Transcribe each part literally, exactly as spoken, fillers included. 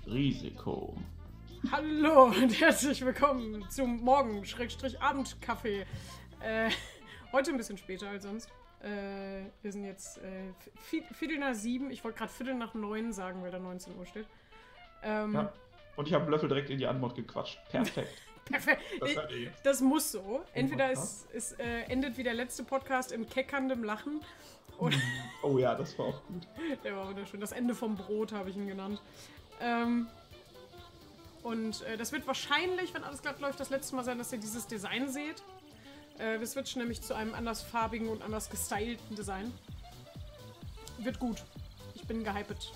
Risiko. Hallo und herzlich willkommen zum Morgen-Abend-Kaffee. Äh, heute ein bisschen später als sonst. Äh, wir sind jetzt äh, Viertel nach sieben. Ich wollte gerade Viertel nach neun sagen, weil da neunzehn Uhr steht. Ähm, ja. Und ich habe einen Löffel direkt in die Antwort gequatscht. Perfekt. Perfekt. Das, das muss so. Entweder es, es äh, endet wie der letzte Podcast im keckerndem Lachen. Oder oh ja, das war auch gut. Der war wunderschön. Das Ende vom Brot habe ich ihn genannt. Ähm, und äh, das wird wahrscheinlich, wenn alles glatt läuft, das letzte Mal sein, dass ihr dieses Design seht. Äh, wir switchen nämlich zu einem anders farbigen und anders gestylten Design. Wird gut. Ich bin gehypet.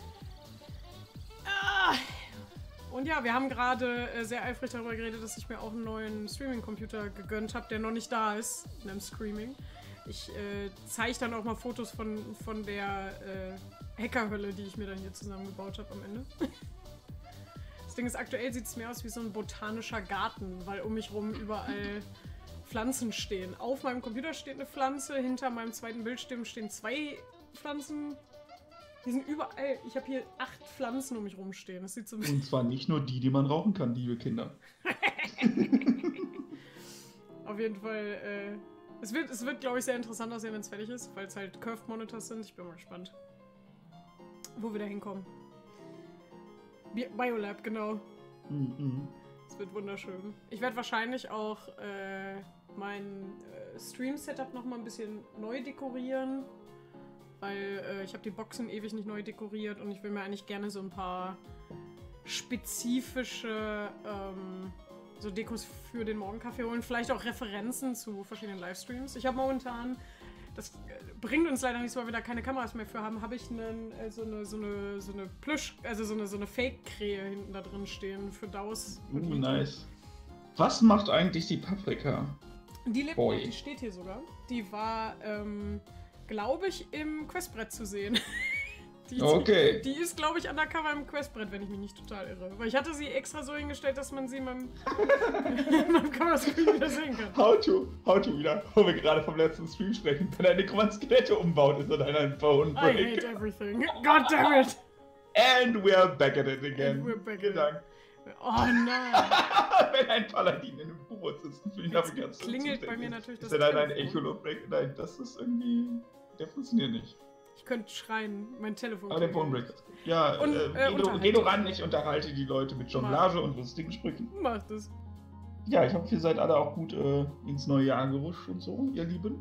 Ah. Und ja, wir haben gerade äh, sehr eifrig darüber geredet, dass ich mir auch einen neuen Streaming-Computer gegönnt habe, der noch nicht da ist, in einem Streaming. Ich äh, zeige dann auch mal Fotos von, von der äh, Hackerhölle, die ich mir dann hier zusammengebaut habe am Ende. Das Ding ist, aktuell sieht es mir aus wie so ein botanischer Garten, weil um mich rum überall Pflanzen stehen. Auf meinem Computer steht eine Pflanze, hinter meinem zweiten Bildschirm stehen zwei Pflanzen. Die sind überall. Ich habe hier acht Pflanzen um mich rumstehen. Das sieht so Und zwar nicht nur die, die man rauchen kann, liebe Kinder. Auf jeden Fall, äh, es wird, es wird glaube ich, sehr interessant aussehen, wenn es fertig ist, weil es halt Curved Monitors sind. Ich bin mal gespannt, wo wir da hinkommen. Bi Biolab, genau. Mhm. Es wird wunderschön. Ich werde wahrscheinlich auch äh, mein äh, Stream-Setup nochmal ein bisschen neu dekorieren. Weil äh, ich habe die Boxen ewig nicht neu dekoriert und ich will mir eigentlich gerne so ein paar spezifische ähm, so Dekos für den Morgenkaffee holen. Vielleicht auch Referenzen zu verschiedenen Livestreams. Ich habe momentan, das bringt uns leider nicht so, weil wir da keine Kameras mehr für haben, habe ich einen, äh, so eine, so eine, so eine Plüsch, also so eine, so eine Fake-Krähe hinten da drin stehen für Daus. Uh, nice. Was macht eigentlich die Paprika? Die lebt noch, die steht hier sogar. Die war, ähm... glaube ich, im Questbrett zu sehen. Die, okay. Die, die ist, glaube ich, undercover im Questbrett, wenn ich mich nicht total irre. Weil ich hatte sie extra so hingestellt, dass man sie in meinem, in meinem Cover-Screen wieder sehen kann. How to, how to wieder, wo wir gerade vom letzten Stream sprechen, wenn eine Nekromanz-Skelette umbaut ist und einer Bone Break. I hate everything. God damn it! And we're back at it again. And we're back Vielen at Dank. it. Oh nein! Wenn ein Paladin in einem U-Boot sitzt für die Navigation klingelt bei mir natürlich das ist dann ein Echolot-Break? Nein, das ist irgendwie... Der funktioniert nicht. Ich könnte schreien, mein Telefon. Aber der Bonebreak ist gut. Ja, und, äh, äh, geh, du, geh du ran, ich unterhalte die Leute mit Jonglage und lustigen Sprüchen. Mach das. Ja, ich hoffe, ihr seid alle auch gut äh, ins neue Jahr gerutscht und so, ihr Lieben.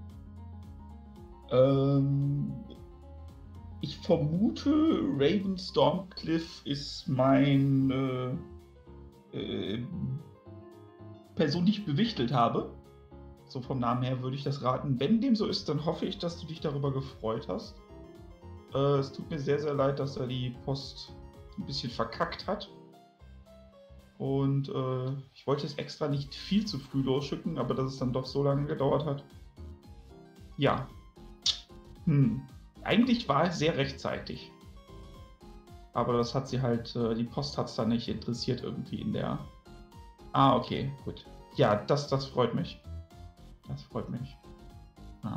Ähm, ich vermute, Raven Stormcliff ist mein äh, äh, Person, die ich bewichtelt habe. So vom Namen her würde ich das raten. Wenn dem so ist, dann hoffe ich, dass du dich darüber gefreut hast. Äh, es tut mir sehr, sehr leid, dass er die Post ein bisschen verkackt hat. Und äh, ich wollte es extra nicht viel zu früh losschicken, aber dass es dann doch so lange gedauert hat. Ja. Hm. Eigentlich war es sehr rechtzeitig. Aber das hat sie halt, äh, die Post hat es dann nicht interessiert irgendwie in der... Ah, okay, gut. Ja, das, das freut mich. Das freut mich. Ja,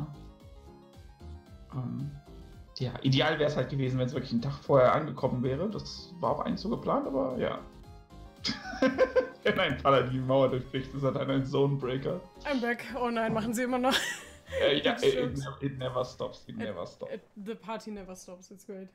ähm, ja ideal wäre es halt gewesen, wenn es wirklich einen Tag vorher angekommen wäre. Das war auch eigentlich so geplant, aber ja. Wenn ein Paladin Mauer durchbricht, ist er dann ein Zonebreaker. I'm back. Oh nein, machen sie immer noch. äh, ja, it, it, it never stops. It never stops. It, the party never stops. It's great.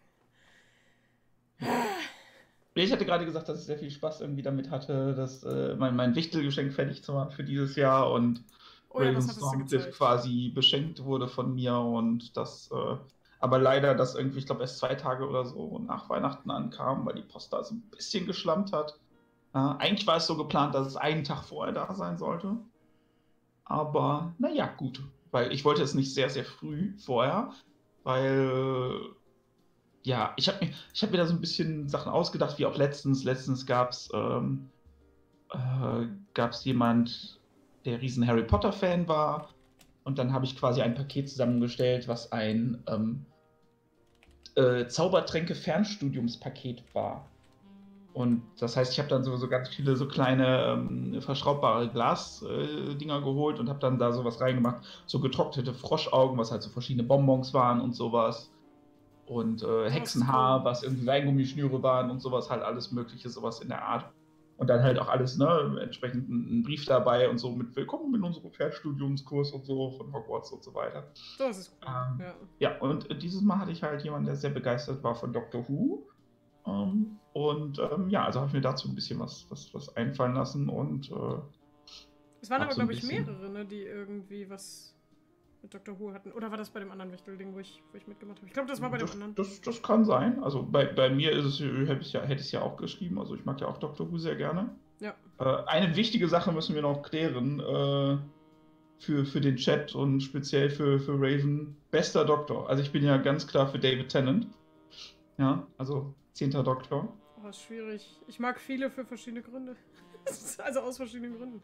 Ich hatte gerade gesagt, dass ich sehr viel Spaß irgendwie damit hatte, dass äh, mein, mein Wichtelgeschenk fertig zu machen für dieses Jahr und Oh ja, das hattest du quasi beschenkt wurde von mir und das, äh, aber leider, dass irgendwie, ich glaube, erst zwei Tage oder so nach Weihnachten ankam, weil die Post da so ein bisschen geschlammt hat. Äh, eigentlich war es so geplant, dass es einen Tag vorher da sein sollte. Aber, naja, gut. Weil ich wollte es nicht sehr, sehr früh vorher, weil, ja, ich habe mir, ich hab mir da so ein bisschen Sachen ausgedacht, wie auch letztens. Letztens gab es ähm, äh, gab's jemand, der riesen Harry Potter Fan war, und dann habe ich quasi ein Paket zusammengestellt, was ein ähm, äh, Zaubertränke-Fernstudiumspaket war. Und das heißt, ich habe dann so, so ganz viele so kleine ähm, verschraubbare Glas-Dinger äh, geholt und habe dann da sowas reingemacht, so getrocknete Froschaugen, was halt so verschiedene Bonbons waren und sowas. und äh, Hexenhaar, was irgendwie Weingummischnüre waren und sowas, halt alles mögliche, sowas in der Art. Und dann halt auch alles, ne, entsprechend ein Brief dabei und so mit Willkommen in unserem Fernstudiumskurs und so von Hogwarts und so weiter. Das ist cool, ähm, ja. Ja, und dieses Mal hatte ich halt jemanden, der sehr begeistert war von Doctor Who. Ähm, und ähm, ja, also habe ich mir dazu ein bisschen was, was, was einfallen lassen und äh, es waren aber, so ein glaube ich, bisschen- mehrere, ne, die irgendwie was mit Doctor Who hatten. Oder war das bei dem anderen Wichtel-Ding, wo ich, wo ich mitgemacht habe? Ich glaube, das war bei dem das, anderen. das, das kann sein. Also bei, bei mir ist es, hätte ich ja, hätte ich es ja auch geschrieben. Also ich mag ja auch Doctor Who sehr gerne. Ja. Äh, eine wichtige Sache müssen wir noch klären äh, für, für den Chat und speziell für, für Raven. Bester Doktor. Also ich bin ja ganz klar für David Tennant. Ja, also zehnter Doktor. Oh, ist schwierig. Ich mag viele für verschiedene Gründe. Also aus verschiedenen Gründen.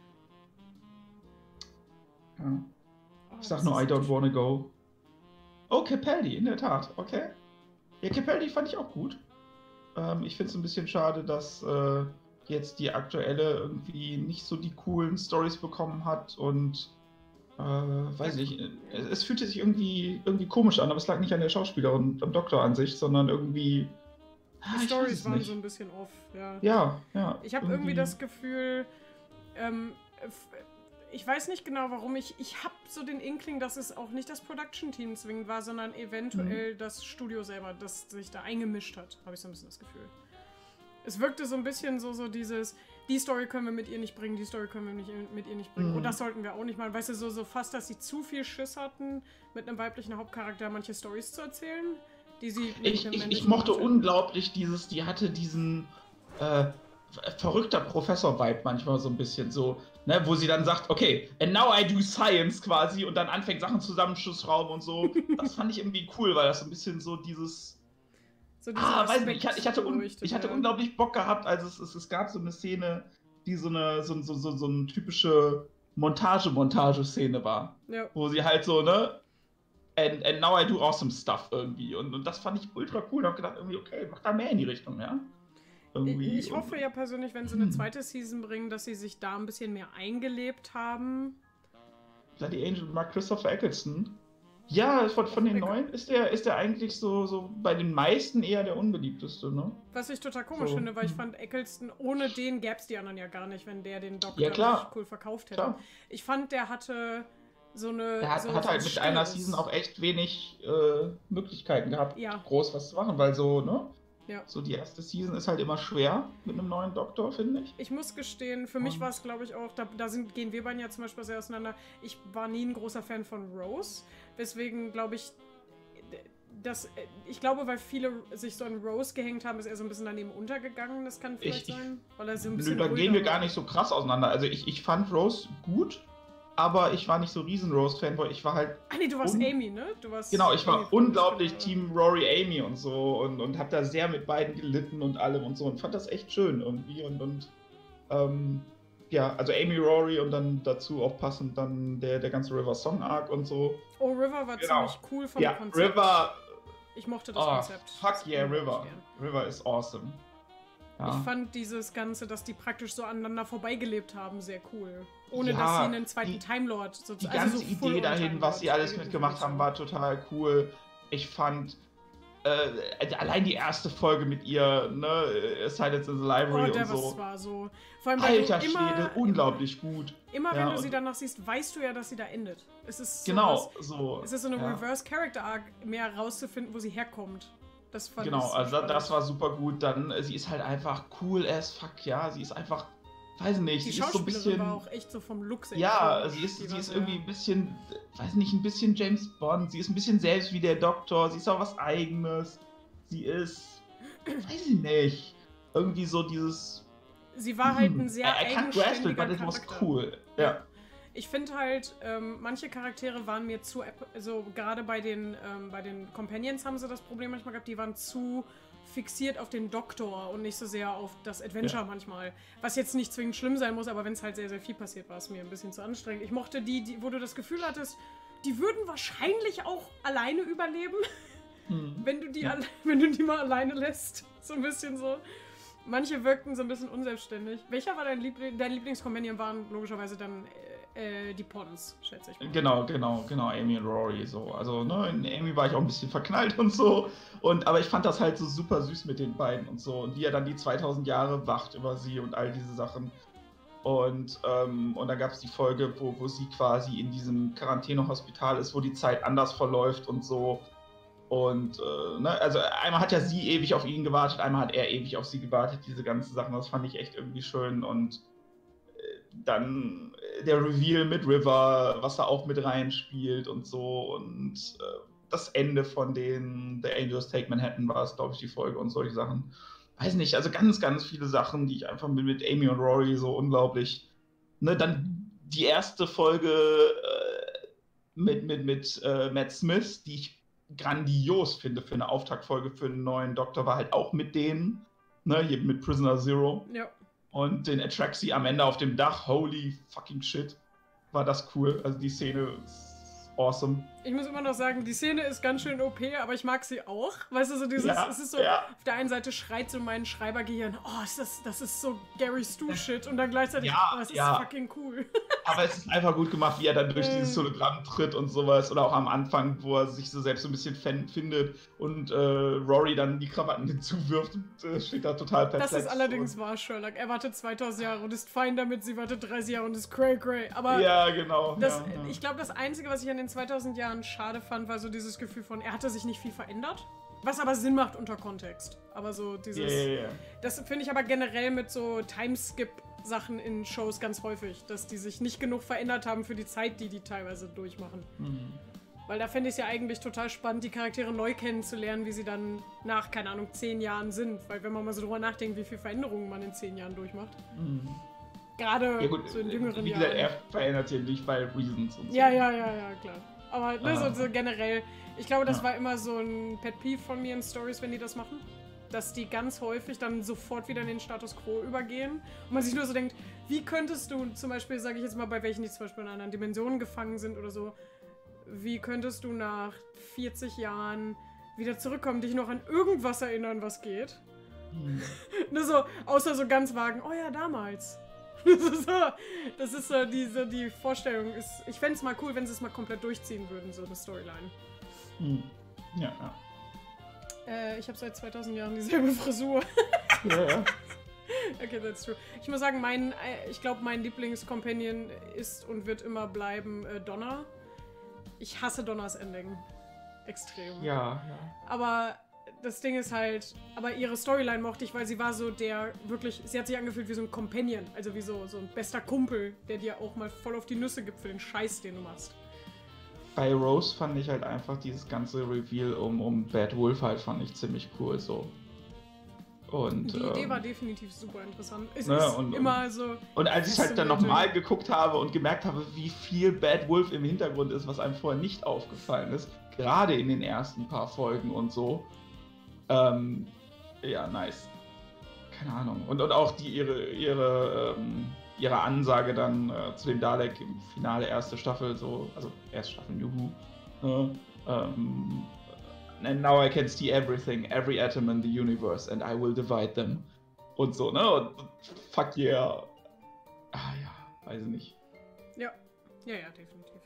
Ja. Oh, Ich sag das nur, I ist don't richtig- wanna go. Oh, Capaldi, in der Tat, okay. Ja, Capaldi fand ich auch gut. Ähm, ich finde es ein bisschen schade, dass äh, jetzt die aktuelle irgendwie nicht so die coolen Stories bekommen hat und äh, weiß nicht, es, es fühlte sich irgendwie, irgendwie komisch an, aber es lag nicht an der Schauspielerin und am Doktor an sich, sondern irgendwie. Ah, Die ich weiß Stories es waren nicht. so ein bisschen off, ja. Ja, ja. Ich habe irgendwie das Gefühl, ähm, f- ich weiß nicht genau warum, ich, ich habe so den Inkling, dass es auch nicht das Production-Team zwingend war, sondern eventuell Mhm. das Studio selber, das sich da eingemischt hat, habe ich so ein bisschen das Gefühl. Es wirkte so ein bisschen so, so dieses, die Story können wir mit ihr nicht bringen, die Story können wir nicht, mit ihr nicht bringen. Mhm. Und das sollten wir auch nicht machen. Weißt du, so, so fast, dass sie zu viel Schiss hatten, mit einem weiblichen Hauptcharakter manche Stories zu erzählen, die sie mit Ich, einem ich, ich männlichen mochte Charakter- unglaublich dieses, die hatte diesen äh, verrückter Professor-Vibe manchmal so ein bisschen so, ne, wo sie dann sagt, okay, and now I do science quasi und dann anfängt Sachen zusammenschlussrauben und so. Das fand ich irgendwie cool, weil das so ein bisschen so dieses, so diesen ah, weiß Aspekt nicht, ich, hatte- ich hatte, un, beleuchtet, ich hatte ja. unglaublich Bock gehabt, also es, es, es gab so eine Szene, die so eine, so, so, so, so eine typische Montage-Montage-Szene war. Ja. Wo sie halt so, ne, and, and now I do awesome stuff irgendwie. Und, und das fand ich ultra cool und hab gedacht, irgendwie, okay, mach da mehr in die Richtung, ja. Irgendwie. Ich, ich hoffe ja persönlich, wenn sie eine zweite Season bringen, dass sie sich da ein bisschen mehr eingelebt haben. Bloody Angel mag Christopher Eccleston. Ja, von, von den Eccl- neuen ist der, ist der eigentlich so, so bei den meisten eher der unbeliebteste, ne? Was ich total komisch So. finde, weil ich Hm. fand Eccleston, ohne den gäbe es die anderen ja gar nicht, wenn der den Doktor Ja, klar. richtig cool verkauft hätte. Klar. Ich fand, der hatte so eine. Der hat, so, hat so halt mit einer Stilles. Season auch echt wenig äh, Möglichkeiten gehabt, Ja. groß was zu machen, weil so, ne? Ja. So die erste Season ist halt immer schwer mit einem neuen Doktor, finde ich. Ich muss gestehen, für mich Und- war es, glaube ich, auch, da, da sind, gehen wir beiden ja zum Beispiel sehr auseinander. Ich war nie ein großer Fan von Rose, weswegen, glaube ich, das, ich glaube, weil viele sich so an Rose gehängt haben, ist er so ein bisschen daneben untergegangen. Das kann vielleicht Ich- sein, weil er so ein Nö, bisschen da ruhiger gehen wir war. gar nicht so krass auseinander. Also ich, ich fand Rose gut, aber ich war nicht so riesen Rose-Fanboy. Ich war halt, Ah nee, du warst Un- Amy, ne? Du warst genau, ich war Amy, unglaublich genau. Team Rory Amy und so und, und hab da sehr mit beiden gelitten und allem und so und fand das echt schön irgendwie und, und ähm, ja, also Amy Rory und dann dazu auch passend dann der, der ganze River Song Arc und so. Oh, River war Genau. ziemlich cool vom Ja, Konzept. River, Ich mochte das oh, Konzept. fuck Das yeah, mochte ich River. gern. River ist awesome. Ja. Ich fand dieses Ganze, dass die praktisch so aneinander vorbeigelebt haben, sehr cool. Ohne Ja, dass sie einen zweiten die- Time Lord sozusagen. Die ganze also so full Idee on dahin, Time was Lord sie alles bilden, mitgemacht finde ich haben, so. war total cool. Ich fand äh, allein die erste Folge mit ihr, ne, Silence in the Library Oh, der und was so. war so. Vor allem, weil Alter du immer, Schwede, unglaublich gut. immer wenn Ja, du sie und- danach siehst, weißt du ja, dass sie da endet. Es ist so Genau, was- so. Es ist so eine ja. Reverse Character Arc, mehr rauszufinden, wo sie herkommt. Das fand ich Genau, so also spannend. das war super gut. Dann, äh, sie ist halt einfach cool as fuck, ja. Sie ist einfach, weiß nicht, Die sie ist so ein Schauspielerin bisschen. war auch echt so vom Look sehr Ja, cool. sie ist, Die sie war ist sehr- irgendwie ein bisschen, weiß nicht, ein bisschen James Bond. Sie ist ein bisschen selbst wie der Doktor. Sie ist auch was Eigenes. Sie ist, weiß ich nicht, irgendwie so dieses. Sie war halt ein hm, sehr I, I can't grasp it, eigenständiger but it was Charakter. cool. Ja. Ich finde halt, ähm, manche Charaktere waren mir zu, ep- also gerade bei den, ähm, bei den Companions haben sie das Problem manchmal gehabt, die waren zu fixiert auf den Doktor und nicht so sehr auf das Adventure Ja. manchmal. Was jetzt nicht zwingend schlimm sein muss, aber wenn es halt sehr, sehr viel passiert, war es mir ein bisschen zu anstrengend. Ich mochte die, die, wo du das Gefühl hattest, die würden wahrscheinlich auch alleine überleben, Hm. wenn du die, Ja. alle, wenn du die mal alleine lässt. So ein bisschen so. Manche wirkten so ein bisschen unselbstständig. Welcher war dein Liebling? Dein Lieblingscompanion waren logischerweise dann äh, die Pons, schätze ich mal. Genau, genau, genau, Amy und Rory so. Also, ne, in Amy war ich auch ein bisschen verknallt und so. Und, aber ich fand das halt so super süß mit den beiden und so. Und wie er dann die zweitausend Jahre wacht über sie und all diese Sachen. Und, ähm, und dann gab es die Folge, wo, wo sie quasi in diesem Quarantänehospital ist, wo die Zeit anders verläuft und so. Und, äh, ne, also einmal hat ja sie ewig auf ihn gewartet, einmal hat er ewig auf sie gewartet, diese ganzen Sachen. Das fand ich echt irgendwie schön. Und äh, dann der Reveal mit River, was da auch mit reinspielt und so. Und äh, das Ende von den The Angels Take Manhattan war es, glaube ich, die Folge und solche Sachen. Weiß nicht, also ganz, ganz viele Sachen, die ich einfach mit, mit Amy und Rory so unglaublich. Ne, dann die erste Folge äh, mit, mit, mit äh, Matt Smith, die ich grandios finde für eine Auftaktfolge für einen neuen Doktor, war halt auch mit denen, ne, hier mit Prisoner Zero. Ja. Und den Atraxi am Ende auf dem Dach, holy fucking shit, war das cool. Also die Szene ist awesome. Ich muss immer noch sagen, die Szene ist ganz schön O P, aber ich mag sie auch. Weißt du, so dieses, Ja, es ist so, ja. auf der einen Seite schreit so mein Schreibergehirn, oh, ist das, das ist so Gary Stu-Shit und dann gleichzeitig, Ja, oh, es ist ja. fucking cool. Aber es ist einfach gut gemacht, wie er dann durch dieses Hologramm tritt und sowas. Oder auch am Anfang, wo er sich so selbst so ein bisschen fan findet und äh, Rory dann die Krawatten hinzuwirft und äh, steht da total perplex. Das ist allerdings wahr, Sherlock. Er wartet zweitausend Jahre und ist fein damit, sie wartet dreißig Jahre und ist cray cray. Aber ja, genau. das, ja, ja. ich glaube, das Einzige, was ich an den zweitausend Jahren schade fand, war so dieses Gefühl von, er hatte sich nicht viel verändert. Was aber Sinn macht unter Kontext. Aber so dieses... Yeah, yeah, yeah. Das finde ich aber generell mit so Timeskip-Sachen in Shows ganz häufig, dass die sich nicht genug verändert haben für die Zeit, die die teilweise durchmachen. Mhm. Weil da fände ich es ja eigentlich total spannend, die Charaktere neu kennenzulernen, wie sie dann nach, keine Ahnung, zehn Jahren sind. Weil wenn man mal so drüber nachdenkt, wie viele Veränderungen man in zehn Jahren durchmacht. Mhm. Gerade Ja, gut, so in jüngeren wie gesagt, Jahren. er verändert sich nicht bei Reasons und so. Ja, ja, ja, ja, klar. Aber ne, Ah. so, so generell, ich glaube, das Ja. war immer so ein Pet Peeve von mir in Stories, wenn die das machen. Dass die ganz häufig dann sofort wieder in den Status Quo übergehen. Und man sich nur so denkt, wie könntest du zum Beispiel, sage ich jetzt mal, bei welchen die zum Beispiel in anderen Dimensionen gefangen sind oder so, wie könntest du nach vierzig Jahren wieder zurückkommen, dich noch an irgendwas erinnern, was geht? Mhm. Nur so, außer so ganz vagen, oh ja, damals. Das ist so, das ist so die, so die Vorstellung. Ist, ich fände es mal cool, wenn sie es mal komplett durchziehen würden, so eine Storyline. Mhm. Ja, ja. Äh, ich habe seit zweitausend Jahren dieselbe Frisur. Ja, ja. Okay, that's true. Ich muss sagen, mein, äh, ich glaube, mein Lieblingscompanion ist und wird immer bleiben äh, Donna. Ich hasse Donnas Ending. Extrem. Ja, ja. Aber das Ding ist halt, aber ihre Storyline mochte ich, weil sie war so der wirklich, sie hat sich angefühlt wie so ein Companion, also wie so, so ein bester Kumpel, der dir auch mal voll auf die Nüsse gibt für den Scheiß, den du machst. Bei Rose fand ich halt einfach dieses ganze Reveal um, um Bad Wolf halt fand ich ziemlich cool so. Und, Die Idee ähm, war definitiv super interessant. Es ne, ist und, immer so... Und als ich halt dann fascinating. nochmal geguckt habe und gemerkt habe, wie viel Bad Wolf im Hintergrund ist, was einem vorher nicht aufgefallen ist, gerade in den ersten paar Folgen und so, ähm, ja, nice. Keine Ahnung. Und, und auch die ihre, ihre, ähm, ihre Ansage dann äh, zu dem Dalek im Finale erste Staffel, so, also erste Staffel, juhu, ne, ähm, and now I can see everything, every atom in the universe, and I will divide them. Und so, ne? Und, und fuck yeah. Ah ja, weiß ich nicht. Ja, ja, ja, definitiv.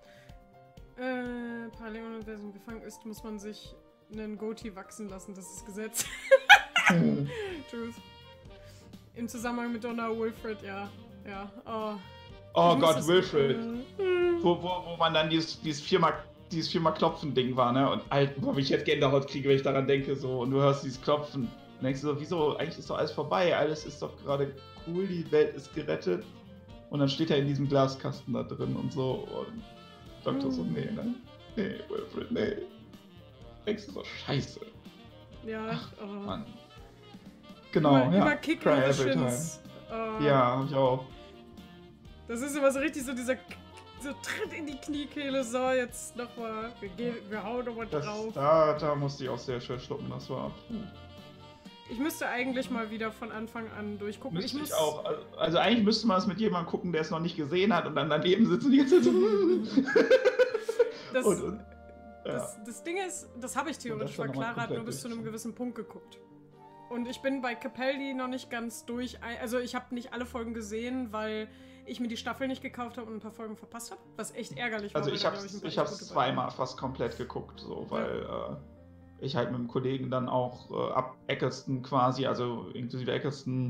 Äh, Paralleluniversum gefangen ist, muss man sich einen Goatee wachsen lassen, das ist Gesetz. Truth. Im Zusammenhang mit Donna Wilfred, ja. Ja, oh. Oh Ich muss Gott, es- Wilfred. Mm. Wo, wo, wo man dann dieses, dieses viermal dieses viermal Klopfen-Ding war, ne? Und Alter, wo ich jetzt Gänsehaut kriege, wenn ich daran denke, so, und du hörst dieses Klopfen. Und denkst du so, wieso? Eigentlich ist doch alles vorbei, alles ist doch gerade cool, die Welt ist gerettet. Und dann steht er in diesem Glaskasten da drin und so. Und Doktor so, nee, ne? Nee, Wilfred, nee. Denkst du so, scheiße. Ja, oh. Mann. Genau, immer, ja. immer Kick Cry in the every shins. Oh. Ja, hab ich auch. Das ist immer so richtig so dieser K- so Tritt in die Kniekehle, so jetzt nochmal, wir, gehen, wir hauen nochmal Das, drauf. da, da musste ich auch sehr schön schlucken, das war. Puh. Ich müsste eigentlich mal wieder von Anfang an durchgucken. Müsste ich ich muss auch. Also, also eigentlich müsste man es mit jemandem gucken, der es noch nicht gesehen hat und dann daneben sitzen die ganze Zeit so. Das, und, und, ja. das, das Ding ist, das habe ich Und theoretisch, das weil dann nochmal Clara hat nur komplett bis zu einem durchziehen. gewissen Punkt geguckt. Und ich bin bei Capaldi noch nicht ganz durch. Also ich habe nicht alle Folgen gesehen, weil ich mir die Staffel nicht gekauft habe und ein paar Folgen verpasst habe. Was echt ärgerlich war. Also ich habe ich, ich hab's zweimal fast komplett geguckt, so, weil ja. äh, ich halt mit dem Kollegen dann auch äh, ab Eccleston quasi, also inklusive Eccleston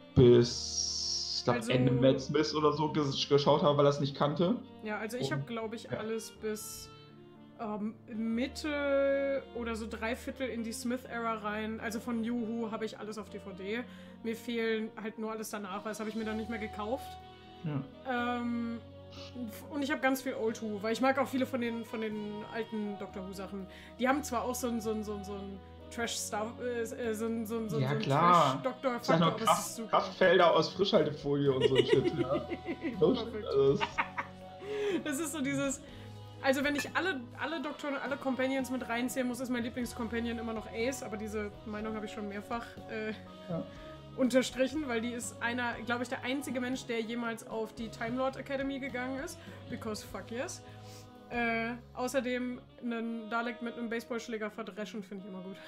bis, ich glaube, also, Ende Matt Smith oder so ges geschaut habe, weil er es nicht kannte. Ja, also ich habe, glaube ich, ja. alles bis ähm, Mitte oder so Dreiviertel in die Smith-Ära rein. Also von Juhu habe ich alles auf D V D. Mir fehlen halt nur alles danach, weil das habe ich mir dann nicht mehr gekauft. Ja. Ähm, und ich habe ganz viel Old Who, weil ich mag auch viele von den, von den alten Doctor Who Sachen. Die haben zwar auch so ein, so ein, so ein, so ein Trash-Stuff, äh, so ein, so ein, so ja, ein Trash-Doktor-Faktor. Ja, noch Kraft, Kraftfelder aus Frischhaltefolie und so ein Shit. Ja. das, das ist so dieses... Also wenn ich alle, alle Doktoren und alle Companions mit reinzählen muss, ist mein Lieblingscompanion immer noch Ace, aber diese Meinung habe ich schon mehrfach äh, ja. unterstrichen, weil die ist einer, glaube ich, der einzige Mensch, der jemals auf die Time Lord Academy gegangen ist. Because fuck yes. Äh, außerdem einen Dalek mit einem Baseballschläger verdreschen, finde ich immer gut.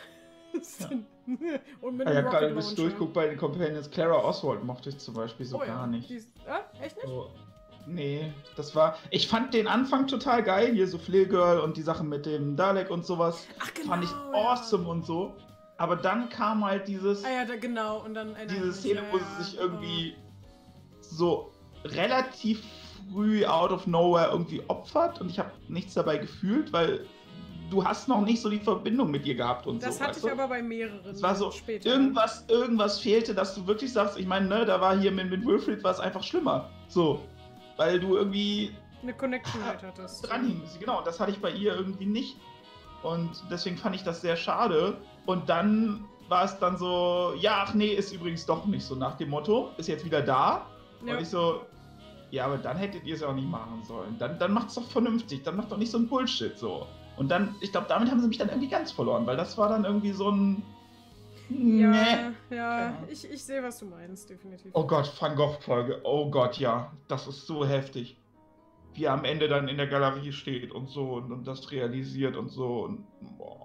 Ja. Und mit einem ja, gerade bis durchguckt bei den Companions. Clara Oswald mochte ich zum Beispiel so oh, gar ja. nicht. Die ist, äh, echt nicht? So. Nee, das war... Ich fand den Anfang total geil, hier so Flea Girl und die Sachen mit dem Dalek und sowas. Ach, genau, fand ich awesome ja. und so. Aber dann kam halt dieses... Ah ja, da, genau. Und dann diese Szene, wo sie sich irgendwie so relativ früh out of nowhere irgendwie opfert und ich habe nichts dabei gefühlt, weil du hast noch nicht so die Verbindung mit ihr gehabt und das so. Das hatte ich du? aber bei mehreren. Es war so, später. Irgendwas, irgendwas fehlte, dass du wirklich sagst, ich meine, ne, da war hier mit, mit Wilfried war es einfach schlimmer. So. Weil du irgendwie eine Connection halt hattest. Dran hingst. Genau, das hatte ich bei ihr irgendwie nicht. Und deswegen fand ich das sehr schade. Und dann war es dann so, ja, ach nee, ist übrigens doch nicht so nach dem Motto, ist jetzt wieder da. Ja. Und ich so, ja, aber dann hättet ihr es ja auch nicht machen sollen. Dann, dann macht's doch vernünftig, dann macht doch nicht so ein Bullshit so. Und dann, ich glaube, damit haben sie mich dann irgendwie ganz verloren, weil das war dann irgendwie so ein... Ja, nee. ja, ich, ich sehe, was du meinst, definitiv. Oh Gott, Van Gogh-Folge. Oh Gott, ja. Das ist so heftig. Wie er am Ende dann in der Galerie steht und so und, und das realisiert und so. Und, boah.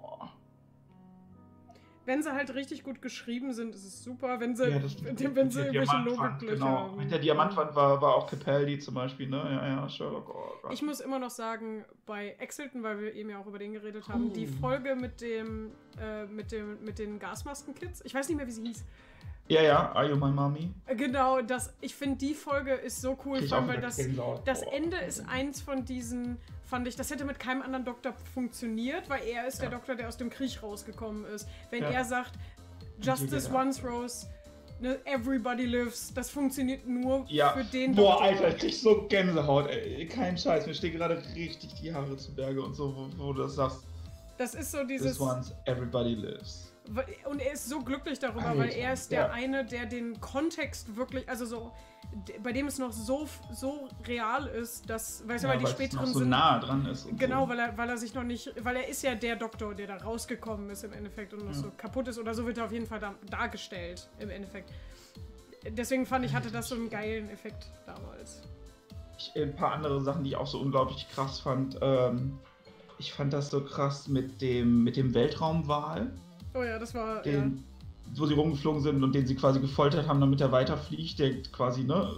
Wenn sie halt richtig gut geschrieben sind, ist es super. Wenn sie, ja, das, wenn sie irgendwelche Logiklöcher genau. haben. Mit der Diamantwand war, war auch Capaldi zum Beispiel, ne? Ja, ja, Sherlock. Oh Gott. Ich muss immer noch sagen, bei Exelton, weil wir eben ja auch über den geredet haben, uh. die Folge mit dem, äh, mit dem, mit den Gasmasken-Kids, ich weiß nicht mehr, wie sie hieß. Ja, ja, Are You My Mommy? Genau, das, ich finde, die Folge ist so cool, vor allem, weil das, das Ende ist eins von diesen, fand ich, das hätte mit keinem anderen Doktor funktioniert, weil er ist ja. der Doktor, der aus dem Krieg rausgekommen ist. Wenn ja. er sagt, Justice once rose, ne, everybody lives, das funktioniert nur ja. für den Boah, Doktor. Alter, ich krieg so Gänsehaut, ey. Kein Scheiß, mir stehen gerade richtig die Haare zu Berge und so, wo, wo du das sagst. Das ist so dieses... This once everybody lives. Und er ist so glücklich darüber, Alter, weil er ist der ja. eine, der den Kontext wirklich, also so, bei dem es noch so, so real ist, dass, weißt du, ja, weil die späteren noch so sind. nah dran ist. Genau, so. weil er, weil er sich noch nicht, weil er ist ja der Doktor, der da rausgekommen ist im Endeffekt und noch ja. so kaputt ist oder so wird er auf jeden Fall da, dargestellt im Endeffekt. Deswegen fand ich, hatte das so einen geilen Effekt damals. Ich, ein paar andere Sachen, die ich auch so unglaublich krass fand. Ähm, ich fand das so krass mit dem, mit dem Weltraumwal. Oh ja, das war, den, ja. wo sie rumgeflogen sind und den sie quasi gefoltert haben, damit er weiterfliegt, der quasi, ne?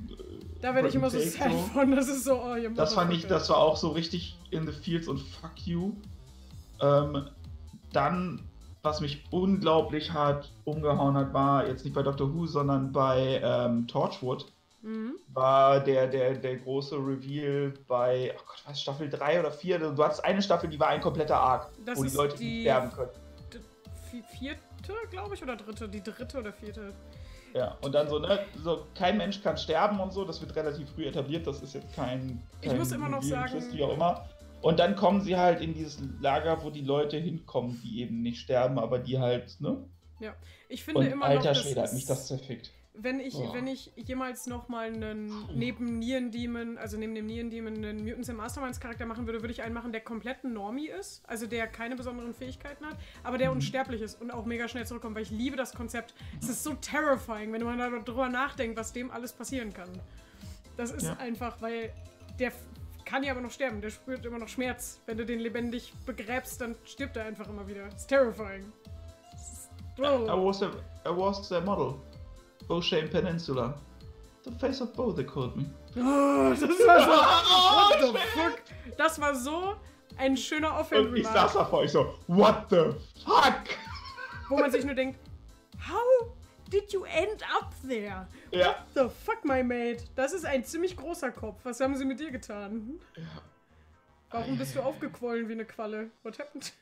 Da werde ich immer so sad so. von, das ist so, oh, ihr Das fand ich, das war auch so richtig in the fields und fuck you. Ähm, dann, was mich unglaublich hart umgehauen hat, war jetzt nicht bei Doctor Who, sondern bei ähm, Torchwood. Mhm. War der, der, der große Reveal bei, oh Gott, was, Staffel drei oder vier? Du hattest eine Staffel, die war ein kompletter Arc, das wo die Leute die nicht sterben können. Vierte, glaube ich, oder dritte? Die dritte oder vierte. Ja, und dann so, ne, so, kein Mensch kann sterben und so, das wird relativ früh etabliert, das ist jetzt kein, kein ich muss immer noch sagen, wie auch immer. Und dann kommen sie halt in dieses Lager, wo die Leute hinkommen, die eben nicht sterben, aber die halt, ne? Ja, ich finde und immer alter noch, Schwede, hat mich das zerfickt. Wenn ich, wenn ich jemals nochmal einen neben Neon Demon, also neben dem Neon Demon einen Mutants and Masterminds Charakter machen würde, würde ich einen machen, der komplett ein Normie ist, also der keine besonderen Fähigkeiten hat, aber der mhm. unsterblich ist und auch mega schnell zurückkommt, weil ich liebe das Konzept. Es ist so terrifying, wenn man darüber nachdenkt, was dem alles passieren kann. Das ist ja. einfach, weil der kann ja aber noch sterben, der spürt immer noch Schmerz. Wenn du den lebendig begräbst, dann stirbt er einfach immer wieder. Das ist terrifying. Bro. I was a, I was the model. Beauchene Peninsula. The face of Bo, they called me. Oh, das war so. What the fuck? Das war so ein schöner Und ich Offhand-Remark. saß da vor euch so, what the fuck? Wo man sich nur denkt, how did you end up there? Ja. What the fuck, my mate? Das ist ein ziemlich großer Kopf. Was haben sie mit dir getan? Ja. Warum bist du aufgequollen wie eine Qualle? What happened?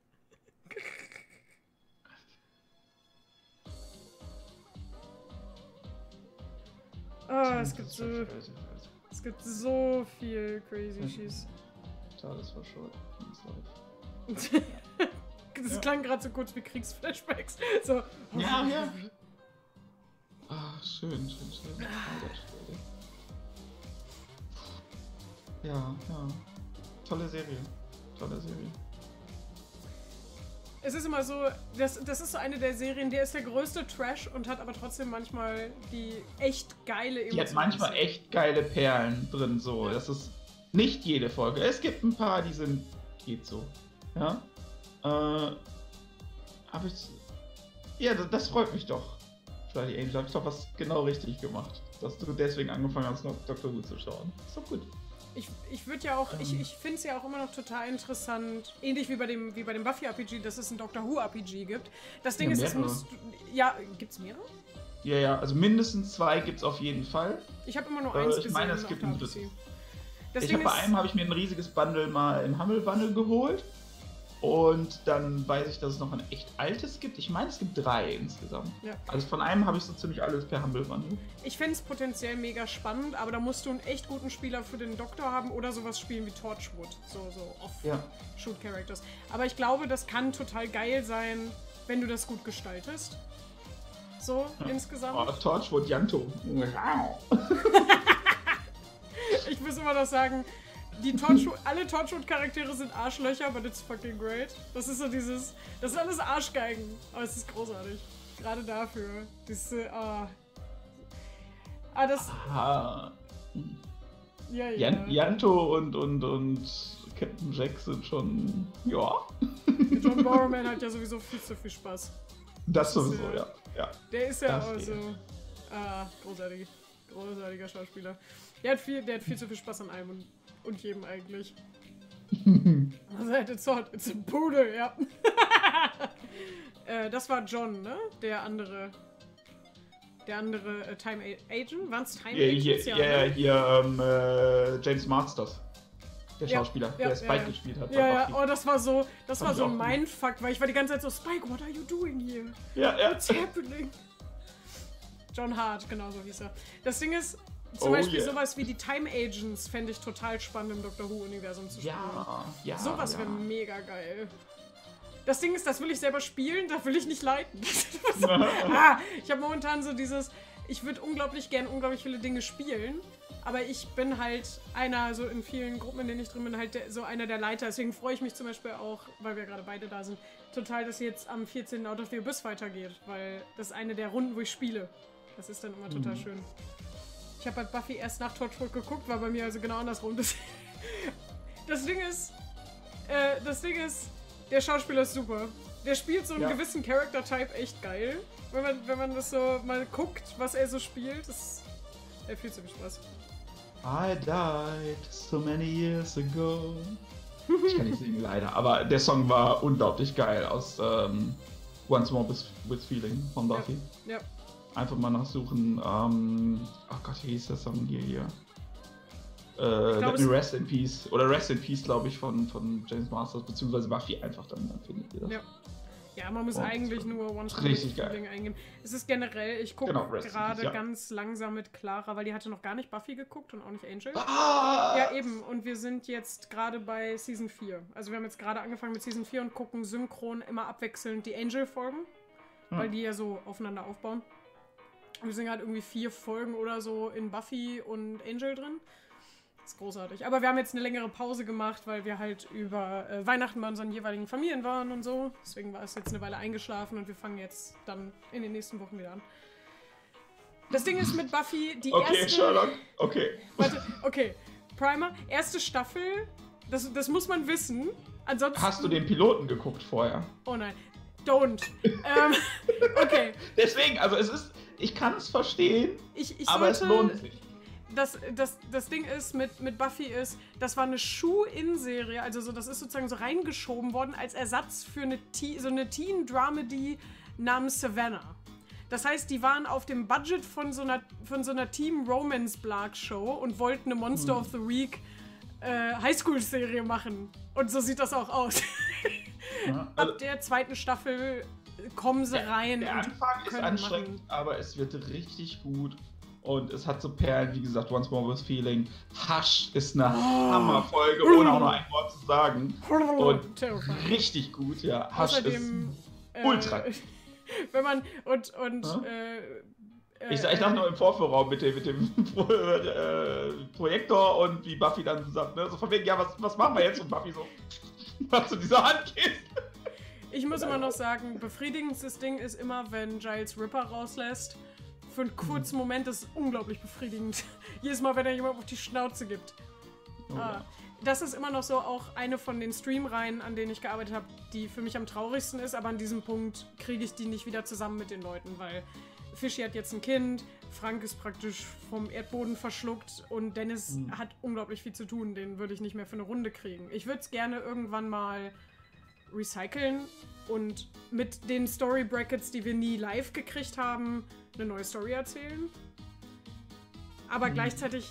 Ah, es gibt so, es gibt so viel crazy Shit. Alles war short. Das Ja. klang gerade so kurz wie Kriegsflashbacks. So. Ja, ja. Ah, schön, schön, schön. Alter Schwede. Ja, ja. Tolle Serie. Tolle Serie. Es ist immer so, das, das ist so eine der Serien, der ist der größte Trash und hat aber trotzdem manchmal die echt geile Emotionen. Die hat manchmal echt geile Perlen drin, so. Das ist nicht jede Folge. Es gibt ein paar, die sind. Geht so. Ja. Äh. Aber ich. Ja, das, das freut mich doch. Charlie Angel, hab ich doch was genau richtig gemacht. Dass du deswegen angefangen hast, noch Doctor Who zu schauen. Ist doch gut. Ich, ich würde ja auch, Ähm. ich, ich finde es ja auch immer noch total interessant, ähnlich wie bei dem, wie bei dem Buffy R P G, dass es ein Doctor Who R P G gibt. Das Ding Ja, ist, es mehrere. muss. Ja, gibt's mehrere? Ja, ja, also mindestens zwei gibt's auf jeden Fall. Ich habe immer nur Äh, eins ich gesehen. meine, es auf gibt der ein Odyssey. drittes. Das Ich Ding hab, bei ist, einem habe ich mir ein riesiges Bundle mal im Humble Bundle geholt. Und dann weiß ich, dass es noch ein echt altes gibt. Ich meine, es gibt drei insgesamt. Ja. Also von einem habe ich so ziemlich alles per Humble Bundle. ich fände es potenziell mega spannend, aber da musst du einen echt guten Spieler für den Doktor haben oder sowas spielen wie Torchwood. So, so Ja. Off-Shoot-Characters. Aber ich glaube, das kann total geil sein, wenn du das gut gestaltest. So, Ja. insgesamt. Oh, Torchwood Yanto. Ich muss immer noch sagen, die Torchwood, alle Torchwood-Charaktere sind Arschlöcher, but it's fucking great. Das ist so dieses, das sind alles Arschgeigen, aber es ist großartig. Gerade dafür. Diese, ah. Ah, das, Ah, ja, ja. Yan Yanto und, und, und Captain Jack sind schon. Ja. John Barrowman hat ja sowieso viel zu viel Spaß. Das ist, sowieso, äh, ja. ja. Der ist ja Das auch geht. so, ah, großartig. Großartiger Schauspieler. Der hat viel, der hat viel zu viel Spaß an allem und, und jedem eigentlich. Also, it's hot, it's a Pudel, ja. äh, das war John, ne? Der andere. Der andere äh, Time A- Agent? Waren es Time Hier, hier, Agents? ja, ne? ja, hier, ähm, äh, James Masters. Der Ja, Schauspieler, ja, der Spike ja, ja. gespielt hat. Ja, bei ja, Buffy. oh, das war so, das Fand war ich so auch ein gut. Mindfuck, weil ich war die ganze Zeit so, Spike, what are you doing here? ja, ja. What's happening? John Hart, genau so hieß er. Das Ding ist, zum Oh, Beispiel yeah. sowas wie die Time Agents fände ich total spannend im Doctor Who-Universum zu spielen. Ja, ja. Sowas ja. wäre mega geil. Das Ding ist, das will ich selber spielen, da will ich nicht leiten. ah, ich habe momentan so dieses, ich würde unglaublich gern unglaublich viele Dinge spielen, aber ich bin halt einer, so in vielen Gruppen, in denen ich drin bin, halt der, so einer der Leiter. Deswegen freue ich mich zum Beispiel auch, weil wir gerade beide da sind, total, dass jetzt am vierzehnten Out of the Abyss weitergeht, weil das ist eine der Runden, wo ich spiele. Das ist dann immer total Mhm. schön. Ich habe bei Buffy erst nach Torchwood geguckt, war bei mir also genau andersrum. Das, das Ding ist, äh, das Ding ist, der Schauspieler ist super. Der spielt so einen Ja. gewissen Character-Type echt geil. Wenn man, wenn man das so mal guckt, was er so spielt, das er hat viel zu viel Spaß. I died so many years ago. Ich kann nicht singen, leider. Aber der Song war unglaublich geil aus ähm, Once More with, with Feeling von Buffy. Ja. Einfach mal nachsuchen. Ähm, oh Gott, wie hieß der Song hier? hier? Äh, glaub, Let Me es- Rest in Peace. Oder Rest in Peace, glaube ich, von, von James Masters, beziehungsweise Buffy einfach, dann, dann findet ihr das. Ja. Ja, man muss Und eigentlich nur Once More richtig with geil. Feeling eingeben. Es ist generell, ich gucke Genau, Rest in gerade Peace, ja. ganz langsam mit Clara, weil die hatte noch gar nicht Buffy geguckt und auch nicht Angel. Ah! Ja, eben. Und wir sind jetzt gerade bei Season vier. Also wir haben jetzt gerade angefangen mit Season vier und gucken synchron immer abwechselnd die Angel-Folgen, Hm. weil die ja so aufeinander aufbauen. Und wir sind gerade irgendwie vier Folgen oder so in Buffy und Angel drin. Das ist großartig. Aber wir haben jetzt eine längere Pause gemacht, weil wir halt über äh, Weihnachten bei unseren jeweiligen Familien waren und so. Deswegen war es jetzt eine Weile eingeschlafen und wir fangen jetzt dann in den nächsten Wochen wieder an. Das Ding ist mit Buffy, die Okay, erste... Sherlock, okay. Warte, okay. Primer, erste Staffel, das, das muss man wissen. Ansonsten. Hast du den Piloten geguckt vorher? Oh nein. Don't. ähm, okay. Deswegen, also es ist, ich kann es verstehen, ich, ich aber sollte, es lohnt sich. Das, das, das Ding ist, mit, mit Buffy ist, das war eine Shoe-In-Serie, also so, das ist sozusagen so reingeschoben worden als Ersatz für eine, Te so eine Teen-Dramedy namens Savannah. Das heißt, die waren auf dem Budget von so einer, von so einer Team-Romance-Blag-Show und wollten eine Monster hm. of the Week äh, Highschool-Serie machen. Und so sieht das auch aus. Ja, also ab der zweiten Staffel kommen sie rein. Der und Anfang ist anstrengend, machen. aber es wird richtig gut. Und es hat so Perlen, wie gesagt, Once More With Feeling. Hush ist eine oh. Hammerfolge, ohne auch noch ein Wort zu sagen. Und richtig gut, ja. Hush Außerdem, ist äh, ultra. Wenn man, und, und, ja? äh, Ich, ich dachte noch im Vorführraum mit dem, mit dem äh, Projektor und wie Buffy dann sagt, ne? So von wegen, ja, was, was machen wir jetzt? Und Buffy so, was zu dieser Hand geht. Ich muss immer noch sagen, befriedigendstes Ding ist immer, wenn Giles Ripper rauslässt. Für einen kurzen Moment ist es unglaublich befriedigend. Jedes Mal, wenn er jemand auf die Schnauze gibt. Oh, ah, ja. Das ist immer noch so auch eine von den Streamreihen, an denen ich gearbeitet habe, die für mich am traurigsten ist, aber an diesem Punkt kriege ich die nicht wieder zusammen mit den Leuten, weil Fishy hat jetzt ein Kind, Frank ist praktisch vom Erdboden verschluckt und Dennis mhm. hat unglaublich viel zu tun, den würde ich nicht mehr für eine Runde kriegen. Ich würde es gerne irgendwann mal recyceln und mit den Story Brackets, die wir nie live gekriegt haben, eine neue Story erzählen. Aber mhm. gleichzeitig,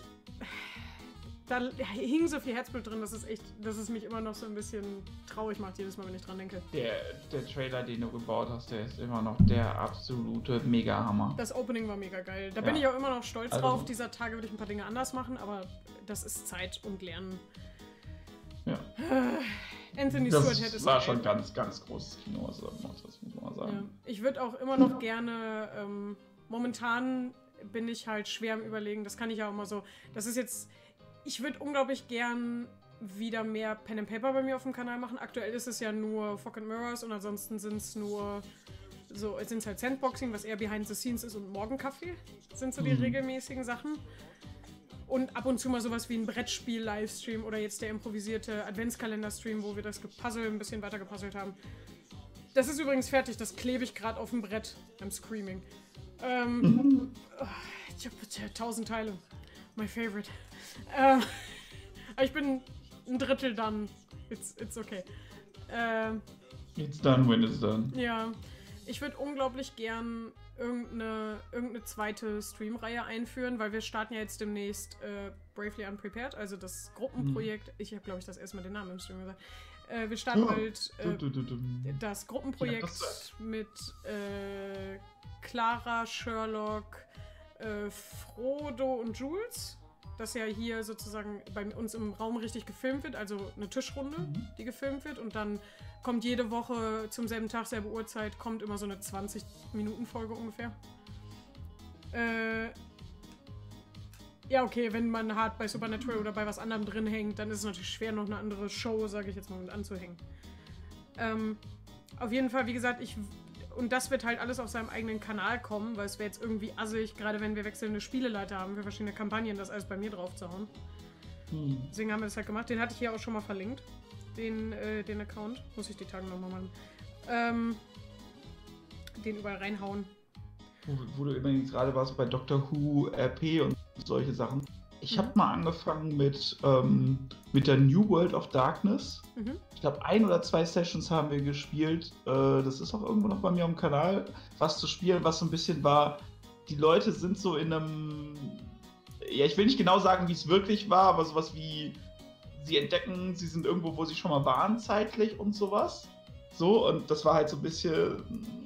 da hing so viel Herzblut drin, dass es echt, dass es mich immer noch so ein bisschen traurig macht, jedes Mal, wenn ich dran denke. Der, der Trailer, den du gebaut hast, der ist immer noch der absolute Mega-Hammer. Das Opening war mega geil. Da ja. bin ich auch immer noch stolz also, drauf. Dieser Tage würde ich ein paar Dinge anders machen, aber das ist Zeit und Lernen. Ja. Anthony das Stewart hätte es war schon ganz, ganz großes Kino, also das muss man mal sagen. Ja. Ich würde auch immer noch gerne, ähm, momentan bin ich halt schwer am Überlegen, das kann ich ja auch immer so, das ist jetzt, ich würde unglaublich gern wieder mehr Pen and Paper bei mir auf dem Kanal machen. Aktuell ist es ja nur Fog and Mirrors und ansonsten sind es nur so, es sind halt Sandboxing, was eher Behind the Scenes ist und Morgenkaffee sind so die mhm. regelmäßigen Sachen. Und ab und zu mal sowas wie ein Brettspiel-Livestream oder jetzt der improvisierte Adventskalender-Stream, wo wir das Gepuzzle ein bisschen weiter gepuzzelt haben. Das ist übrigens fertig, das klebe ich gerade auf dem Brett. I'm screaming. Ähm, mhm. oh, ich habe tausend Teile. My favorite. Ähm, ich bin ein Drittel done. It's, it's okay. Ähm, it's done when it's done. Ja. Ich würde unglaublich gern irgendeine, irgendeine zweite Streamreihe einführen, weil wir starten ja jetzt demnächst äh, Bravely Unprepared, also das Gruppenprojekt. Mhm. Ich habe, glaube ich, das erste Mal den Namen im Stream gesagt. Äh, wir starten oh. bald äh, du, du, du, das Gruppenprojekt das mit äh, Clara, Sherlock, äh, Frodo und Jules, das ja hier sozusagen bei uns im Raum richtig gefilmt wird, also eine Tischrunde, mhm. die gefilmt wird und dann kommt jede Woche zum selben Tag, selbe Uhrzeit, kommt immer so eine zwanzig-Minuten-Folge ungefähr. Äh, ja, okay, wenn man hart bei Supernatural oder bei was anderem drin hängt, dann ist es natürlich schwer, noch eine andere Show, sage ich jetzt mal, mit anzuhängen. Ähm, auf jeden Fall, wie gesagt, ich... Und das wird halt alles auf seinem eigenen Kanal kommen, weil es wäre jetzt irgendwie assig, gerade wenn wir wechselnde Spieleleiter haben für verschiedene Kampagnen, das alles bei mir drauf zu hauen. Hm. Deswegen haben wir das halt gemacht. Den hatte ich hier auch schon mal verlinkt, den, äh, den Account. Muss ich die Tage nochmal machen. Ähm, den überall reinhauen. Wo, wo du übrigens gerade warst bei Doctor Who, R P und solche Sachen. Ich habe mal angefangen mit, ähm, mit der New World of Darkness. Mhm. Ich glaube, ein oder zwei Sessions haben wir gespielt. Äh, das ist auch irgendwo noch bei mir am Kanal, was zu spielen, was so ein bisschen war. Die Leute sind so in einem... Ja, ich will nicht genau sagen, wie es wirklich war, aber sowas wie... Sie entdecken, sie sind irgendwo, wo sie schon mal waren, zeitlich und sowas. So, und das war halt so ein bisschen...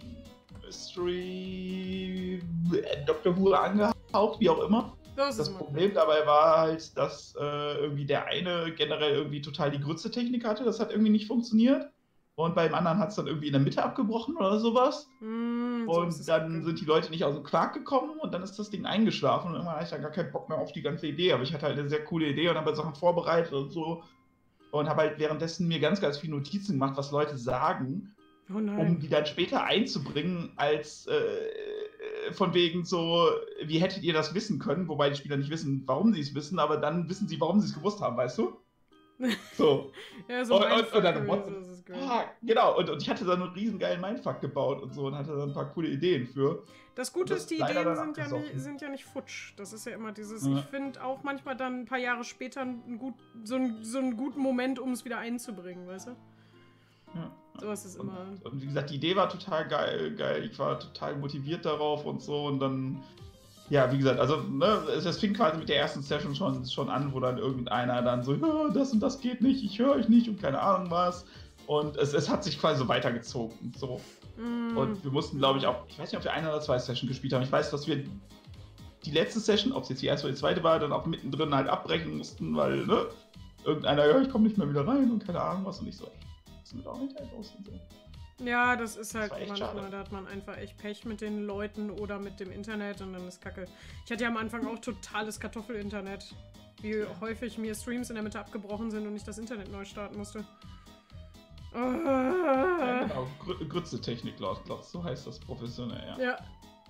Mystery... Doctor Who angehaucht, wie auch immer. Das, das Problem dabei war halt, dass äh, irgendwie der eine generell irgendwie total die Grütze-Technik hatte, das hat irgendwie nicht funktioniert. Und beim anderen hat es dann irgendwie in der Mitte abgebrochen oder sowas. Mm, und so dann sind die Leute nicht aus dem Quark gekommen und dann ist das Ding eingeschlafen und irgendwann hatte ich dann gar keinen Bock mehr auf die ganze Idee. Aber ich hatte halt eine sehr coole Idee und habe halt Sachen vorbereitet und so. Und habe halt währenddessen mir ganz, ganz viele Notizen gemacht, was Leute sagen, oh um die dann später einzubringen als... Äh, von wegen so, wie hättet ihr das wissen können, wobei die Spieler nicht wissen, warum sie es wissen, aber dann wissen sie, warum sie es gewusst haben, weißt du? So. Ja, so und, und, und dann, what, the, Girl. Ah, genau, und, und ich hatte da einen riesen geilen Mindfuck gebaut und so und hatte da ein paar coole Ideen für. Das Gute das ist, die leider Ideen dann sind ja, nicht, abgesoffen. sind ja nicht futsch. Das ist ja immer dieses, Ja. ich finde auch manchmal dann ein paar Jahre später ein gut, so, ein, so einen guten Moment, um es wieder einzubringen, weißt du? Ja. Sowas ist immer... Und, und wie gesagt, die Idee war total geil, geil. Ich war total motiviert darauf und so und dann, ja, wie gesagt, also, ne, es, es fing quasi mit der ersten Session schon, schon an, wo dann irgendeiner dann so, ja, das und das geht nicht, ich höre euch nicht und keine Ahnung was. Und es, es hat sich quasi so weitergezogen, so. Mm. Und wir mussten, glaube ich, auch, ich weiß nicht, ob wir eine oder zwei Sessions gespielt haben. Ich weiß, dass wir die letzte Session, ob es jetzt die erste oder die zweite war, dann auch mittendrin halt abbrechen mussten, weil, ne, irgendeiner, ja, ich komme nicht mehr wieder rein und keine Ahnung was und ich so, das ist auch nicht halt aus und so. Ja, das ist halt Das war echt manchmal, schade. da hat man einfach echt Pech mit den Leuten oder mit dem Internet und dann ist Kacke. Ich hatte ja am Anfang auch totales Kartoffelinternet. Wie häufig mir Streams in der Mitte abgebrochen sind und ich das Internet neu starten musste. Ja, genau, Grü Grütze-Technik, Klaus, Klaus, so heißt das professionell, ja. Ja.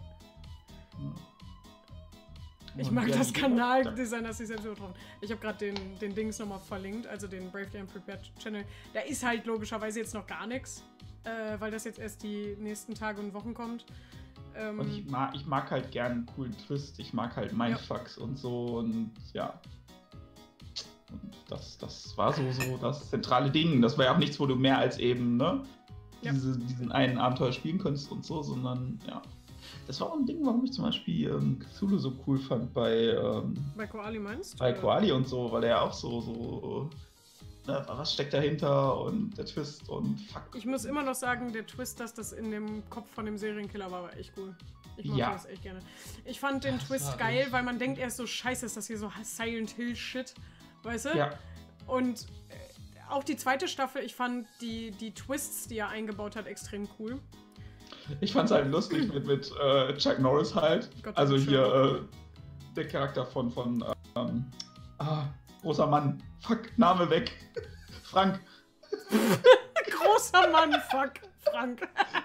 Ich Und mag ja, das die- Kanaldesign, das sich selbst übertroffen. Ich habe gerade den, den Dings nochmal verlinkt, also den Bravely Unprepared Channel. Da ist halt logischerweise jetzt noch gar nichts, äh, weil das jetzt erst die nächsten Tage und Wochen kommt. Ähm, Und ich mag, ich mag halt gern einen coolen Twist, ich mag halt Mindfucks ja. und so und ja. Und das, das war so, so das zentrale Ding. Das war ja auch nichts, wo du mehr als eben, ne, Ja. diese, diesen einen Abenteuer spielen könntest und so, sondern ja. Das war auch ein Ding, warum ich zum Beispiel ähm, Cthulhu so cool fand bei, ähm, bei Koali meinst du? bei Koali und so, weil er ja auch so, so, ne, was steckt dahinter und der Twist und fuck. Ich muss immer noch sagen, der Twist, dass das in dem Kopf von dem Serienkiller war, war echt cool. Ich mag Ja. das echt gerne. Ich fand den Das Twist war geil, echt- weil man denkt erst so, scheiße, ist das hier so Silent Hill Shit, weißt du? Ja. Und äh, auch die zweite Staffel, ich fand die, die Twists, die er eingebaut hat, extrem cool. Ich fand's halt lustig mit, mit äh, Chuck Norris halt. Gott, also das ist hier schön. äh, der Charakter von, von ähm, ah, großer Mann. Fuck, Name weg. Frank. Großer Mann, fuck, Frank.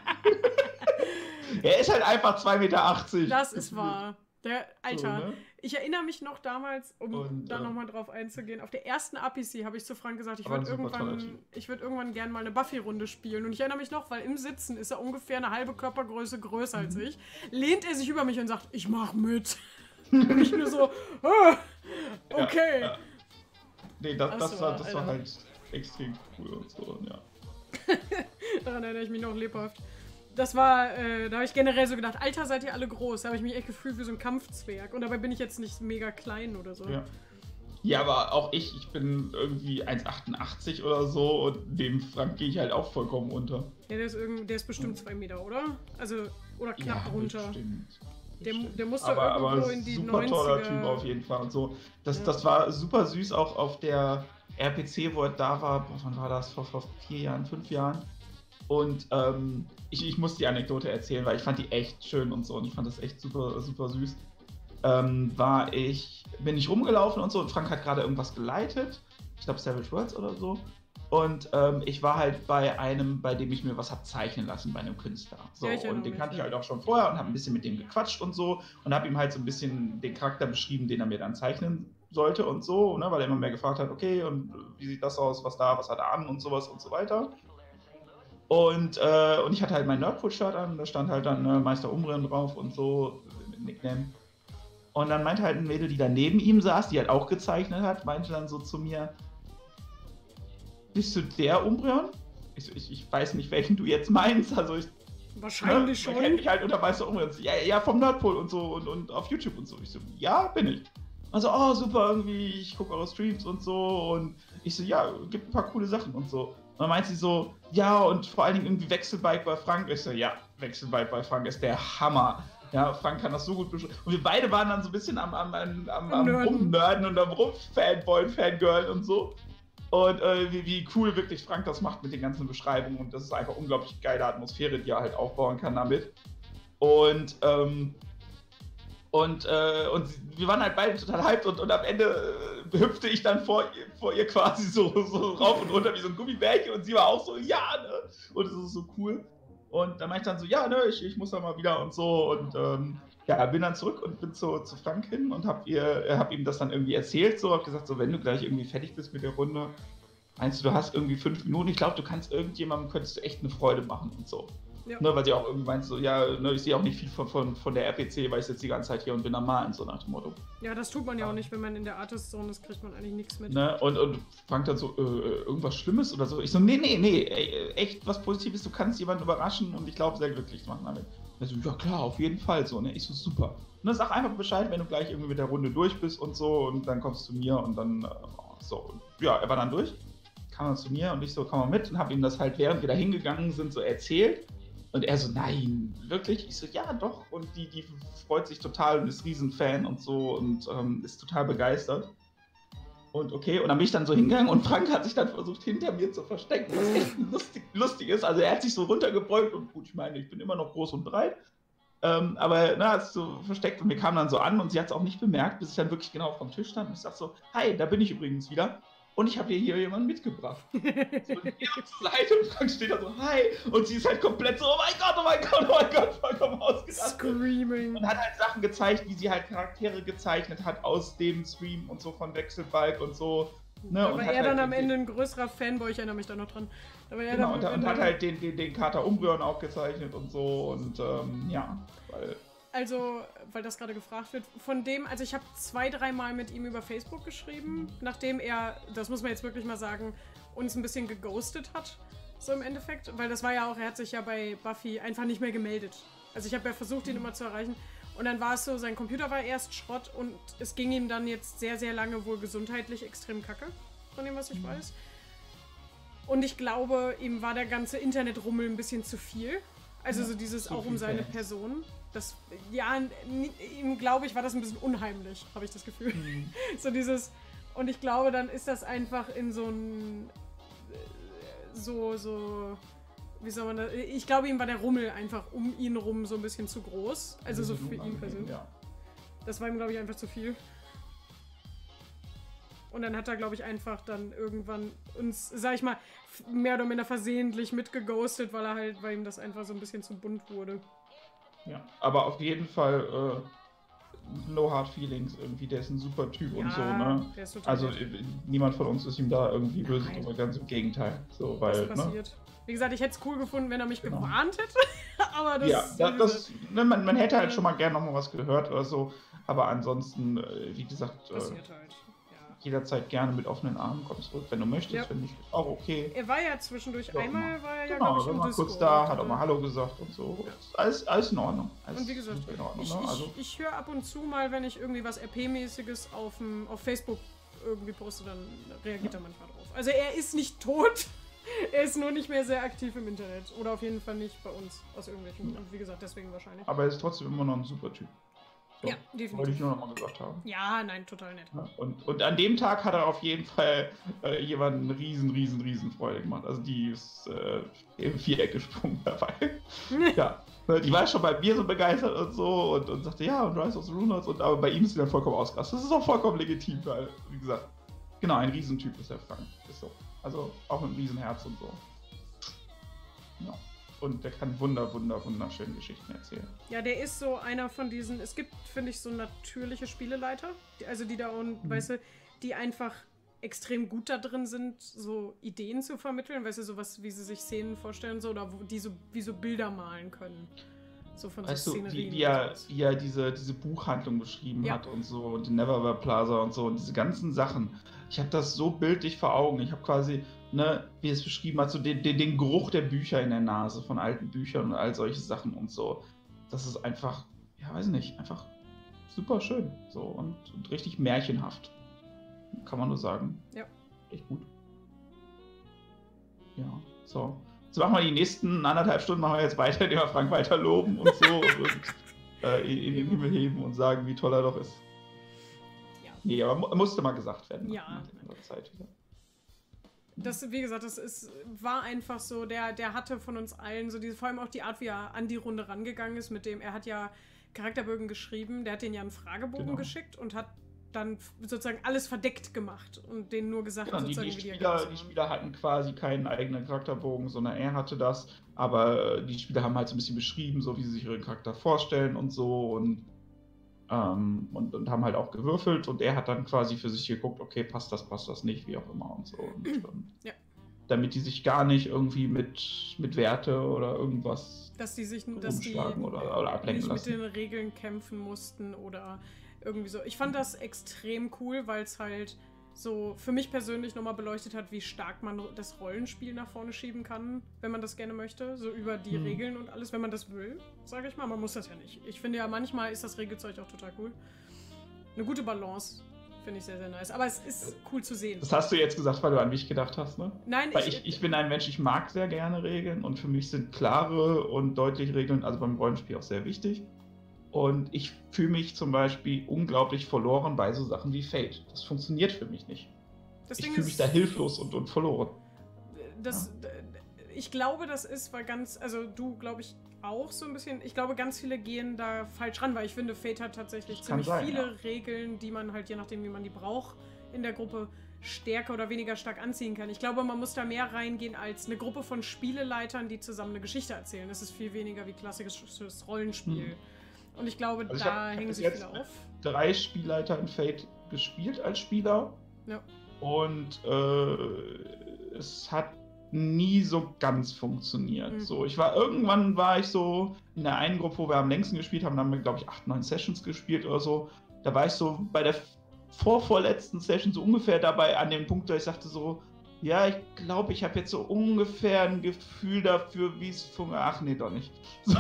Er ist halt einfach zwei Meter achtzig. Das ist wahr. Der, Alter, So, ne? ich erinnere mich noch damals, um Und, da äh, nochmal drauf einzugehen, auf der ersten A P C habe ich zu Frank gesagt, ich Aber würde ein super toller irgendwann, Typ. ich würd irgendwann gerne mal eine Buffy-Runde spielen. Und ich erinnere mich noch, weil im Sitzen ist er ungefähr eine halbe Körpergröße größer als Mhm. ich, lehnt er sich über mich und sagt, ich mach mit. Und ich nur so, ah, okay. Ja, ja. Nee, das, Das das, war, war, das war Alter. halt extrem cool und so, und ja. Daran erinnere ich mich noch lebhaft. Das war, äh, da habe ich generell so gedacht, Alter, seid ihr alle groß? Da habe ich mich echt gefühlt wie so ein Kampfzwerg. Und dabei bin ich jetzt nicht mega klein oder so. Ja. Ja, aber auch ich, ich bin irgendwie eins Komma achtundachtzig oder so und dem Frank gehe ich halt auch vollkommen unter. Ja, der ist, irgend, der ist bestimmt zwei Meter, oder? Also, oder knapp Ja, runter. bestimmt. Der, Bestimmt. der musste aber, irgendwo aber in die super toller neunziger. Typ auf jeden Fall und so. Das, Ja. das war super süß auch auf der R P C, wo er da war. Boah, wann war das? Vor, vor vier Jahren, fünf Jahren. Und ähm, ich, ich muss die Anekdote erzählen, weil ich fand die echt schön und so und ich fand das echt super, super süß. Ähm, war ich, bin ich rumgelaufen und so und Frank hat gerade irgendwas geleitet. Ich glaube Savage Worlds oder so. Und ähm, ich war halt bei einem, bei dem ich mir was habe zeichnen lassen, bei einem Künstler. So, Ja, ich erinnere und den mich, kannte ja. ich halt auch schon vorher und habe ein bisschen mit dem gequatscht und so und habe ihm halt so ein bisschen den Charakter beschrieben, den er mir dann zeichnen sollte und so, ne, weil er immer mehr gefragt hat, okay, und wie sieht das aus, was da, was hat er an und sowas und so weiter. Und, äh, und ich hatte halt mein Nerdpool-Shirt an, da stand halt dann äh, Meister Umrian drauf und so, mit Nickname. Und dann meinte halt ein Mädel, die da neben ihm saß, die halt auch gezeichnet hat, meinte dann so zu mir, bist du der Umrian? Ich, so, ich, ich weiß nicht, welchen du jetzt meinst, also ich Wahrscheinlich ne, man kennt schon. mich halt unter Meister Umrian. Ja, ja, vom Nerdpool und so und, und auf YouTube und so. Ich so, ja, bin ich. Also, oh, super, irgendwie, ich gucke eure Streams und so und ich so, ja, gibt ein paar coole Sachen und so. Und dann meint sie so, ja, und vor allen Dingen irgendwie Wechselbike bei Frank. Ich so, ja, Wechselbike bei Frank ist der Hammer. Ja, Frank kann das so gut beschreiben. Und wir beide waren dann so ein bisschen am, am, am, am, am Nerden. Rumnerden und am Rumfanboyen, Fangirlen und so. Und äh, wie, wie cool wirklich Frank das macht mit den ganzen Beschreibungen. Und das ist einfach unglaublich geile Atmosphäre, die er halt aufbauen kann damit. Und, ähm, und, äh, und wir waren halt beide total hyped und, und am Ende äh, hüpfte ich dann vor, ihr- vor ihr quasi so, so rauf und runter wie so ein Gummibärchen und sie war auch so, ja, ne? Und es ist so cool. Und dann meinte ich dann so, ja, ne, ich, ich muss da mal wieder und so. Und ähm, ja, bin dann zurück und bin zu, zu Frank hin und hab, ihr, hab ihm das dann irgendwie erzählt, so, hab gesagt, so, wenn du gleich irgendwie fertig bist mit der Runde, meinst du, du hast irgendwie fünf Minuten, ich glaube, du kannst irgendjemandem, könntest du echt eine Freude machen und so. Ja. Ne, weil sie auch irgendwie meinst, so, ja, ne, ich sehe auch nicht viel von, von, von der R P C, weil ich sitze die ganze Zeit hier und bin am Malen, so nach dem Motto. Ja, das tut man ja auch nicht, wenn man in der Artist-Zone ist, kriegt man eigentlich nichts mit. Ne, und, und fangt dann so, äh, irgendwas Schlimmes oder so. Ich so, nee, nee, nee, ey, echt was Positives, du kannst jemanden überraschen und ich glaube, sehr glücklich machen damit. Er so, ja klar, auf jeden Fall, so, ne, ich so, super. Ne, sag einfach Bescheid, wenn du gleich irgendwie mit der Runde durch bist und so und dann kommst du zu mir und dann, äh, so. Ja, er war dann durch, kam dann zu mir und ich so, komm mal mit und hab ihm das halt, während wir da hingegangen sind, so erzählt. Und er so, nein, wirklich? Ich so, ja, doch. Und die, die freut sich total und ist Riesenfan und so und ähm, ist total begeistert. Und okay, und dann bin ich dann so hingegangen und Frank hat sich dann versucht, hinter mir zu verstecken, was echt lustig, lustig ist. Also er hat sich so runtergebeugt und gut, ich meine, ich bin immer noch groß und breit. Ähm, aber na, hat sich so versteckt und wir kamen dann so an und sie hat es auch nicht bemerkt, bis ich dann wirklich genau vom Tisch stand und ich sag so, hi, da bin ich übrigens wieder. Und ich habe dir hier jemanden mitgebracht. So, und ich gehe zur Seite und Frank steht da so, hi. Und sie ist halt komplett so, oh mein Gott, oh mein Gott, oh mein Gott, vollkommen ausgerastet. Screaming. Und hat halt Sachen gezeigt, wie sie halt Charaktere gezeichnet hat aus dem Stream und so von Wechselbalg und so. Ne? Da und war hat er halt dann am den, Ende ein größerer Fanboy, ich erinnere mich da noch dran. Da war er genau, dann und, am und Ende hat halt den, den, den Kater Umbrion auch gezeichnet und so. Und ähm, ja, weil... Also, weil das gerade gefragt wird, von dem, also ich habe zwei, dreimal mit ihm über Facebook geschrieben, nachdem er, das muss man jetzt wirklich mal sagen, uns ein bisschen geghostet hat, so im Endeffekt, weil das war ja auch, er hat sich ja bei Buffy einfach nicht mehr gemeldet. Also ich habe ja versucht, ihn immer zu erreichen und dann war es so, sein Computer war erst Schrott und es ging ihm dann jetzt sehr, sehr lange wohl gesundheitlich extrem kacke, von dem, was ich mhm. weiß. Und ich glaube, ihm war der ganze Internetrummel ein bisschen zu viel. Also ja, so dieses so auch um seine Fans. Person. Das, ja, ihm glaube ich, war das ein bisschen unheimlich, habe ich das Gefühl. Mhm. So dieses, und ich glaube, dann ist das einfach in so ein, so, so, wie soll man das, ich glaube, ihm war der Rummel einfach um ihn rum so ein bisschen zu groß. Also so für ihn persönlich. Ja. Das war ihm, glaube ich, einfach zu viel. Und dann hat er, glaube ich, einfach dann irgendwann uns, sag ich mal, mehr oder minder versehentlich mitgeghostet, weil er halt, weil ihm das einfach so ein bisschen zu bunt wurde. Ja, aber auf jeden Fall äh, no hard feelings irgendwie, der ist ein super Typ ja, und so, ne? Der ist total also nett. Niemand von uns ist ihm da irgendwie böse, aber ganz im Gegenteil. So, weil, das passiert. Ne? Wie gesagt, ich hätte es cool gefunden, wenn er mich genau. gewarnt hätte, aber das... Ja, das, das, ne, man, man hätte halt schon mal gerne noch mal was gehört oder so, aber ansonsten, äh, wie gesagt... Passiert halt. Jederzeit gerne mit offenen Armen kommst zurück, wenn du möchtest, ja. finde ich auch okay. Er war ja zwischendurch ja, einmal, war er ja, genau, glaube ich, im mal Discord. kurz da, hat auch mal Hallo gesagt und so. Ja. Alles, alles in Ordnung. Alles und wie gesagt, in Ordnung, ich, ne? ich, also, ich höre ab und zu mal, wenn ich irgendwie was R P-mäßiges auf, auf Facebook irgendwie poste, dann reagiert ja. er manchmal drauf. Also er ist nicht tot, er ist nur nicht mehr sehr aktiv im Internet. Oder auf jeden Fall nicht bei uns, aus irgendwelchen Gründen. Ja. Wie gesagt, deswegen wahrscheinlich. Aber er ist trotzdem immer noch ein super Typ. So, ja, definitiv. Wollte ich nur noch mal gesagt haben. Ja, nein, total nett. Ja, und, und an dem Tag hat er auf jeden Fall äh, jemanden riesen, riesen, riesen Freude gemacht. Also die ist äh, im Viereck gesprungen dabei. Ja, die war schon bei mir so begeistert und so und, und sagte, ja, und Rise of the Runers, und aber bei ihm ist sie dann vollkommen ausgerastet. Das ist auch vollkommen legitim, weil, wie gesagt, genau, ein Riesentyp ist der Frank. Ist so. Also auch mit einem Riesenherz und so. Ja. Und der kann wunder, wunder, wunderschöne Geschichten erzählen. Ja, der ist so einer von diesen, es gibt, finde ich, so natürliche Spieleleiter, die, also die da, und, mhm. weißt du, die einfach extrem gut da drin sind, so Ideen zu vermitteln, weißt du, sowas, wie sie sich Szenen vorstellen, so, oder wo die so, wie so Bilder malen können. So von weißt so du, Szenerien. Wie, wie, er, wie er diese, diese Buchhandlung beschrieben ja. hat und so, und den Neverwhere Plaza und so, und diese ganzen Sachen. Ich habe das so bildlich vor Augen. Ich habe quasi, ne, wie es beschrieben hat, so den, den, den Geruch der Bücher in der Nase, von alten Büchern und all solche Sachen und so. Das ist einfach, ja, weiß nicht, einfach super schön. So, und, und richtig märchenhaft. Kann man nur sagen. Ja. Echt gut. Ja, so. Jetzt machen wir die nächsten anderthalb Stunden, machen wir jetzt weiter, indem wir Frank weiter loben und so und äh, in, in den Himmel heben und sagen, wie toll er doch ist. Ja. Nee, aber musste mal gesagt werden. Ja. Nach der Zeit wieder. Das, wie gesagt, das ist, war einfach so, der, der hatte von uns allen so diese, vor allem auch die Art, wie er an die Runde rangegangen ist, mit dem, er hat ja Charakterbögen geschrieben, der hat denen ja einen Fragebogen genau. geschickt und hat dann sozusagen alles verdeckt gemacht und denen nur gesagt, genau, sozusagen, die, die, wie die Spieler, die Spieler hatten quasi keinen eigenen Charakterbogen, sondern er hatte das, aber die Spieler haben halt so ein bisschen beschrieben, so wie sie sich ihren Charakter vorstellen und so, und Ähm, und, und haben halt auch gewürfelt und er hat dann quasi für sich geguckt, okay, passt das, passt das nicht, wie auch immer und so. Und, ähm, ja. Damit die sich gar nicht irgendwie mit, mit Werte oder irgendwas dass die sich dass die oder, oder ablenken nicht lassen. mit den Regeln kämpfen mussten oder irgendwie so. Ich fand das extrem cool, weil es halt so für mich persönlich nochmal beleuchtet hat, wie stark man das Rollenspiel nach vorne schieben kann, wenn man das gerne möchte, so über die hm. Regeln und alles, wenn man das will, sage ich mal. Man muss das ja nicht. Ich finde ja, manchmal ist das Regelzeug auch total cool. Eine gute Balance. Finde ich sehr, sehr nice. Aber es ist cool zu sehen. Das hast du jetzt gesagt, weil du an mich gedacht hast, ne? Nein, weil ich, ich, ich bin ein Mensch, ich mag sehr gerne Regeln und für mich sind klare und deutliche Regeln, also beim Rollenspiel auch sehr wichtig. Und ich fühle mich zum Beispiel unglaublich verloren bei so Sachen wie Fate. Das funktioniert für mich nicht. Das ich fühle mich da hilflos und, und verloren. Das, ja. Ich glaube, das ist, weil ganz, also du, glaube ich, auch so ein bisschen, ich glaube, ganz viele gehen da falsch ran, weil ich finde, Fate hat tatsächlich das ziemlich sein, viele ja. Regeln, die man halt, je nachdem, wie man die braucht, in der Gruppe stärker oder weniger stark anziehen kann. Ich glaube, man muss da mehr reingehen als eine Gruppe von Spieleleitern, die zusammen eine Geschichte erzählen. Das ist viel weniger wie klassisches Rollenspiel. Hm. Und ich glaube, also da ich hab, hängen ich sich viele auf. Drei Spielleiter in Fate gespielt als Spieler. Ja. Und äh, es hat nie so ganz funktioniert. Mhm. So, ich war irgendwann war ich so in der einen Gruppe, wo wir am längsten gespielt haben, da haben wir, glaube ich, acht, neun Sessions gespielt oder so. Da war ich so bei der vorvorletzten Session so ungefähr dabei an dem Punkt, da ich sagte so, ja, ich glaube, ich habe jetzt so ungefähr ein Gefühl dafür, wie es funktioniert. Ach nee, doch nicht. So.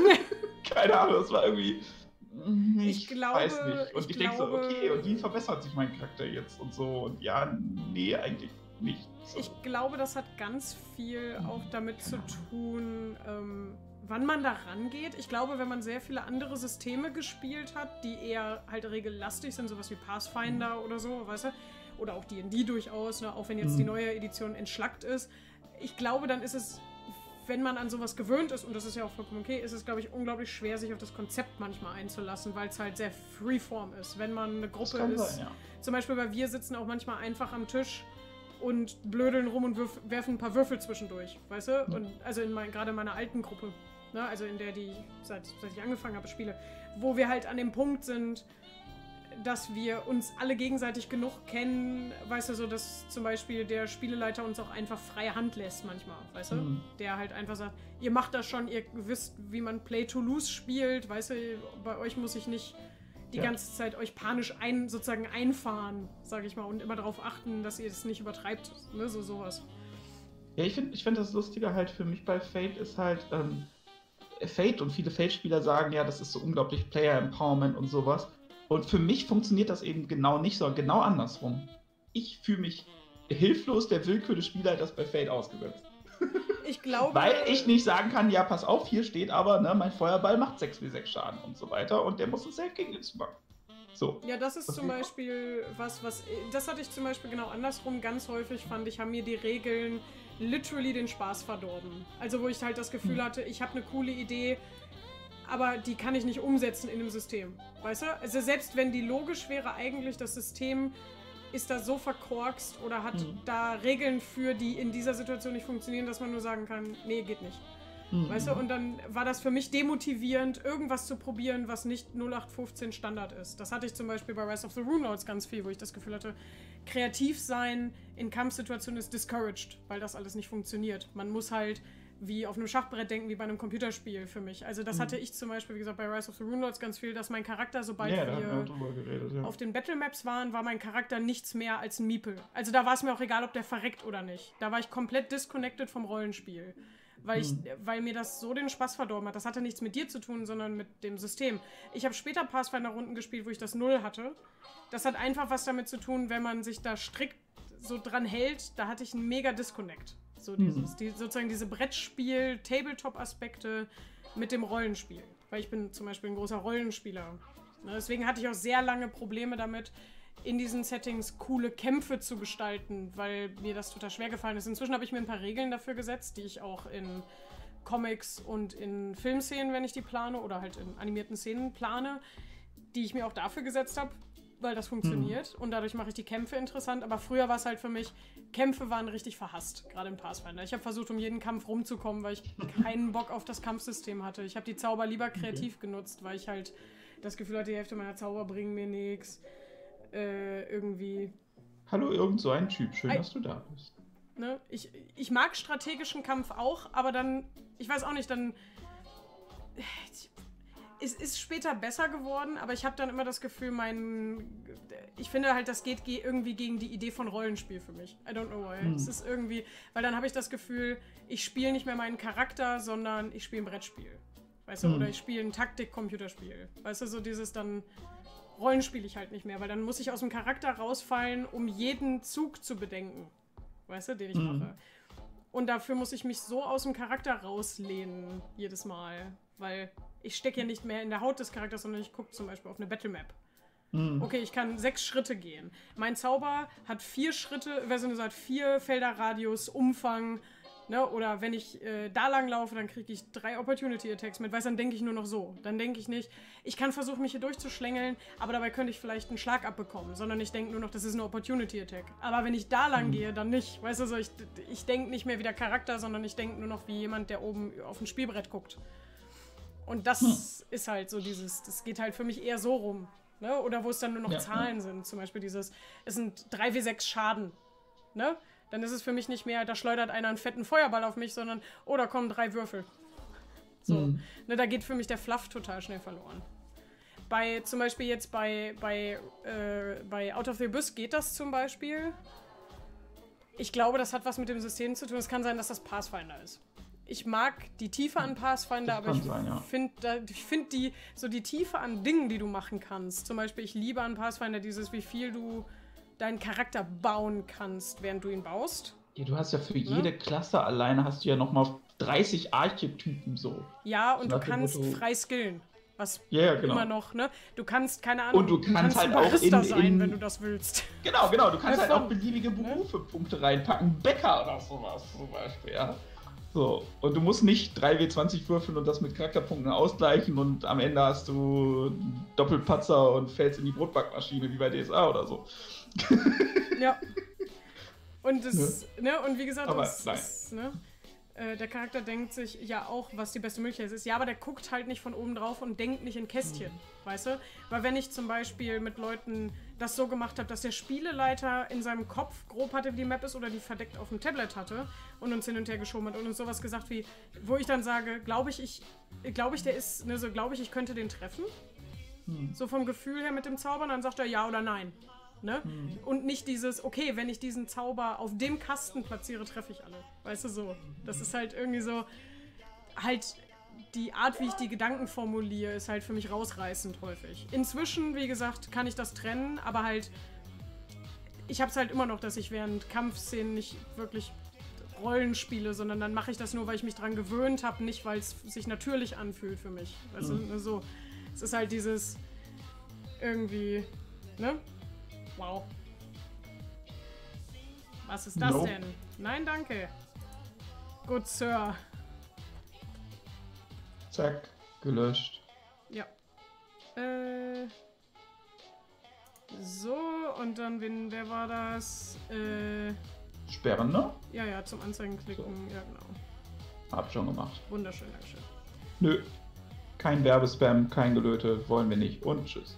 Keine Ahnung, das war irgendwie. Ich, ich glaube, weiß nicht. Und ich, ich denke so, okay, und wie verbessert sich mein Charakter jetzt und so? Und ja, nee, eigentlich nicht. So. Ich glaube, das hat ganz viel auch damit zu tun, ähm, wann man da rangeht. Ich glaube, wenn man sehr viele andere Systeme gespielt hat, die eher halt regellastig sind, sowas wie Pathfinder mhm. oder so, weißt du? Oder auch D und D durchaus, ne? Auch wenn jetzt mhm. die neue Edition entschlackt ist. Ich glaube, dann ist es, wenn man an sowas gewöhnt ist, und das ist ja auch vollkommen okay, ist es, glaube ich, unglaublich schwer, sich auf das Konzept manchmal einzulassen, weil es halt sehr freeform ist. Wenn man eine Gruppe ist, sein, ja. Zum Beispiel, weil wir sitzen auch manchmal einfach am Tisch und blödeln rum und wirf, werfen ein paar Würfel zwischendurch, weißt du? Und also in mein, gerade in meiner alten Gruppe, ne? Also in der, die seit, seit ich angefangen habe, spiele, wo wir halt an dem Punkt sind, dass wir uns alle gegenseitig genug kennen, weißt du, so dass zum Beispiel der Spieleleiter uns auch einfach freie Hand lässt manchmal, weißt du? Mhm. Der halt einfach sagt, ihr macht das schon, ihr wisst, wie man Play to Lose spielt, weißt du, bei euch muss ich nicht die ja. ganze Zeit euch panisch ein, sozusagen einfahren, sage ich mal, und immer darauf achten, dass ihr es nicht übertreibt, ne, so sowas. Ja, ich finde ich find das Lustige halt für mich bei Fate ist halt, ähm, Fate und viele Fate-Spieler sagen, ja, das ist so unglaublich Player-Empowerment und sowas. Und für mich funktioniert das eben genau nicht, sondern genau andersrum. Ich fühle mich hilflos der Willkür des Spielleiters bei Fate ausgesetzt. Ich glaube... Weil ich nicht sagen kann, ja, pass auf, hier steht aber, ne, mein Feuerball macht sechs W sechs Schaden und so weiter und der muss ein Save gegen den machen. So. Ja, das ist was zum Beispiel was, was... Das hatte ich zum Beispiel genau andersrum. Ganz häufig fand ich, haben mir die Regeln literally den Spaß verdorben. Also wo ich halt das Gefühl hm. hatte, ich habe eine coole Idee, aber die kann ich nicht umsetzen in dem System. Weißt du? Also selbst wenn die logisch wäre, eigentlich das System ist da so verkorkst oder hat mhm. da Regeln für, die in dieser Situation nicht funktionieren, dass man nur sagen kann, nee, geht nicht. Mhm. Weißt du? Und dann war das für mich demotivierend, irgendwas zu probieren, was nicht null acht fünfzehn Standard ist. Das hatte ich zum Beispiel bei Rise of the Runelords ganz viel, wo ich das Gefühl hatte, kreativ sein in Kampfsituationen ist discouraged, weil das alles nicht funktioniert. Man muss halt wie auf einem Schachbrett denken, wie bei einem Computerspiel für mich. Also das mhm. hatte ich zum Beispiel, wie gesagt, bei Rise of the Runelords ganz viel, dass mein Charakter, sobald ja, wir geredet, ja. auf den Battlemaps waren, war mein Charakter nichts mehr als ein Miepel. Also da war es mir auch egal, ob der verreckt oder nicht. Da war ich komplett disconnected vom Rollenspiel. Weil, ich, mhm. weil mir das so den Spaß verdorben hat. Das hatte nichts mit dir zu tun, sondern mit dem System. Ich habe später Pathfinder-Runden gespielt, wo ich das Null hatte. Das hat einfach was damit zu tun, wenn man sich da strikt so dran hält, da hatte ich einen mega Disconnect. So dieses, die, sozusagen diese Brettspiel-Tabletop-Aspekte mit dem Rollenspiel. Weil ich bin zum Beispiel ein großer Rollenspieler. Deswegen hatte ich auch sehr lange Probleme damit, in diesen Settings coole Kämpfe zu gestalten, weil mir das total schwer gefallen ist. Inzwischen habe ich mir ein paar Regeln dafür gesetzt, die ich auch in Comics und in Filmszenen, wenn ich die plane, oder halt in animierten Szenen plane, die ich mir auch dafür gesetzt habe, weil das funktioniert. Mhm. Und dadurch mache ich die Kämpfe interessant. Aber früher war es halt für mich, Kämpfe waren richtig verhasst, gerade im Pathfinder. Ich habe versucht, um jeden Kampf rumzukommen, weil ich keinen Bock auf das Kampfsystem hatte. Ich habe die Zauber lieber kreativ okay. genutzt, weil ich halt das Gefühl hatte, die Hälfte meiner Zauber bringen mir nichts. Äh, irgendwie. Hallo, irgend so ein Typ. Schön, Ei. dass du da bist. Ne? Ich, ich mag strategischen Kampf auch, aber dann, ich weiß auch nicht, dann. Es ist später besser geworden, aber ich habe dann immer das Gefühl, mein. Ich finde halt, das geht ge irgendwie gegen die Idee von Rollenspiel für mich. I don't know why. Hm. Es ist irgendwie. Weil dann habe ich das Gefühl, ich spiele nicht mehr meinen Charakter, sondern ich spiele ein Brettspiel. Weißt du? Hm. Oder ich spiele ein Taktik-Computerspiel. Weißt du, so dieses dann. Rollen spiele ich halt nicht mehr, weil dann muss ich aus dem Charakter rausfallen, um jeden Zug zu bedenken. Weißt du, den ich hm. mache. Und dafür muss ich mich so aus dem Charakter rauslehnen, jedes Mal. Weil ich stecke ja nicht mehr in der Haut des Charakters, sondern ich gucke zum Beispiel auf eine Battlemap. Mhm. Okay, ich kann sechs Schritte gehen. Mein Zauber hat vier Schritte, wer so sagt, vier Felder Radius, Umfang. Ne? Oder wenn ich äh, da lang laufe, dann kriege ich drei Opportunity Attacks mit. Weißt du, dann denke ich nur noch so. Dann denke ich nicht, ich kann versuchen, mich hier durchzuschlängeln, aber dabei könnte ich vielleicht einen Schlag abbekommen. Sondern ich denke nur noch, das ist eine Opportunity Attack. Aber wenn ich da lang mhm. gehe, dann nicht. Weißt du, so, ich, ich denke nicht mehr wie der Charakter, sondern ich denke nur noch wie jemand, der oben auf ein Spielbrett guckt. Und das hm. ist halt so dieses, das geht halt für mich eher so rum. Ne? Oder wo es dann nur noch ja, Zahlen ja. sind. Zum Beispiel dieses, es sind drei W sechs Schaden. Ne? Dann ist es für mich nicht mehr, da schleudert einer einen fetten Feuerball auf mich, sondern, oh, da kommen drei Würfel. So. Hm. Ne, da geht für mich der Fluff total schnell verloren. Bei, zum Beispiel jetzt bei, bei, äh, bei Out of the Abyss geht das zum Beispiel. Ich glaube, das hat was mit dem System zu tun. Es kann sein, dass das Pathfinder ist. Ich mag die Tiefe an Pathfinder, aber ich ja. finde find die, so die Tiefe an Dingen, die du machen kannst. Zum Beispiel, ich liebe an Pathfinder dieses, wie viel du deinen Charakter bauen kannst, während du ihn baust. Ja, du hast ja für ja? jede Klasse alleine hast du ja nochmal dreißig Archetypen so. Ja, und du kannst Motto... frei skillen. Was ja, ja, genau. immer noch, ne? Du kannst, keine Ahnung, und du kannst, du kannst halt auch in, sein, in, wenn du das willst. Genau, genau. Du kannst halt auch beliebige Berufe, ne? Punkte reinpacken. Bäcker oder sowas zum Beispiel, ja. So, und du musst nicht drei W zwanzig würfeln und das mit Charakterpunkten ausgleichen und am Ende hast du Doppelpatzer und fällst in die Brotbackmaschine wie bei D S A oder so. Ja. Und das, ne, ne und wie gesagt, aber das nein. ist, ne, äh, der Charakter denkt sich ja auch, was die beste Möglichkeit ist. Ja, aber der guckt halt nicht von oben drauf und denkt nicht in Kästchen, mhm. weißt du? Weil wenn ich zum Beispiel mit Leuten das so gemacht habe, dass der Spieleleiter in seinem Kopf grob hatte, wie die Map ist oder die verdeckt auf dem Tablet hatte und uns hin und her geschoben hat und uns sowas gesagt wie, wo ich dann sage, glaube ich, ich, glaube ich, der ist, ne, so glaube ich, ich könnte den treffen. Mhm. So vom Gefühl her mit dem Zaubern, dann sagt er ja oder nein. Ne? Mhm. Und nicht dieses, okay, wenn ich diesen Zauber auf dem Kasten platziere, treffe ich alle. Weißt du, so. Das ist halt irgendwie so, halt die Art, wie ich die Gedanken formuliere, ist halt für mich rausreißend häufig. Inzwischen, wie gesagt, kann ich das trennen, aber halt, ich hab's halt immer noch, dass ich während Kampfszenen nicht wirklich Rollen spiele, sondern dann mache ich das nur, weil ich mich dran gewöhnt habe, nicht weil es sich natürlich anfühlt für mich. Weißt mhm. du, so. Es ist halt dieses irgendwie, ne? Wow. Was ist das nope. denn? Nein, danke. Gut, Sir. Zack, gelöscht. Ja. Äh. So, und dann, wen, wer war das? Äh. Sperren, ne? Ja, ja, zum Anzeigen klicken. So. Ja, genau. Hab schon gemacht. Wunderschön, Dankeschön. Nö. Kein Werbespam, kein Gelöte, wollen wir nicht. Und tschüss.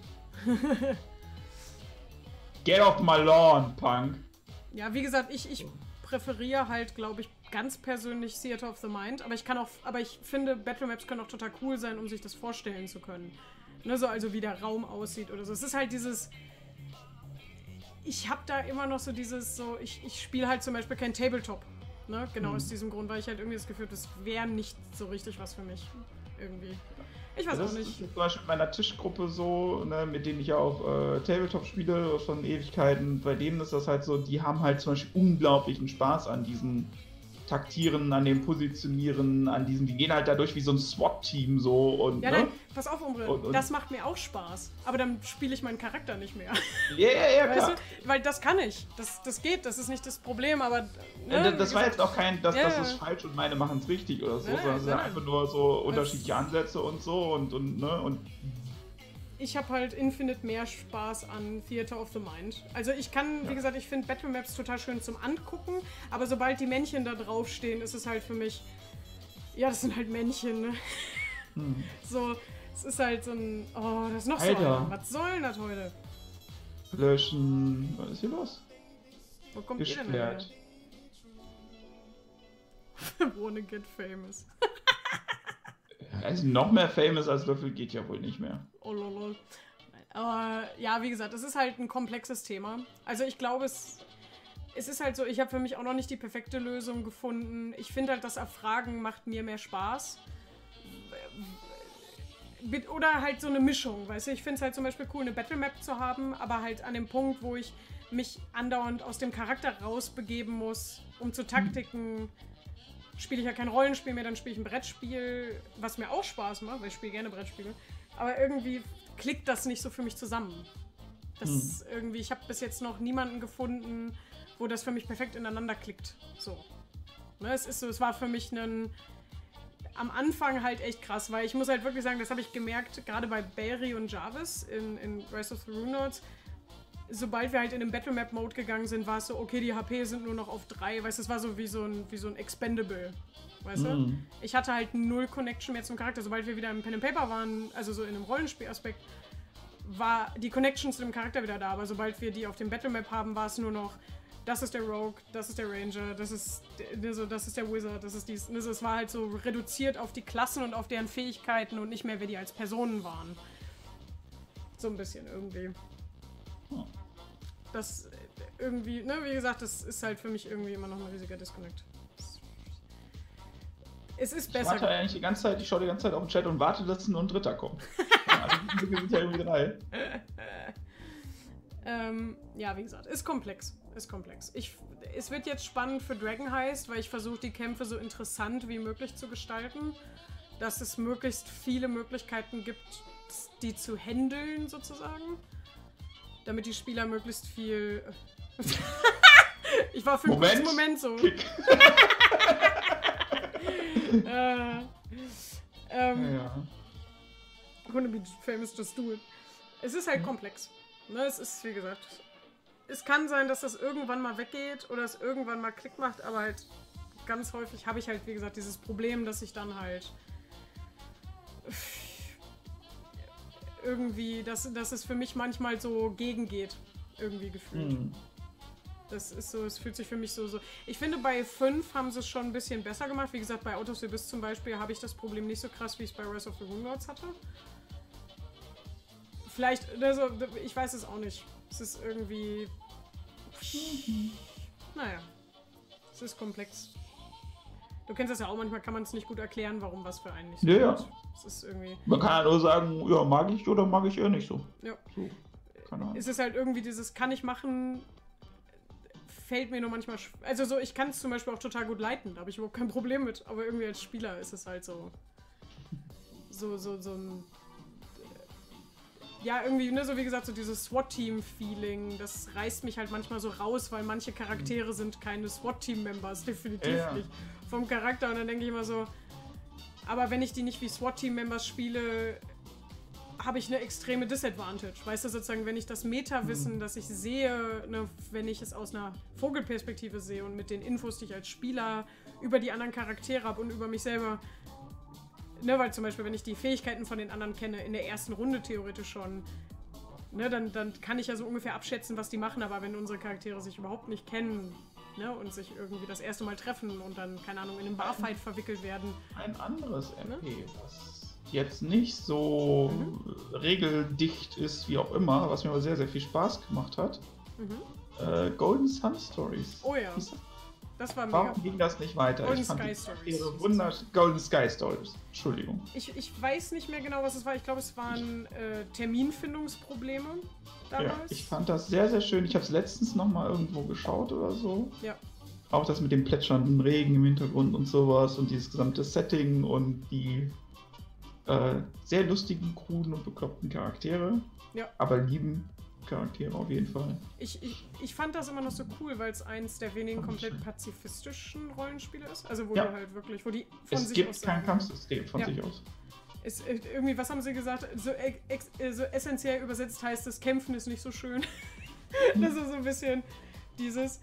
Get off my lawn, Punk. Ja, wie gesagt, ich, ich präferiere halt, glaube ich, ganz persönlich Theater of the Mind, aber ich kann auch, aber ich finde, Battlemaps können auch total cool sein, um sich das vorstellen zu können. Ne, so also wie der Raum aussieht oder so. Es ist halt dieses, ich habe da immer noch so dieses, so, ich, ich spiele halt zum Beispiel kein Tabletop. Ne, genau hm. aus diesem Grund, weil ich halt irgendwie das Gefühl habe, das wäre nicht so richtig was für mich. Irgendwie. Ich weiß ja, auch nicht. Das ist zum Beispiel mit meiner Tischgruppe so, ne, mit denen ich ja auch äh, Tabletop spiele, schon Ewigkeiten. Bei denen ist das halt so, die haben halt zum Beispiel unglaublichen Spaß an diesen Taktieren, an dem Positionieren, an diesen, die gehen halt dadurch wie so ein SWAT-Team so und. Ja, ne? nein, pass auf, Umbre, und, und das macht mir auch Spaß. Aber dann spiele ich meinen Charakter nicht mehr. Ja, ja, ja, klar. Weißt du? Weil das kann ich. Das, das geht, das ist nicht das Problem, aber. Ne, ja, das, das war jetzt auch kein, das, ja, das ist falsch und meine machen es richtig oder so, ja, sondern es sind einfach nur so unterschiedliche Ansätze und so und, und, ne, und. Ich habe halt infinite mehr Spaß an Theater of the Mind. Also ich kann, ja. wie gesagt, ich finde Battlemaps total schön zum Angucken, aber sobald die Männchen da draufstehen, ist es halt für mich, ja, das sind halt Männchen, ne? Hm. So, Es ist halt so ein. Oh, das ist noch Alter. so ein. Was soll denn das heute? Löschen. Was ist hier los? Wo kommt ihr denn Gesperrt. her? Wanna get famous. Also noch mehr famous als Löffel geht ja wohl nicht mehr. Oh lol. Aber ja, wie gesagt, es ist halt ein komplexes Thema. Also ich glaube, es, es ist halt so, ich habe für mich auch noch nicht die perfekte Lösung gefunden. Ich finde halt, das Erfragen macht mir mehr Spaß. Oder halt so eine Mischung, weißt du? Ich finde es halt zum Beispiel cool, eine Battlemap zu haben, aber halt an dem Punkt, wo ich mich andauernd aus dem Charakter rausbegeben muss, um zu taktiken, spiele ich ja kein Rollenspiel mehr, dann spiele ich ein Brettspiel, was mir auch Spaß macht, weil ich spiele gerne Brettspiele. Aber irgendwie klickt das nicht so für mich zusammen. Das hm. ist irgendwie, ich habe bis jetzt noch niemanden gefunden, wo das für mich perfekt ineinander klickt. So. Ne, es ist so, es war für mich ein am Anfang halt echt krass, weil ich muss halt wirklich sagen, das habe ich gemerkt, gerade bei Barry und Jarvis in, in Rise of the Runelords. Sobald wir halt in den Battlemap-Mode gegangen sind, war es so, okay, die H P sind nur noch auf drei, weißt du, es war so wie so ein, wie so ein Expendable, weißt du? Mhm. Ich hatte halt null Connection mehr zum Charakter, sobald wir wieder im Pen and Paper waren, also so in einem Rollenspielaspekt, war die Connection zu dem Charakter wieder da, aber sobald wir die auf dem Battlemap haben, war es nur noch, das ist der Rogue, das ist der Ranger, das ist, also, das ist der Wizard, das ist dies, also, es war halt so reduziert auf die Klassen und auf deren Fähigkeiten und nicht mehr, wer die als Personen waren. So ein bisschen irgendwie. Oh. Das irgendwie, ne, wie gesagt, das ist halt für mich irgendwie immer noch ein riesiger Disconnect. Es ist besser. Ich warte eigentlich die ganze Zeit, ich schaue die ganze Zeit auf den Chat und warte, dass nur ein Dritter kommt. Also, wir sind ja irgendwie drei. ähm, ja, wie gesagt, ist komplex. Ist komplex. Ich, es wird jetzt spannend für Dragon Heist, weil ich versuche, die Kämpfe so interessant wie möglich zu gestalten. Dass es möglichst viele Möglichkeiten gibt, die zu handeln, sozusagen. Damit die Spieler möglichst viel... ich war für einen kurzen Moment so. äh, ähm, ja. Wanna be famous, just do it. Es ist halt komplex. Ne, es ist, wie gesagt... Es kann sein, dass das irgendwann mal weggeht oder es irgendwann mal Klick macht, aber halt ganz häufig habe ich halt, wie gesagt, dieses Problem, dass ich dann halt irgendwie, dass, dass es für mich manchmal so gegengeht, irgendwie gefühlt. Mhm. Das ist so, es fühlt sich für mich so, so. Ich finde, bei fünf haben sie es schon ein bisschen besser gemacht. Wie gesagt, bei Out of the Abyss zum Beispiel habe ich das Problem nicht so krass, wie ich es bei Rise of the Runelords hatte. Vielleicht, also, ich weiß es auch nicht. Es ist irgendwie... Mhm. Naja. Es ist komplex. Du kennst das ja auch, manchmal kann man es nicht gut erklären, warum was für einen nicht so ja, gut. Ja. Es ist irgendwie... Man kann ja nur sagen, ja, mag ich oder mag ich eher nicht so. Ja. So. Keine Ahnung. Es ist halt irgendwie dieses, kann ich machen, fällt mir nur manchmal... Also so, ich kann es zum Beispiel auch total gut leiten, da habe ich überhaupt kein Problem mit. Aber irgendwie als Spieler ist es halt so... So, so, so ein... Ja, irgendwie, ne, so wie gesagt, so dieses SWAT-Team-Feeling, das reißt mich halt manchmal so raus, weil manche Charaktere sind keine SWAT-Team-Members, definitiv ja. nicht. Vom Charakter. Und dann denke ich immer so, aber wenn ich die nicht wie SWAT-Team-Members spiele, habe ich eine extreme Disadvantage. Weißt du, sozusagen, wenn ich das Meta-Wissen, mhm. das ich sehe, ne, wenn ich es aus einer Vogelperspektive sehe und mit den Infos, die ich als Spieler über die anderen Charaktere habe und über mich selber... Ne, weil zum Beispiel, wenn ich die Fähigkeiten von den anderen kenne, in der ersten Runde theoretisch schon, ne, dann, dann kann ich ja so ungefähr abschätzen, was die machen, aber wenn unsere Charaktere sich überhaupt nicht kennen, ne, und sich irgendwie das erste Mal treffen und dann, keine Ahnung, in einen Barfight verwickelt werden. Ein anderes M P, ne? Was jetzt nicht so mhm. regeldicht ist, wie auch immer, was mir aber sehr, sehr viel Spaß gemacht hat. Mhm. Äh, Golden Sun Stories. Oh ja. Das war Warum mega. ging das nicht weiter? Golden ich fand Sky Stories. Wundersch- Golden Sky Stories. Entschuldigung. Ich, ich weiß nicht mehr genau, was es war. Ich glaube, es waren äh, Terminfindungsprobleme damals. Ja, ich fand das sehr, sehr schön. Ich habe es letztens noch mal irgendwo geschaut oder so. Ja. Auch das mit dem plätschernden Regen im Hintergrund und sowas und dieses gesamte Setting und die äh, sehr lustigen, kruden und bekloppten Charaktere. Ja. Aber lieben Charaktere auf jeden Fall. Ich, ich, ich fand das immer noch so cool, weil es eins der wenigen komplett pazifistischen Rollenspiele ist. Also wo ja. du halt wirklich, wo die von es sich gibt aus kein Kampfsystem von ja. sich aus. Es, irgendwie, was haben sie gesagt? So, ex, so essentiell übersetzt heißt es, Kämpfen ist nicht so schön. Das ist so ein bisschen dieses...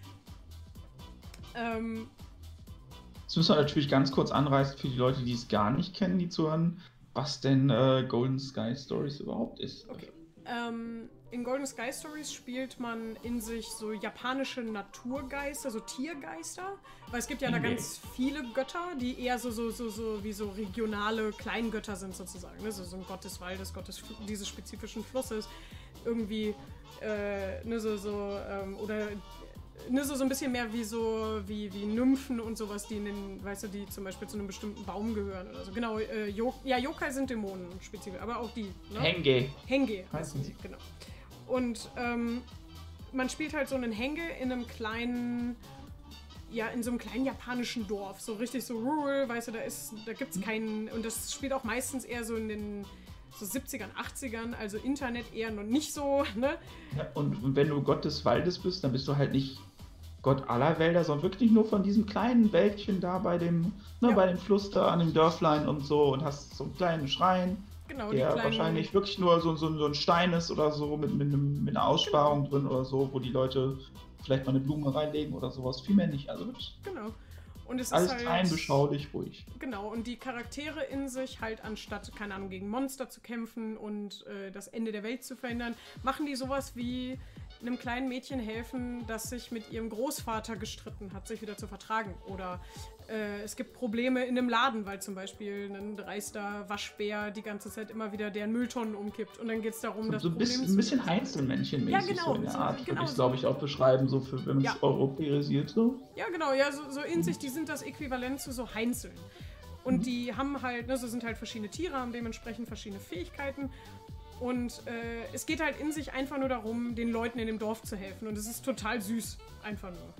Ähm, das müssen wir natürlich ganz kurz anreißen für die Leute, die es gar nicht kennen, die zuhören. was denn äh, Golden Sky Stories überhaupt ist. Okay. Ähm, in Golden Sky Stories spielt man in sich so japanische Naturgeister, so Tiergeister. Weil es gibt ja da Okay. ganz viele Götter, die eher so, so, so, so wie so regionale Kleingötter sind sozusagen. Ne? So, so ein Gott des Waldes, Gott des, dieses spezifischen Flusses. Irgendwie, äh, ne, so, so, ähm, oder ne, so, so ein bisschen mehr wie so, wie, wie Nymphen und sowas, die in den, weißt du, die zum Beispiel zu einem bestimmten Baum gehören oder so. Genau, äh, jo ja, Yokai sind Dämonen spezifisch, aber auch die, ne? Henge. Henge Heißen heißen sie, sie. genau. Und ähm, man spielt halt so einen Henge in einem kleinen, ja, in so einem kleinen japanischen Dorf. So richtig so rural, weißt du, da ist, da gibt's keinen, und das spielt auch meistens eher so in den so siebzigern, achtzigern, also Internet eher noch nicht so, ne? Ja, und, und wenn du Gott des Waldes bist, dann bist du halt nicht Gott aller Wälder, sondern wirklich nur von diesem kleinen Wäldchen da bei dem, ne, Ja. bei dem Fluss da an dem Dörflein und so und hast so einen kleinen Schrein, Genau, die der kleinen, wahrscheinlich wirklich nur so, so, so ein Stein ist oder so mit, mit, einem, mit einer Aussparung drin oder so, wo die Leute vielleicht mal eine Blume reinlegen oder sowas. Viel mehr nicht. Also wirklich genau. Und es alles ist halt, klein, beschaulich, ruhig. Genau, und die Charaktere in sich halt anstatt, keine Ahnung, gegen Monster zu kämpfen und äh, das Ende der Welt zu verhindern, machen die sowas wie einem kleinen Mädchen helfen, das sich mit ihrem Großvater gestritten hat, sich wieder zu vertragen. Oder äh, es gibt Probleme in einem Laden, weil zum Beispiel ein dreister Waschbär die ganze Zeit immer wieder deren Mülltonnen umkippt. Und dann geht es darum, das So ein Problem bisschen, zu ein bisschen lösen. Einzelmännchen-mäßig Ja, genau, so in der so- Art, genau würde ich so. glaube ich auch beschreiben, so für, wenn man es Ja. europäisiert so. Ja, genau, ja, so, so in sich, die sind das Äquivalent zu so Heinzeln. Und die haben halt, ne, so sind halt verschiedene Tiere, haben dementsprechend verschiedene Fähigkeiten. Und äh, es geht halt in sich einfach nur darum, den Leuten in dem Dorf zu helfen. Und es ist total süß, einfach nur.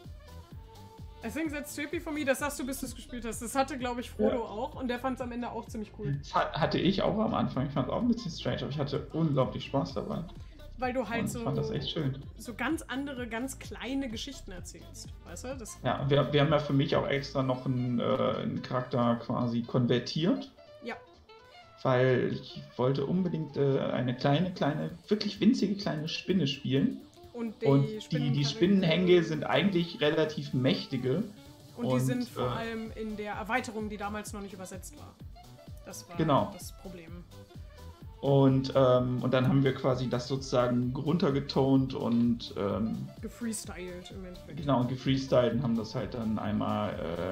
I think that's trippy for me, das sagst du, bis du es gespielt hast. Das hatte, glaube ich, Frodo Ja. auch und der fand es am Ende auch ziemlich cool. Das ha- hatte ich auch am Anfang. Ich fand es auch ein bisschen strange, aber ich hatte unglaublich Spaß dabei. Weil du halt Und so, ich fand das echt schön. so ganz andere, ganz kleine Geschichten erzählst. Weißt du? Das, Ja, wir, wir haben ja für mich auch extra noch einen, äh, einen Charakter quasi konvertiert, ja, weil ich wollte unbedingt äh, eine kleine, kleine, wirklich winzige kleine Spinne spielen. und die, Und die, die Spinnencharaktere- Spinnenhänge sind eigentlich relativ mächtige. Und die und, sind vor äh, allem in der Erweiterung, die damals noch nicht übersetzt war. Das war Genau. das Problem. Und, ähm, und dann haben wir quasi das sozusagen runtergetont und ähm, Gefreestylt im Endeffekt. genau, und gefreestylt und haben das halt dann einmal äh,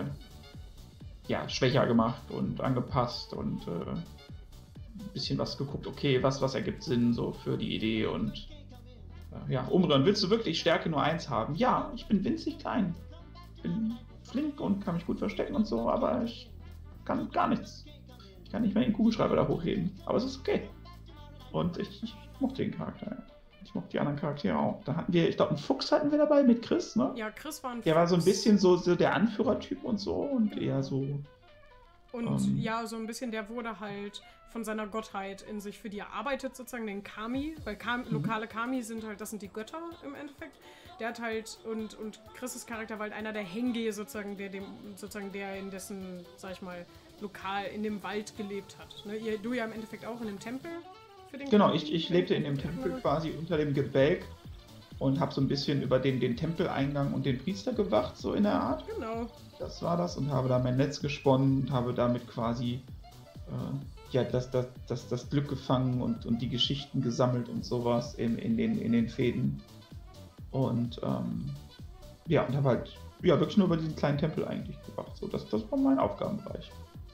ja, schwächer gemacht und angepasst und äh, ein bisschen was geguckt, okay, was, was ergibt Sinn so für die Idee und äh, ja, Umrühren, willst du wirklich Stärke nur eins haben? Ja, ich bin winzig klein. Ich bin flink und kann mich gut verstecken und so, aber ich kann gar nichts. Ich kann nicht mehr den Kugelschreiber da hochheben, aber es ist okay. Und ich, ich mochte den Charakter. Ich mochte die anderen Charaktere auch. Da hatten wir, ich glaube, einen Fuchs hatten wir dabei mit Chris, ne? Ja, Chris war ein Der war so ein Fuchs. bisschen so, so der Anführertyp und so und eher so. Und ähm, ja, so ein bisschen, der wurde halt von seiner Gottheit in sich, für die er arbeitet, sozusagen den Kami, weil Kam Mhm. lokale Kami sind halt, das sind die Götter im Endeffekt. Der hat halt, und, und Chris' Charakter war halt einer der Henge sozusagen, der dem, sozusagen der in dessen, sag ich mal, lokal in dem Wald gelebt hat. Ne? Ihr, du ja im Endeffekt auch in dem Tempel für den Genau, Kami? ich, ich lebte in dem Tempel quasi unter dem Gebälk und habe so ein bisschen über den, den Tempeleingang und den Priester gewacht, so in der Art. Genau. Das war das und habe da mein Netz gesponnen und habe damit quasi äh, ja, das, das, das, das Glück gefangen und, und die Geschichten gesammelt und sowas in, in, den, in den Fäden. Und ähm, ja, und habe halt ja, wirklich nur über diesen kleinen Tempel eigentlich gewacht. So, das, das war mein Aufgabenbereich.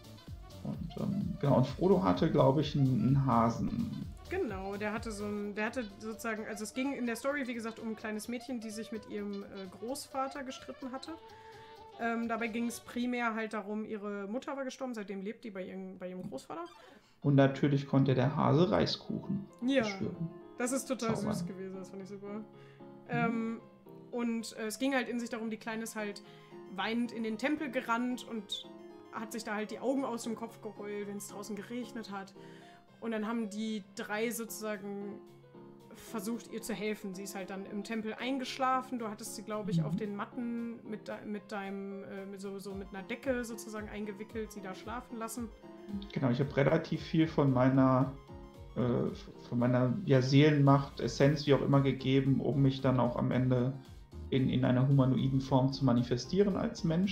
Und ähm, genau, und Frodo hatte, glaube ich, einen, einen Hasen. Genau, der hatte so ein, der hatte sozusagen, also es ging in der Story, wie gesagt, um ein kleines Mädchen, die sich mit ihrem äh, Großvater gestritten hatte. Ähm, dabei ging es primär halt darum, ihre Mutter war gestorben, seitdem lebt die bei ihrem, bei ihrem Großvater. Und natürlich konnte der Hase Reiskuchen Ja, beschwören. das ist total Zaubern. süß gewesen, das fand ich super. Ähm, und äh, es ging halt in sich darum, die Kleine ist halt weinend in den Tempel gerannt und hat sich da halt die Augen aus dem Kopf geheult, wenn es draußen geregnet hat. Und dann haben die drei sozusagen versucht, ihr zu helfen. Sie ist halt dann im Tempel eingeschlafen. Du hattest sie, glaube ich, Mhm. auf den Matten mit, de mit deinem, äh, mit so, so mit einer Decke sozusagen eingewickelt, sie da schlafen lassen. Genau, ich habe relativ viel von meiner, äh, von meiner ja, Seelenmacht, Essenz, wie auch immer, gegeben, um mich dann auch am Ende in, in einer humanoiden Form zu manifestieren als Mensch.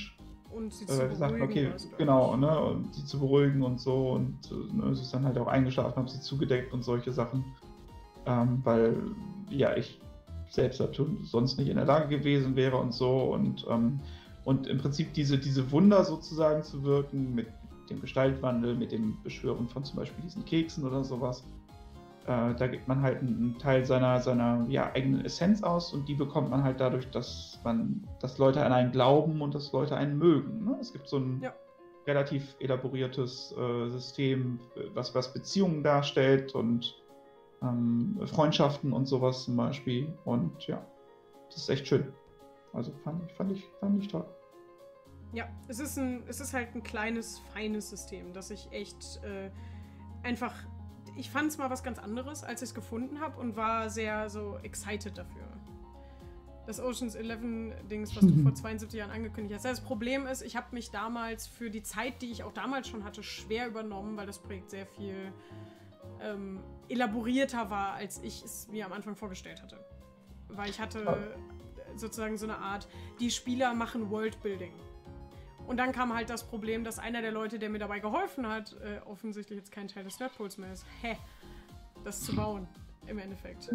und sie zu äh, gesagt, beruhigen. okay, war's, glaub genau, ich. ne, und sie zu beruhigen und so und äh, ne, sie ist dann halt auch eingeschlafen, habe sie zugedeckt und solche Sachen, ähm, weil ja ich selbst natürlich sonst nicht in der Lage gewesen wäre und so und ähm, und im Prinzip diese diese Wunder sozusagen zu wirken mit dem Gestaltwandel, mit dem Beschwören von zum Beispiel diesen Keksen oder sowas. Äh, da gibt man halt einen Teil seiner, seiner ja, eigenen Essenz aus und die bekommt man halt dadurch, dass man, dass Leute an einen glauben und dass Leute einen mögen. Ne? Es gibt so ein Ja. relativ elaboriertes äh, System, was, was Beziehungen darstellt und ähm, Freundschaften und sowas zum Beispiel. Und ja, das ist echt schön. Also fand ich, fand ich, fand ich toll. Ja, es ist, ein, es ist halt ein kleines, feines System, das ich echt äh, einfach. Ich fand es mal was ganz anderes, als ich es gefunden habe und war sehr so excited dafür. Das Ocean's Eleven Dings, was du vor zweiundsiebzig Jahren angekündigt hast. Das Problem ist, ich habe mich damals für die Zeit, die ich auch damals schon hatte, schwer übernommen, weil das Projekt sehr viel ähm, elaborierter war, als ich es mir am Anfang vorgestellt hatte. Weil ich hatte sozusagen so eine Art, die Spieler machen Worldbuilding. Und dann kam halt das Problem, dass einer der Leute, der mir dabei geholfen hat, äh, offensichtlich jetzt kein Teil des Nerdpols mehr ist. Hä? Das zu bauen, im Endeffekt.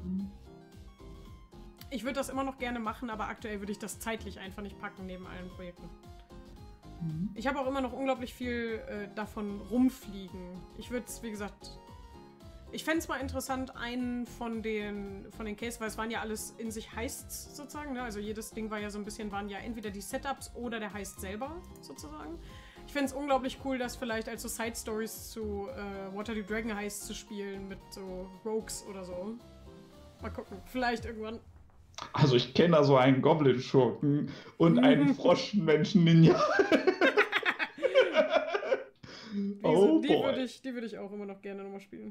Ich würde das immer noch gerne machen, aber aktuell würde ich das zeitlich einfach nicht packen, neben allen Projekten. Mhm. Ich habe auch immer noch unglaublich viel äh, davon rumfliegen. Ich würde es, wie gesagt... Ich fände es mal interessant, einen von den, von den Cases, weil es waren ja alles in sich Heists sozusagen, ne? Also jedes Ding war ja so ein bisschen, waren ja entweder die Setups oder der Heist selber sozusagen. Ich fände es unglaublich cool, das vielleicht als so Side-Stories zu äh, Waterdeep Dragon Heist zu spielen mit so Rogues oder so. Mal gucken, vielleicht irgendwann. Also ich kenne da so einen Goblin-Schurken und einen Froschmenschen-Ninja. Oh die würde ich, die würd ich auch immer noch gerne nochmal spielen.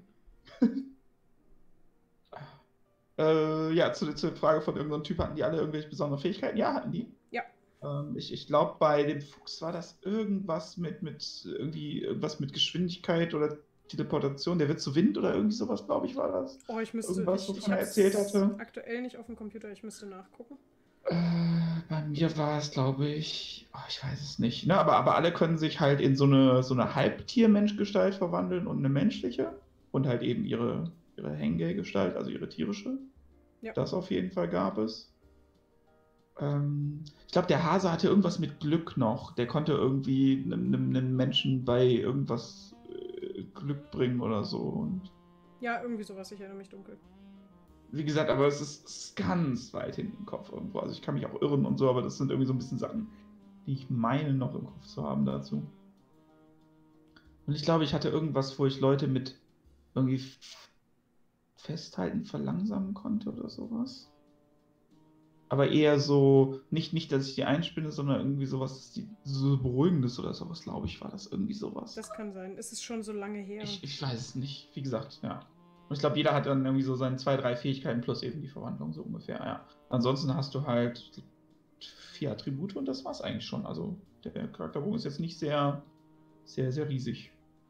äh, ja, zu, zu der Frage von irgendeinem Typ, hatten die alle irgendwelche besonderen Fähigkeiten? Ja, hatten die. Ja. Ähm, ich ich glaube, bei dem Fuchs war das irgendwas mit, mit irgendwie irgendwas mit Geschwindigkeit oder Teleportation. Der wird zu Wind oder irgendwie sowas, glaube ich, war das. Oh, ich müsste, irgendwas, ich, wovon ich er erzählt hatte. Aktuell nicht auf dem Computer, ich müsste nachgucken. Äh, bei mir war es, glaube ich, oh, ich weiß es nicht. Ne? Aber, aber alle können sich halt in so eine, so eine Halbtier-Mensch-Gestalt verwandeln und eine menschliche. Und halt eben ihre, ihre Hengel-Gestalt, also ihre tierische. Ja. Das auf jeden Fall gab es. Ähm, ich glaube, der Hase hatte irgendwas mit Glück noch. Der konnte irgendwie einem, einem Menschen bei irgendwas äh, Glück bringen oder so. Und ja, irgendwie sowas, ich erinnere mich dunkel. wie gesagt, aber es ist, es ist ganz weit hinten im Kopf irgendwo. Also ich kann mich auch irren und so, aber das sind irgendwie so ein bisschen Sachen, die ich meine noch im Kopf zu haben dazu. Und ich glaube, ich hatte irgendwas, wo ich Leute mit irgendwie festhalten, verlangsamen konnte oder sowas. Aber eher so, nicht, nicht, dass ich die einspinne, sondern irgendwie sowas, die, so Beruhigendes oder sowas, glaube ich, war das irgendwie sowas. Das kann sein. Es ist schon so lange her. Ich, ich weiß es nicht. Wie gesagt, ja. Und ich glaube, jeder hat dann irgendwie so seine zwei, drei Fähigkeiten plus eben die Verwandlung, so ungefähr, ja. Ansonsten hast du halt vier Attribute und das war's eigentlich schon. Also der Charakterbogen ist jetzt nicht sehr, sehr, sehr riesig.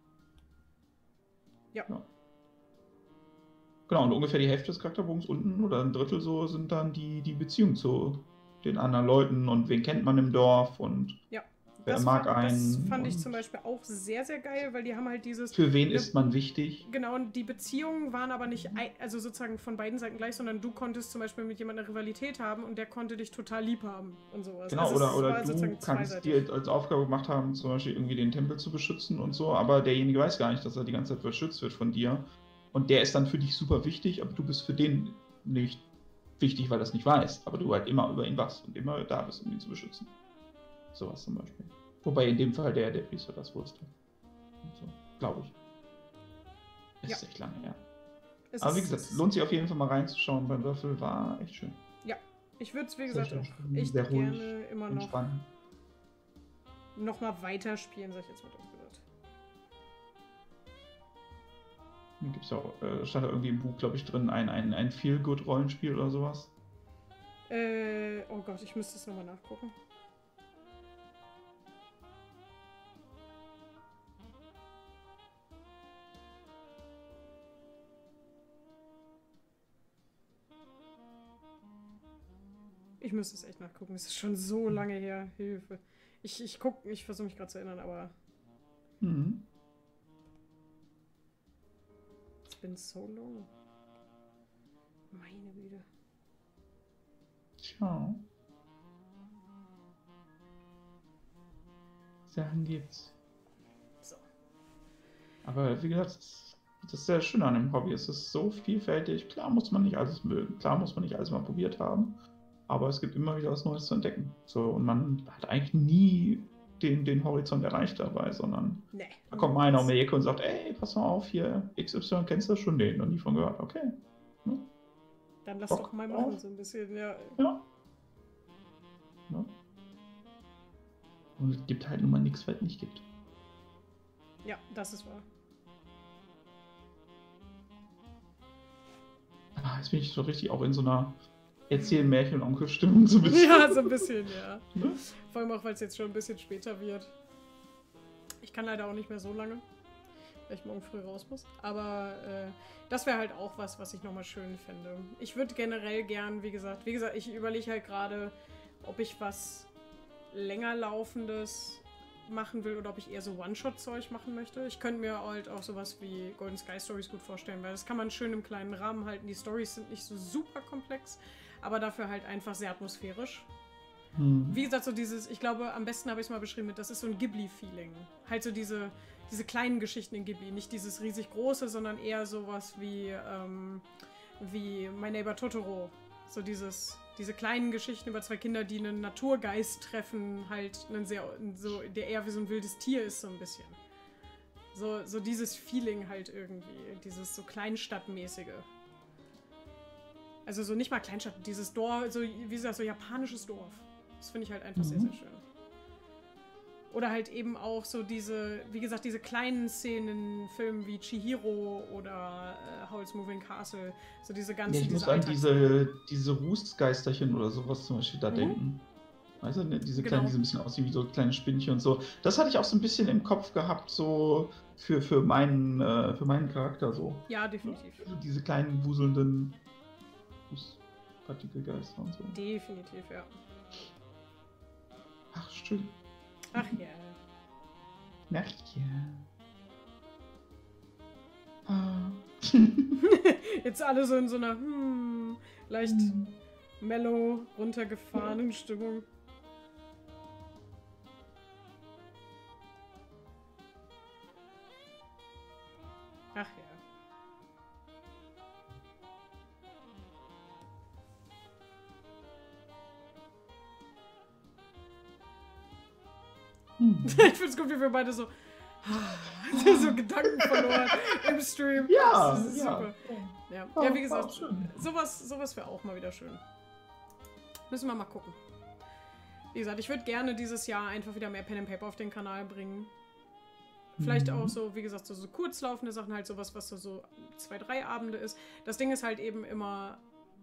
Ja. ja. Genau, und ungefähr die Hälfte des Charakterbogens unten oder ein Drittel so sind dann die, die Beziehungen zu den anderen Leuten und wen kennt man im Dorf und ja. wer das mag fand, einen. Das fand ich zum Beispiel auch sehr, sehr geil, weil die haben halt dieses... Für wen ist man wichtig? Genau, und die Beziehungen waren aber nicht, also sozusagen von beiden Seiten gleich, sondern du konntest zum Beispiel mit jemandem eine Rivalität haben und der konnte dich total lieb haben und sowas. Genau, also oder, oder du kannst dir als Aufgabe gemacht haben, zum Beispiel irgendwie den Tempel zu beschützen und so, aber derjenige weiß gar nicht, dass er die ganze Zeit beschützt wird von dir. Und der ist dann für dich super wichtig, aber du bist für den nicht wichtig, weil er es nicht weiß. Aber du halt immer über ihn wachst und immer da bist, um ihn zu beschützen. Sowas zum Beispiel. Wobei in dem Fall der, der Priester das wusste. So, glaube ich. Es ja. ist echt lange her. Es aber wie gesagt, lohnt sich auf jeden Fall mal reinzuschauen. Beim Würfel war echt schön. Ja, ich würde es wie gesagt auch echt sehr ruhig, gerne immer noch, noch mal weiterspielen, sag ich jetzt mal drauf gesagt. Da gibt's ja auch, äh, stand da irgendwie im Buch, glaube ich, drin, ein, ein, ein Feel-Good-Rollenspiel oder sowas. Äh, oh Gott, ich müsste es nochmal nachgucken. Ich müsste es echt nachgucken. Es ist schon so lange her. Hilfe. Ich, ich guck, ich versuche mich gerade zu erinnern, aber. Mhm. It's been so long. Meine Güte. Tja. Sachen gibt's. So. Aber wie gesagt, das ist sehr schön an dem Hobby. Es ist so vielfältig. Klar muss man nicht alles mögen. Klar muss man nicht alles mal probiert haben. Aber es gibt immer wieder was Neues zu entdecken. So, und man hat eigentlich nie den, den Horizont erreicht dabei, sondern Nee. da kommt mal einer um die Ecke und sagt, ey, pass mal auf, hier, X Y, kennst du das schon? Nee, noch nie von gehört. Okay. Ne? Dann lass Bock doch mal drauf. machen, so ein bisschen, ja. Ja. Ne? Und es gibt halt nun mal nichts, was es nicht gibt. Ja, das ist wahr. Ah, jetzt bin ich so richtig auch in so einer Erzähl-Märchen-Onkel-Stimmung so ein bisschen. Ja, so ein bisschen, ja. Ne? Vor allem auch, weil es jetzt schon ein bisschen später wird. Ich kann leider auch nicht mehr so lange, weil ich morgen früh raus muss. Aber äh, das wäre halt auch was, was ich nochmal schön fände. Ich würde generell gern, wie gesagt, wie gesagt, ich überlege halt gerade, ob ich was länger laufendes machen will oder ob ich eher so One-Shot-Zeug machen möchte. Ich könnte mir halt auch sowas wie Golden Sky Stories gut vorstellen, weil das kann man schön im kleinen Rahmen halten. Die Stories sind nicht so super komplex, aber dafür halt einfach sehr atmosphärisch. Hm. Wie gesagt, so dieses, ich glaube, am besten habe ich es mal beschrieben mit, das ist so ein Ghibli-Feeling. Halt so diese, diese kleinen Geschichten in Ghibli. Nicht dieses riesig große, sondern eher sowas wie, ähm, wie My Neighbor Totoro. So dieses, diese kleinen Geschichten über zwei Kinder, die einen Naturgeist treffen, halt einen sehr, so, der eher wie so ein wildes Tier ist, so ein bisschen. So, so dieses Feeling halt irgendwie, dieses so Kleinstadtmäßige. Also so nicht mal Kleinstadt, dieses Dorf, so wie gesagt, so japanisches Dorf. Das finde ich halt einfach mhm. sehr, sehr schön. Oder halt eben auch so diese, wie gesagt, diese kleinen Szenen in Filmen wie Chihiro oder äh, Howl's Moving Castle. So diese ganzen, ja, ich diese muss an diese, diese Rußgeisterchen oder sowas zum Beispiel da mhm. denken. Weißt du, ne? Diese genau. kleinen, die so ein bisschen aussehen wie so kleine Spinnchen und so. Das hatte ich auch so ein bisschen im Kopf gehabt, so für, für, meinen, äh, für meinen Charakter so. Ja, definitiv. Also diese kleinen, wuselnden Partikelgeister und so. Definitiv, ja. Ach, schön. Ach ja. Ach ja. Ah. Jetzt alle so in so einer hm, leicht hm. mellow, runtergefahrenen Stimmung. Ach ja. Hm. Ich find's gut, wie wir beide so so Gedanken verloren im Stream. Ja, das ist ja. super. Ja, Oh, ja wie gesagt, oh, schön. sowas, sowas wäre auch mal wieder schön. Müssen wir mal gucken. Wie gesagt, ich würde gerne dieses Jahr einfach wieder mehr Pen and Paper auf den Kanal bringen. Vielleicht mhm. auch so, wie gesagt, so, so kurzlaufende Sachen, halt sowas, was so, so zwei, drei Abende ist. Das Ding ist halt eben immer...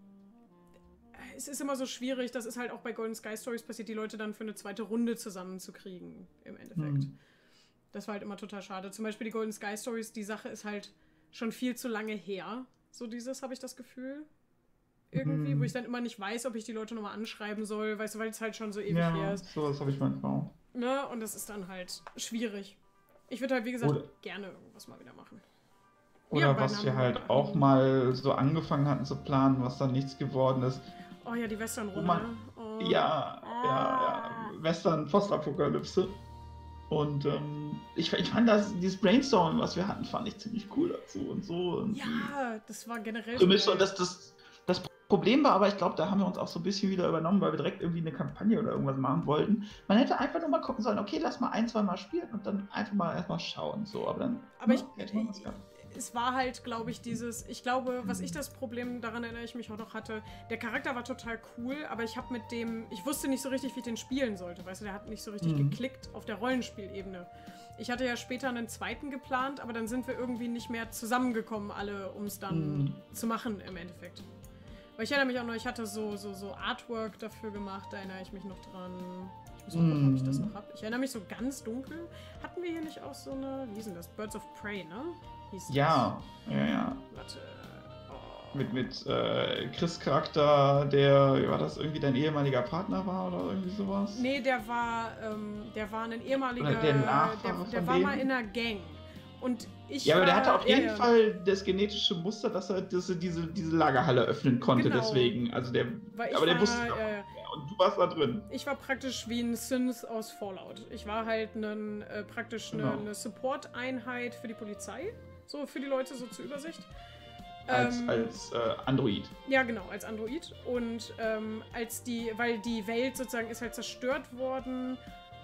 Es ist immer so schwierig, das ist halt auch bei Golden Sky Stories passiert, die Leute dann für eine zweite Runde zusammenzukriegen, im Endeffekt. Mhm. Das war halt immer total schade. Zum Beispiel die Golden Sky Stories, die Sache ist halt schon viel zu lange her. So dieses, habe ich das Gefühl. Irgendwie, mhm. wo ich dann immer nicht weiß, ob ich die Leute nochmal anschreiben soll, weißt du, weil es halt schon so ewig ja, her ist. sowas habe ich manchmal auch. Ne? Und das ist dann halt schwierig. Ich würde halt, wie gesagt, Oder gerne irgendwas mal wieder machen. Oder ja, was wir halt auch mal so angefangen hatten zu planen, was dann nichts geworden ist. Oh ja, die Western-Runde. Man, oh. Ja, ja, ja. Western Postapokalypse. Und ähm, ich, ich fand das, dieses Brainstorming, was wir hatten, fand ich ziemlich cool dazu und so. Und ja, das war generell so. Und das, das, das Problem war aber, ich glaube, da haben wir uns auch so ein bisschen wieder übernommen, weil wir direkt irgendwie eine Kampagne oder irgendwas machen wollten. Man hätte einfach nur mal gucken sollen, okay, lass mal ein, zwei Mal spielen und dann einfach mal erstmal schauen. So, aber dann aber ja, ich, hätte man was gehabt. Es war halt, glaube ich, dieses, ich glaube, was ich das Problem, daran erinnere ich mich auch noch hatte, der Charakter war total cool, aber ich habe mit dem, ich wusste nicht so richtig, wie ich den spielen sollte, weißt du, der hat nicht so richtig mhm. geklickt auf der Rollenspielebene. Ich hatte ja später einen zweiten geplant, aber dann sind wir irgendwie nicht mehr zusammengekommen, alle, um es dann mhm. zu machen im Endeffekt. Weil ich erinnere mich auch noch, ich hatte so, so, so Artwork dafür gemacht, da erinnere ich mich noch dran. Ich muss mal gucken, ob ich das noch habe. Ich erinnere mich so ganz dunkel. Hatten wir hier nicht auch so eine, wie hieß denn das? Birds of Prey, ne? Ja, ja, ja. Warte. Oh, mit, mit äh, Chris Charakter, der, wie war das, irgendwie dein ehemaliger Partner war oder irgendwie sowas? Nee, der war, ähm, der war ein ehemaliger, Oder der der, Nachfahre der von war dem? mal in einer Gang. Und ich Ja, aber der war- hatte auf ja, jeden ja. Fall das genetische Muster, dass er, dass er diese, diese Lagerhalle öffnen konnte, Genau. deswegen. Also der, Weil ich aber der war, wusste ja, davon. ja. Ja, und du warst da drin. Ich war praktisch wie ein Synth aus Fallout. Ich war halt einen, äh, praktisch eine, Genau. eine Support-Einheit für die Polizei. So, für die Leute so zur Übersicht. Als, Ähm, als äh, Android. Ja, genau, als Android. Und ähm, als die, weil die Welt sozusagen ist halt zerstört worden.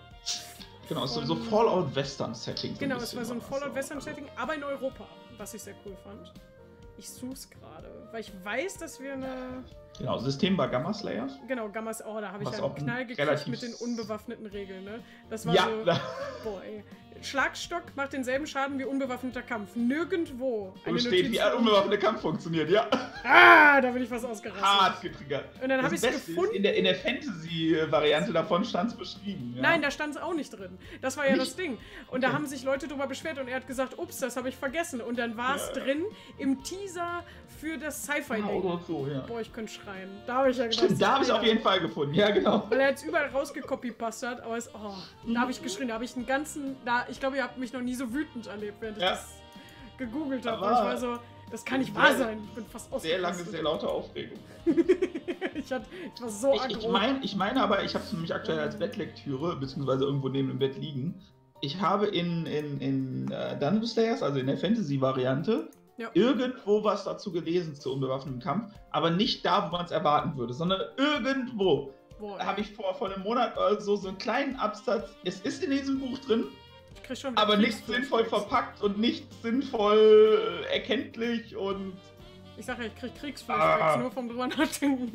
Genau, so, von- so Fallout-Western-Setting. So Genau, ein es war bisschen so ein das Fallout-Western-Setting, aber in Europa, was ich sehr cool fand. Ich such's gerade, weil ich weiß, dass wir eine... Genau, System war Gamma Slayers. Genau, Gammas, oh, da habe ich Was ja einen auch Knall gekriegt relativ- mit den unbewaffneten Regeln, ne? Das war Ja, so... da, Boah, ey. Schlagstock macht denselben Schaden wie unbewaffneter Kampf. Nirgendwo. wo steht, wie ein unbewaffneter Kampf funktioniert. Ja, Ah, da bin ich fast ausgerastet. hart getriggert. Und dann habe ich Das es Beste ist, gefunden. in der, in der Fantasy-Variante davon stand es beschrieben. Ja. Nein, da stand es auch nicht drin. Das war ja Nicht? das Ding. Und da Okay. haben sich Leute drüber beschwert und er hat gesagt, ups, das habe ich vergessen. Und dann war es Ja. drin im Teaser für das Ja, Sci-Fi-Ding. oder so, ja. Boah, ich könnte schreien. Da habe ich ja gedacht, Stimmt, da habe ich es auf Alter. jeden Fall gefunden. Ja, genau. Weil er jetzt überall rausgekopipasst aber es, oh, da habe ich geschrien. Da habe ich einen ganzen, da, ich glaube, ihr habt mich noch nie so wütend erlebt, während ich Ja. das gegoogelt habe. Aber Und ich war so, das kann nicht wahr sehr- sein. Ich bin fast Sehr lange, ausgerastet. sehr laute Aufregung. ich, hatte, ich war so Ich, ich, aggro. mein, ich meine aber, ich habe es nämlich aktuell als Bettlektüre, beziehungsweise irgendwo neben dem Bett liegen. Ich habe in, in, in äh, Dungeon Slayers, also in der Fantasy-Variante, Ja. irgendwo was dazu gelesen zu unbewaffnetem Kampf, aber nicht da, wo man es erwarten würde, sondern irgendwo. Boah, Da habe ich vor, vor einem Monat oder so so einen kleinen Absatz. Es ist in diesem Buch drin, ich krieg schon wieder aber nicht Kriegsflashbacks. sinnvoll verpackt und nicht sinnvoll äh, erkenntlich und Ich sag ja, ich krieg Kriegsflashbacks Ah. nur vom drüber nachdenken.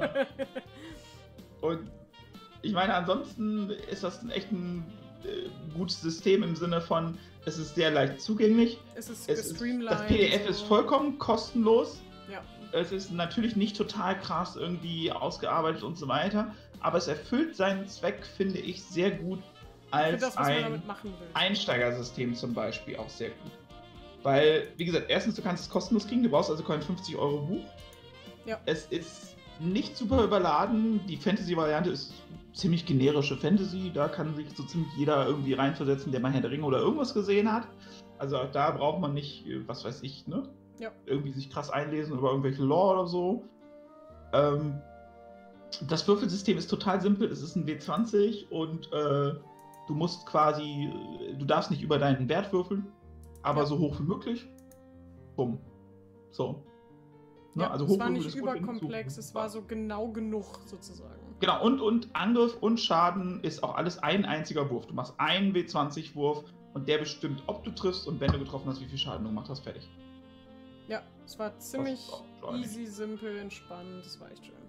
Und ich meine, ansonsten ist das ein echt ein äh, gutes System im Sinne von, es ist sehr leicht zugänglich. es ist Es ist, gestreamlined. das P D F ist so. vollkommen kostenlos. Ja. Es ist natürlich nicht total krass irgendwie ausgearbeitet und so weiter, aber es erfüllt seinen Zweck, finde ich, sehr gut Für als das, was man ein damit machen will. Einsteigersystem zum Beispiel auch sehr gut. Weil, wie gesagt, erstens, du kannst es kostenlos kriegen, du brauchst also kein fünfzig Euro Buch. Ja. Es ist nicht super überladen, die Fantasy-Variante ist ziemlich generische Fantasy, da kann sich so ziemlich jeder irgendwie reinversetzen, der mal Herr der Ringe oder irgendwas gesehen hat. Also auch da braucht man nicht, äh, was weiß ich, ne? Ja. Irgendwie sich krass einlesen über irgendwelche Lore oder so. Ähm, das Würfelsystem ist total simpel, es ist ein W zwanzig und äh, du musst quasi, du darfst nicht über deinen Wert würfeln, aber Ja. so hoch wie möglich. Bumm. So. Ne? Ja, also es war hochwürfeln nicht ist gut, wenn du überkomplex, so- es war so genau genug sozusagen. Genau, und, und Angriff und Schaden ist auch alles ein einziger Wurf. Du machst einen W zwanzig Wurf und der bestimmt, ob du triffst und wenn du getroffen hast, wie viel Schaden du gemacht hast, fertig. Ja, es war ziemlich ist auch schleunig. easy, simpel, entspannt, das war echt schön.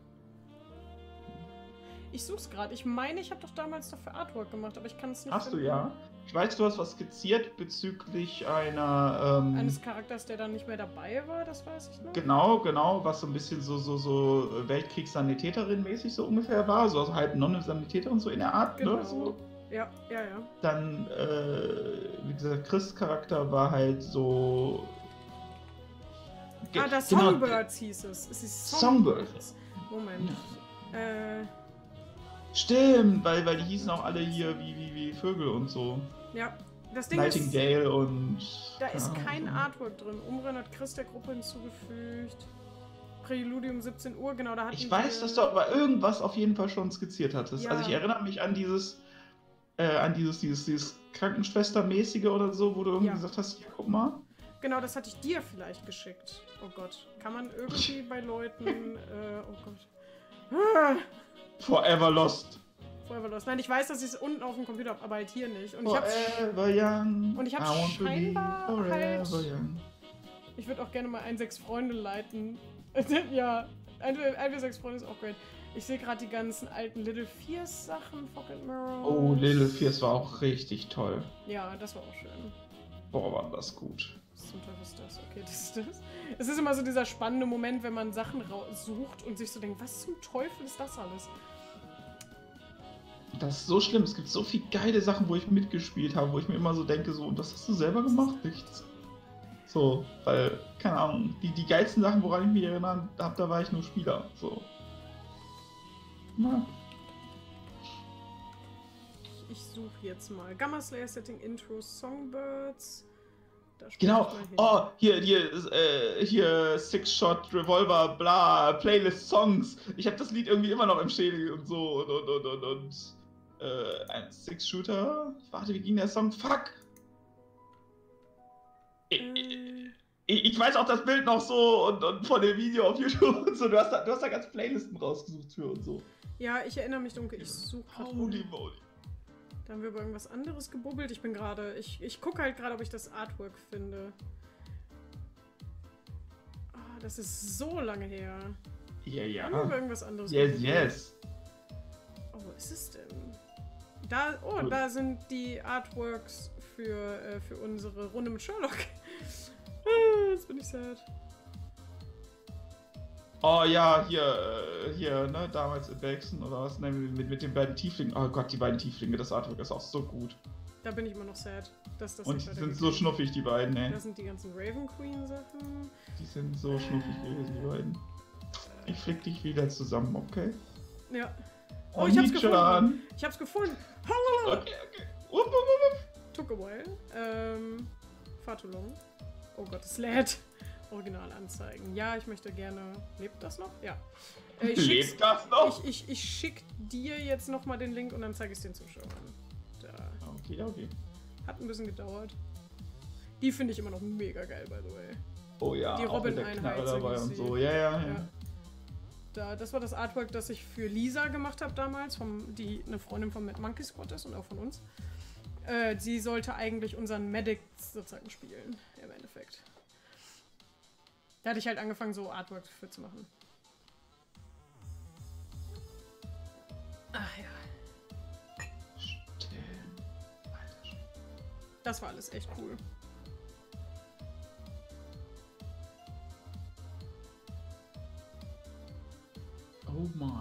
Ich such's gerade. Ich meine, ich habe doch damals dafür Artwork gemacht, aber ich kann es nicht Hast du finden. ja. Ich weiß, du hast was skizziert bezüglich einer. Ähm, Eines Charakters, der dann nicht mehr dabei war, das weiß ich noch. Genau, genau, was so ein bisschen so, so, so Weltkriegssanitäterin-mäßig so ungefähr war, so also halb Non-Sanitäterin, so in der Art, Genau. ne? So. Ja, ja, ja. Dann, äh, wie gesagt, Chris' Charakter war halt so. Ge- Ah, das genau, Songbirds hieß es. Es ist Songbirds. Moment. Äh, Stimmt, weil, weil die hießen auch alle hier wie, wie, wie Vögel und so. ja. Das Ding ist, Nightingale und. da ist keine kein Ahnung. Artwork drin. Umren hat Chris der Gruppe hinzugefügt. Präludium siebzehn Uhr, genau, da hatten Ich weiß, wir- dass du aber irgendwas auf jeden Fall schon skizziert hattest. Ja. Also ich erinnere mich an dieses, äh, an dieses, dieses, dieses Krankenschwestermäßige oder so, wo du irgendwie Ja. gesagt hast, hier, guck mal. Genau, das hatte ich dir vielleicht geschickt. Oh Gott. Kann man irgendwie bei Leuten. Äh, oh Gott. Ah, Forever Lost. Forever Lost. Nein, ich weiß, dass ich es unten auf dem Computer habe, aber halt hier nicht. Und ich hab's. Forever young. und ich hab's I want to be scheinbar forever halt- young. Ich würde auch gerne mal ein sechs Freunde leiten. ja, ein, ein sechs Freunde ist auch great. Ich sehe gerade die ganzen alten Little Fierce Sachen, Pocket Mirror. Oh, Little Fierce war auch richtig toll. Ja, das war auch schön. Boah, war das gut. Was zum Teufel ist das? Okay, das ist das. Es ist immer so dieser spannende Moment, wenn man Sachen sucht und sich so denkt, was zum Teufel ist das alles? Das ist so schlimm. Es gibt so viele geile Sachen, wo ich mitgespielt habe, wo ich mir immer so denke, so, und das hast du selber gemacht? Nichts. So, weil, keine Ahnung, die, die geilsten Sachen, woran ich mich erinnern habe, da war ich nur Spieler. So. Na. Ich suche jetzt mal. Gamma Slayer Setting Intro Songbirds. Da spiel Genau. ich mal hin. Oh, hier, hier, äh, hier, Six-Shot, Revolver, bla, Playlist, Songs. Ich habe das Lied irgendwie immer noch im Schädel und so und und und und und. Äh, ein Six-Shooter. Warte, wie ging der Song? Fuck! Ich, Äh, ich, ich weiß auch das Bild noch so und, und von dem Video auf YouTube und so. Du hast da, du hast da ganz Playlisten rausgesucht für und so. ja, ich erinnere mich dunkel. Ich suche gerade. Holy moly. Da haben wir über irgendwas anderes gebubbelt. Ich bin gerade. Ich, ich gucke halt gerade, ob ich das Artwork finde. Ah, das ist so lange her. Ja, ja. Haben wir über irgendwas anderes Yes, gebubbelt? yes. Oh, wo ist es denn? Da, oh, Cool. da sind die Artworks für, äh, für unsere Runde mit Sherlock. Ah, jetzt bin ich sad. Oh ja, hier, äh, hier, ne, damals in Belgien oder was, ne, mit, mit den beiden Tieflingen. Oh Gott, die beiden Tieflinge, das Artwork ist auch so gut. Da bin ich immer noch sad, dass das Und nicht die sind weitergeht. so schnuffig, die beiden, ne. Das sind die ganzen Raven Queen Sachen. Die sind so schnuffig gewesen, die beiden. Ich flick dich wieder zusammen, okay? Ja. Oh, ich hab's Nichan. gefunden. Ich hab's gefunden. Okay, okay. Upp, upp, upp. Took a while. Ähm, far too long. Oh Gott, es lädt. Originalanzeigen. Ja, ich möchte gerne. Lebt das noch? Ja. Äh, ich schick's- Lebt das noch? Ich, ich, ich schick dir jetzt nochmal den Link und dann zeige ich es den Zuschauern. Da. Okay, okay. Hat ein bisschen gedauert. Die finde ich immer noch mega geil, by the way. Oh ja, Die auch mit der Robin-Einheit, Knarre so dabei hieß und sie. so. Ja, ja, ja. Ja. Da, das war das Artwork, das ich für Lisa gemacht habe damals, vom, die eine Freundin von Mad Monkey Squad ist und auch von uns. Äh, sie sollte eigentlich unseren Medic sozusagen spielen, im Endeffekt. Da hatte ich halt angefangen, so Artworks für zu machen. Ach ja, Still. Alter Schwede. das war alles echt cool. Oh my.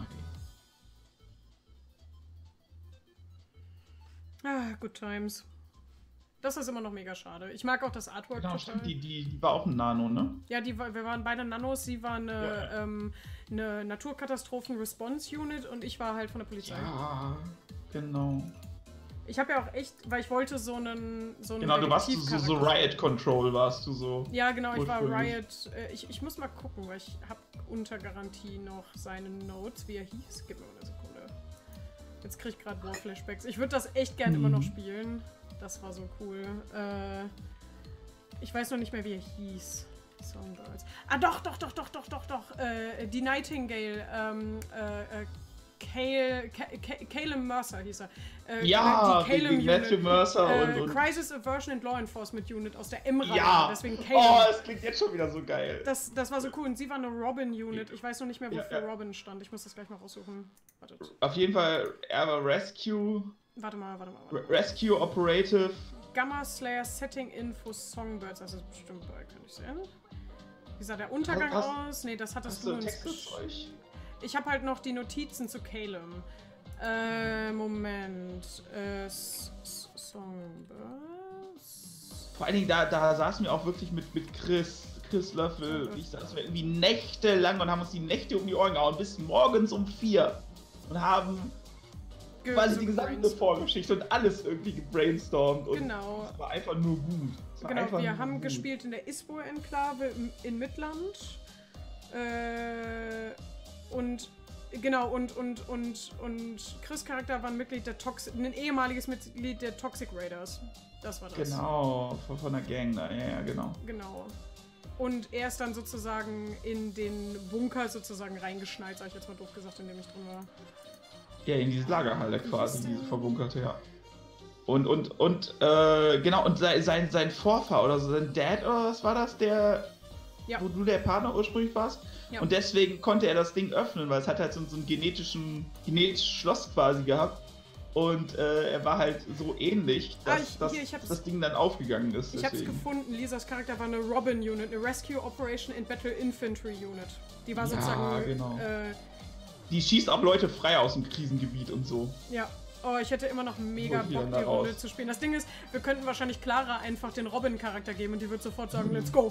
Ah, good times. Das ist immer noch mega schade. Ich mag auch das Artwork Genau, total. stimmt, die, die, die war auch ein Nano, ne? Ja, die, war- wir waren beide Nanos. Sie war eine, Ja. ähm, eine Naturkatastrophen-Response-Unit und ich war halt von der Polizei. Ja, genau. Ich habe ja auch echt, weil ich wollte so einen so einen Genau, du warst so, so, so Detektivcharakter. Riot Control, warst du so. Ja, genau, ich war ursprünglich. Riot. Äh, ich, ich muss mal gucken, weil ich habe unter Garantie noch seine Notes, wie er hieß. Gib mir mal eine Sekunde. Jetzt krieg ich gerade War-Flashbacks. Ich würde das echt gern Mhm. immer noch spielen. Das war so cool. Äh, ich weiß noch nicht mehr, wie er hieß. Songbirds. Ah, doch, doch, doch, doch, doch, doch, doch. Äh, die Nightingale. Ähm, äh, äh, Cale, Ca- Caleb Mercer hieß er. Äh, Ja, die Caleb gegen Matthew Unit. Mercer Äh, und, und. Crisis Aversion and Law Enforcement Unit aus der M-Reihe. Ja! Deswegen Oh, Caleb. es klingt jetzt schon wieder so geil. Das, das war so cool. Und sie war eine Robin-Unit. Ich weiß noch nicht mehr, Ja, wofür ja. Robin stand. Ich muss das gleich mal raussuchen. Wartet. Auf jeden Fall, er war Rescue, Warte mal, warte mal. Warte Re mal. Rescue Operative. Gamma Slayer Setting Info Songbirds. Das ist bestimmt bei, kann ich sehen. Wie sah der Untergang Hast- aus? Nee, das hattest Hast du du uns Texte gesch- zu euch? Ich habe halt noch die Notizen zu Caleb. Äh, Moment. Äh, S- S- Songbirds. Vor allen Dingen, da, da saßen wir auch wirklich mit, mit Chris, Chris Löffel. Ich saß wir irgendwie nächtelang und haben uns die Nächte um die Ohren gehauen, bis morgens um vier. Und haben Ge- quasi so die gesamte gebrainstormt. Vorgeschichte und alles irgendwie gebrainstormt. Und Genau. es war einfach nur gut. Es war Genau, einfach wir nur haben gut. gespielt in der Ispo-Enklave im- in Midland. Äh, und genau, und, und, und, und Chris' Charakter war ein Mitglied der Toxic, ein ehemaliges Mitglied der Toxic Raiders. Das war das. Genau, von, von der Gang da, ja, ja, genau. Genau. Und er ist dann sozusagen in den Bunker sozusagen reingeschneit, sag ich jetzt mal doof gesagt, in dem ich drin war. Ja, in diese Lagerhalle Wie quasi, hieß der? diese verbunkerte, ja. Und, und, und, äh, genau, und sein, sein, sein Vorfahr oder so, sein Dad oder was war das, der, Ja. wo du der Partner ursprünglich warst? Ja. Und deswegen konnte er das Ding öffnen, weil es hat halt so, so einen genetischen, genetisches Schloss quasi gehabt. Und äh, er war halt so ähnlich, Ah, dass, ich- dass hier, ich hab's- das Ding dann aufgegangen ist. Ich hab's deswegen. gefunden, Lisas Charakter war eine Robin-Unit, eine Rescue Operation and Battle Infantry Unit. Die war Ja, sozusagen, genau. äh, Die schießt auch Leute frei aus dem Krisengebiet und so. ja, Oh, ich hätte immer noch mega Hol ich Bock, dann die da Runde raus. zu spielen. Das Ding ist, wir könnten wahrscheinlich Clara einfach den Robin-Charakter geben und die wird sofort sagen, let's go.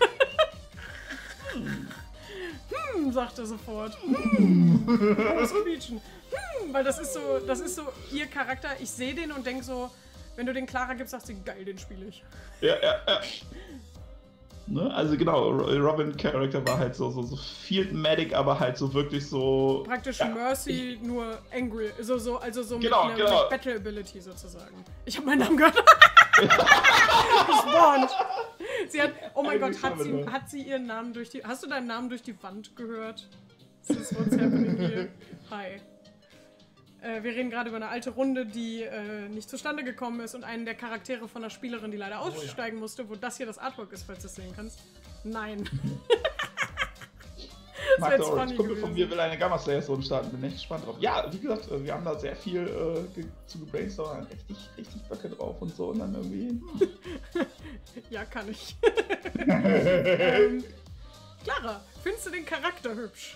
Hm, sagt er sofort. Hm, was quietschen. Hm, weil das ist so, das ist so ihr Charakter. Ich sehe den und denke so, wenn du den Clara gibst, sagst du, geil, den spiele ich. Ja, ja, ja. Ne? Also genau, Robin-Charakter war halt so, so, so Field Medic, aber halt so wirklich so... Praktisch ja, Mercy, ich, nur angry. So, so, also so genau, mit einer genau. mit Battle Ability sozusagen. Ich habe meinen Namen gehört. Gespawnt. Sie hat, oh mein Gott, hat sie, hat sie ihren Namen durch die... Hast du deinen Namen durch die Wand gehört? Das ist what's happening here. Hi. Äh, wir reden gerade über eine alte Runde, die äh, nicht zustande gekommen ist und einen der Charaktere von der Spielerin, die leider aussteigen oh, ja. musste, wo das hier das Artwork ist, falls du es sehen kannst. Nein. Mark der Orange, Kumpel von mir will eine Gamma Slayer Zone starten, bin echt gespannt drauf. Ja, wie gesagt, wir haben da sehr viel äh, ge zu gebrainstormt, richtig, richtig Böcke drauf und so und dann irgendwie... Hm. Ja, kann ich. ähm, Clara, findest du den Charakter hübsch?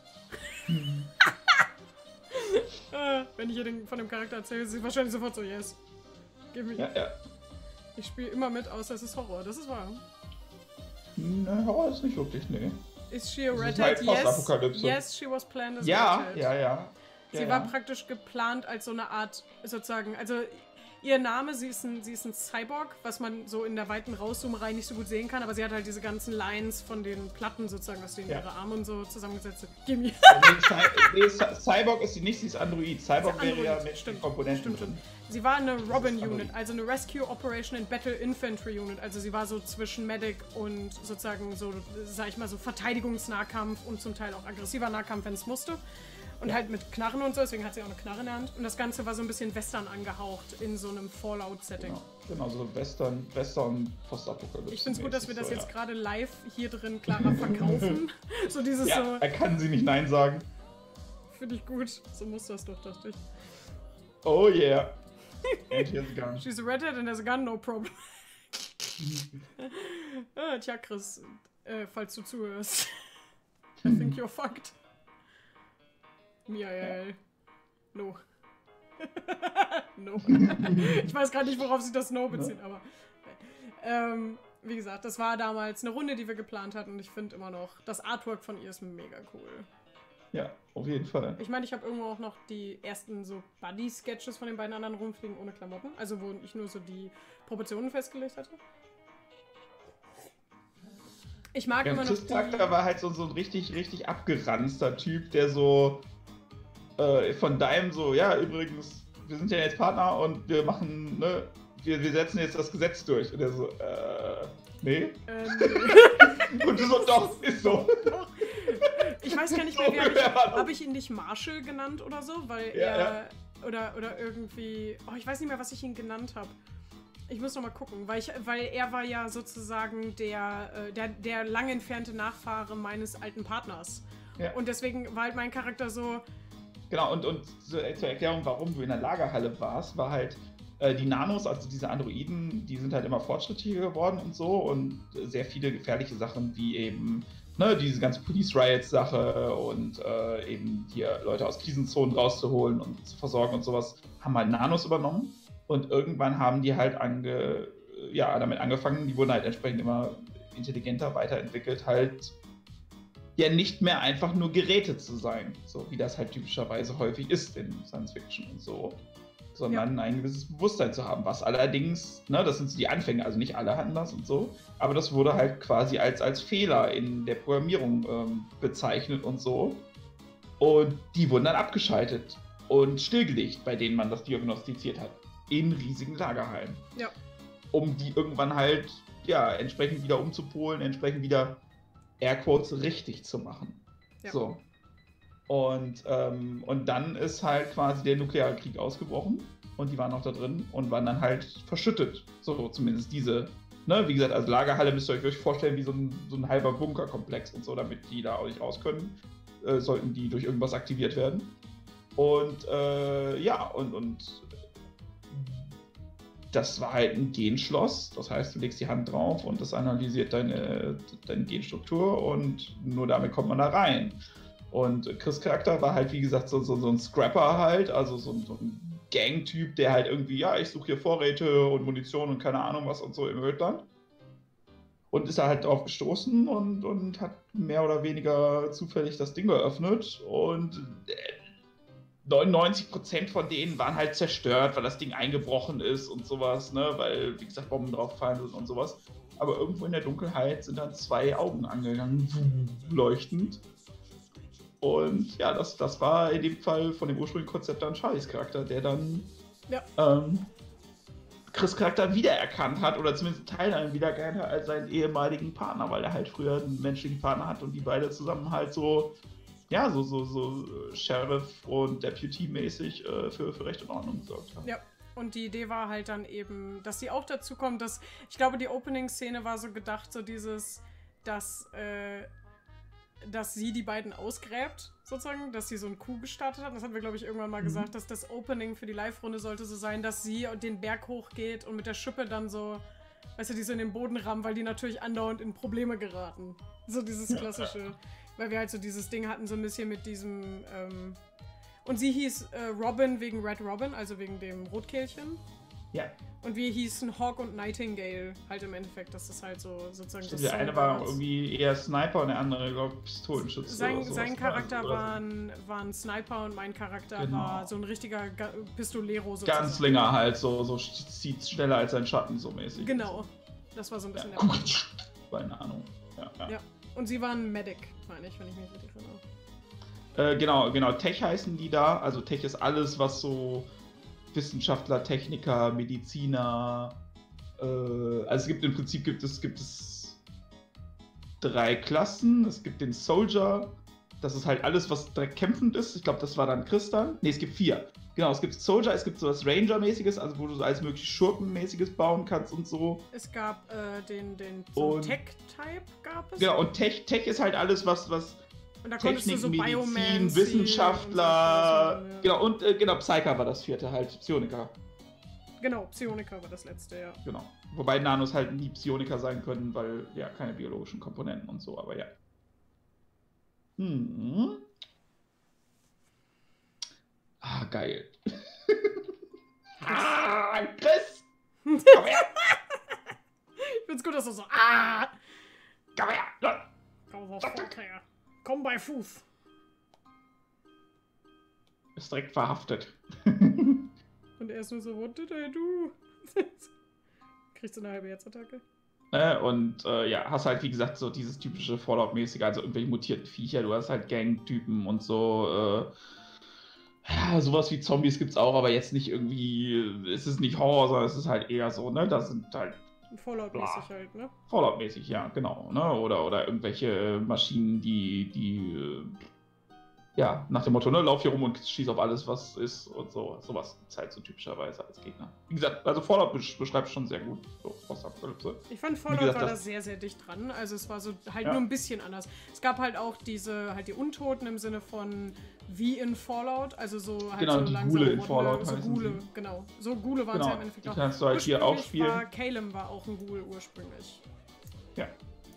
äh, wenn ich ihr den, von dem Charakter erzähle, ist sie wahrscheinlich sofort so, yes. Gib mir. Ja, ja. Ich spiele immer mit, außer es ist Horror, das ist wahr. Ne, Horror ist nicht wirklich, nee. Is she a Redhead? Redhead? Yes, yes, she was planned as ja, Redhead. Ja, ja, ja. Sie ja, war ja. praktisch geplant als so eine Art, sozusagen, also ihr Name, sie ist, ein, sie ist ein Cyborg, was man so in der weiten Rauszoomerei nicht so gut sehen kann, aber sie hat halt diese ganzen Lines von den Platten sozusagen, aus denen ja. ihre Arme und so zusammengesetzt sind. Gimme. Nee, nee, Cyborg ist sie nicht, sie ist Android. Cyborg wäre ja mit stimmt, Komponenten stimmt, drin. Sie war eine Robin-Unit, also eine Rescue Operation and Battle Infantry Unit. Also sie war so zwischen Medic und sozusagen so, sag ich mal, so Verteidigungsnahkampf und zum Teil auch aggressiver Nahkampf, wenn es musste. Und ja. halt mit Knarren und so, deswegen hat sie auch eine Knarre in der Hand. Und das Ganze war so ein bisschen Western angehaucht in so einem Fallout-Setting. Genau. genau, so Western, Western Postapokalypse. Ich finde es gut, dass wir das so, jetzt ja. gerade live hier drin Clara verkaufen. So dieses ja, so. Da kann sie nicht Nein sagen. Finde ich gut. So muss das doch, dachte ich. Oh yeah. And she has a gun. She's a redhead and has a gun, no problem. ah, tja, Chris, äh, falls du zuhörst. I think you're fucked. Miael. No. No. Ich weiß gar nicht, worauf sich das No bezieht, aber. Ähm, wie gesagt, das war damals eine Runde, die wir geplant hatten und ich finde immer noch, das Artwork von ihr ist mega cool. Ja, auf jeden Fall. Ich meine, ich habe irgendwo auch noch die ersten so Buddy-Sketches von den beiden anderen rumfliegen ohne Klamotten. Also wo ich nur so die Proportionen festgelegt hatte. Ich mag ja, immer noch Chris Charakter war halt so, so ein richtig, richtig abgeranzter Typ, der so äh, von deinem so, ja, übrigens, wir sind ja jetzt Partner und wir machen, ne, wir, wir setzen jetzt das Gesetz durch. Und der so, äh, nee? Äh, nee. Und du so, doch, ist so. Doch. Ich weiß gar nicht mehr, wie habe ich, hab ich ihn nicht Marshall genannt oder so, weil ja, er, ja. oder, oder irgendwie, oh, ich weiß nicht mehr, was ich ihn genannt habe. Ich muss noch mal gucken, weil, ich, weil er war ja sozusagen der, der, der lang entfernte Nachfahre meines alten Partners. Ja. Und deswegen war halt mein Charakter so... Genau, und, und zur Erklärung, warum du in der Lagerhalle warst, war halt, äh, die Nanos, also diese Androiden, die sind halt immer fortschrittlicher geworden und so und sehr viele gefährliche Sachen wie eben... Ne, diese ganze Police Riots Sache und äh, eben hier Leute aus Krisenzonen rauszuholen und zu versorgen und sowas, haben halt Nanos übernommen. Und irgendwann haben die halt ange, ja, damit angefangen, die wurden halt entsprechend immer intelligenter weiterentwickelt, halt ja nicht mehr einfach nur Geräte zu sein, so wie das halt typischerweise häufig ist in Science Fiction und so, sondern ja. ein gewisses Bewusstsein zu haben, was allerdings, ne, das sind so die Anfänge, also nicht alle hatten das und so, aber das wurde halt quasi als, als Fehler in der Programmierung ähm, bezeichnet und so. Und die wurden dann abgeschaltet und stillgelegt, bei denen man das diagnostiziert hat, in riesigen Lagerhallen. Ja. Um die irgendwann halt, ja, entsprechend wieder umzupolen, entsprechend wieder Airquotes richtig zu machen. Ja. So. Und, ähm, und dann ist halt quasi der Nuklearkrieg ausgebrochen und die waren noch da drin und waren dann halt verschüttet. So zumindest diese, ne, wie gesagt, also Lagerhalle müsst ihr euch wirklich vorstellen wie so ein, so ein halber Bunkerkomplex und so, damit die da auch nicht raus können, äh, sollten die durch irgendwas aktiviert werden. Und äh, ja, und, und das war halt ein Genschloss, das heißt, du legst die Hand drauf und das analysiert deine, deine Genstruktur und nur damit kommt man da rein. Und Chris' Charakter war halt, wie gesagt, so, so, so ein Scrapper halt, also so, so ein Gang-Typ, der halt irgendwie, ja, ich suche hier Vorräte und Munition und keine Ahnung was und so im Ödland. Und ist da halt drauf gestoßen und, und hat mehr oder weniger zufällig das Ding geöffnet. Und neunundneunzig Prozent von denen waren halt zerstört, weil das Ding eingebrochen ist und sowas, ne? Weil, wie gesagt, Bomben drauf fallen sind und sowas. Aber irgendwo in der Dunkelheit sind dann zwei Augen angegangen, leuchtend. Und ja, das, das war in dem Fall von dem ursprünglichen Konzept dann Charlies Charakter, der dann ja. ähm, Chris' Charakter wiedererkannt hat, oder zumindest einen Teil an ihm wiedererkannt hat als seinen ehemaligen Partner, weil er halt früher einen menschlichen Partner hat und die beide zusammen halt so, ja, so, so, so Sheriff und Deputy-mäßig äh, für, für Recht und Ordnung gesorgt haben. Ja, und die Idee war halt dann eben, dass sie auch dazu kommt, dass, ich glaube, die Opening-Szene war so gedacht, so dieses, dass, äh, dass sie die beiden ausgräbt, sozusagen, dass sie so einen Coup gestartet hat. Das hatten wir, glaube ich, irgendwann mal mhm. gesagt, dass das Opening für die Live-Runde sollte so sein, dass sie den Berg hochgeht und mit der Schippe dann so, weißt du, die so in den Boden rammen, weil die natürlich andauernd in Probleme geraten. So dieses klassische, weil wir halt so dieses Ding hatten, so ein bisschen mit diesem, ähm und sie hieß äh, Robin wegen Red Robin, also wegen dem Rotkehlchen. Ja. Und wir hießen Hawk und Nightingale halt im Endeffekt, dass das halt so sozusagen... Das der eine war irgendwie eher Sniper und der andere, glaube ich, Pistolenschütze. Sein, sein Charakter war ein, war ein Sniper und mein Charakter genau. war so ein richtiger Ga Pistolero sozusagen. Ganzlinger halt, so, so zieht schneller als sein Schatten so mäßig. Genau, das war so ein bisschen ja. der Punkt. Keine Ahnung. Ja, ja. ja, und sie waren Medic, meine ich, wenn ich mich richtig erinnere. Äh, genau, genau, Tech heißen die da, also Tech ist alles, was so Wissenschaftler, Techniker, Mediziner, äh, also es gibt im Prinzip gibt es, gibt es drei Klassen. Es gibt den Soldier, das ist halt alles, was direkt kämpfend ist. Ich glaube, das war dann Chris dann. Ne, es gibt vier. Genau, es gibt Soldier, es gibt so was Ranger-mäßiges, also wo du so alles mögliche Schurken-mäßiges bauen kannst und so. Es gab äh, den, den so Tech-Type gab es. Genau, und Tech, Tech ist halt alles, was, was und da Technik, du so Medizin, Wissenschaftler, und so. Genau, und äh, genau, Psyker war das vierte halt, Psioniker. Genau, Psioniker war das letzte, ja. Genau, wobei Nanos halt nie Psioniker sein können, weil, ja, keine biologischen Komponenten und so, aber ja. Hm. Ah, geil. ah, Chris! Komm her! Ich find's gut, dass du so, ah! Komm her! Komm sofort her! Komm bei Fuß! Ist direkt verhaftet. Und er ist nur so, what did I do? Kriegt so eine halbe Herzattacke. Äh, und äh, ja, hast halt wie gesagt so dieses typische Fallout-mäßige, also irgendwelche mutierten Viecher, du hast halt Gang-Typen und so, äh, ja, sowas wie Zombies gibt's auch, aber jetzt nicht irgendwie, es ist nicht Horror, sondern es ist halt eher so, ne, das sind halt Fallout-mäßig halt, ne? Fallout-mäßig, ja, genau, ne, oder, oder irgendwelche Maschinen, die, die, äh, ja, nach dem Motto, ne, lauf hier rum und schieß auf alles, was ist und so, sowas ist halt so typischerweise als Gegner. Wie gesagt, also Fallout beschreibt schon sehr gut, so Postapokalypse. Ich fand Fallout gesagt, war da sehr, sehr dicht dran, also es war so halt ja. nur ein bisschen anders. Es gab halt auch diese, halt die Untoten im Sinne von wie in Fallout, also so halt genau, so die langsam Ghule in Fallout so Ghule, sie. genau. So Ghule waren es genau. ja im Endeffekt die auch. Kannst du halt hier auch spielen. War, Calem war auch ein Ghoul ursprünglich. Ja.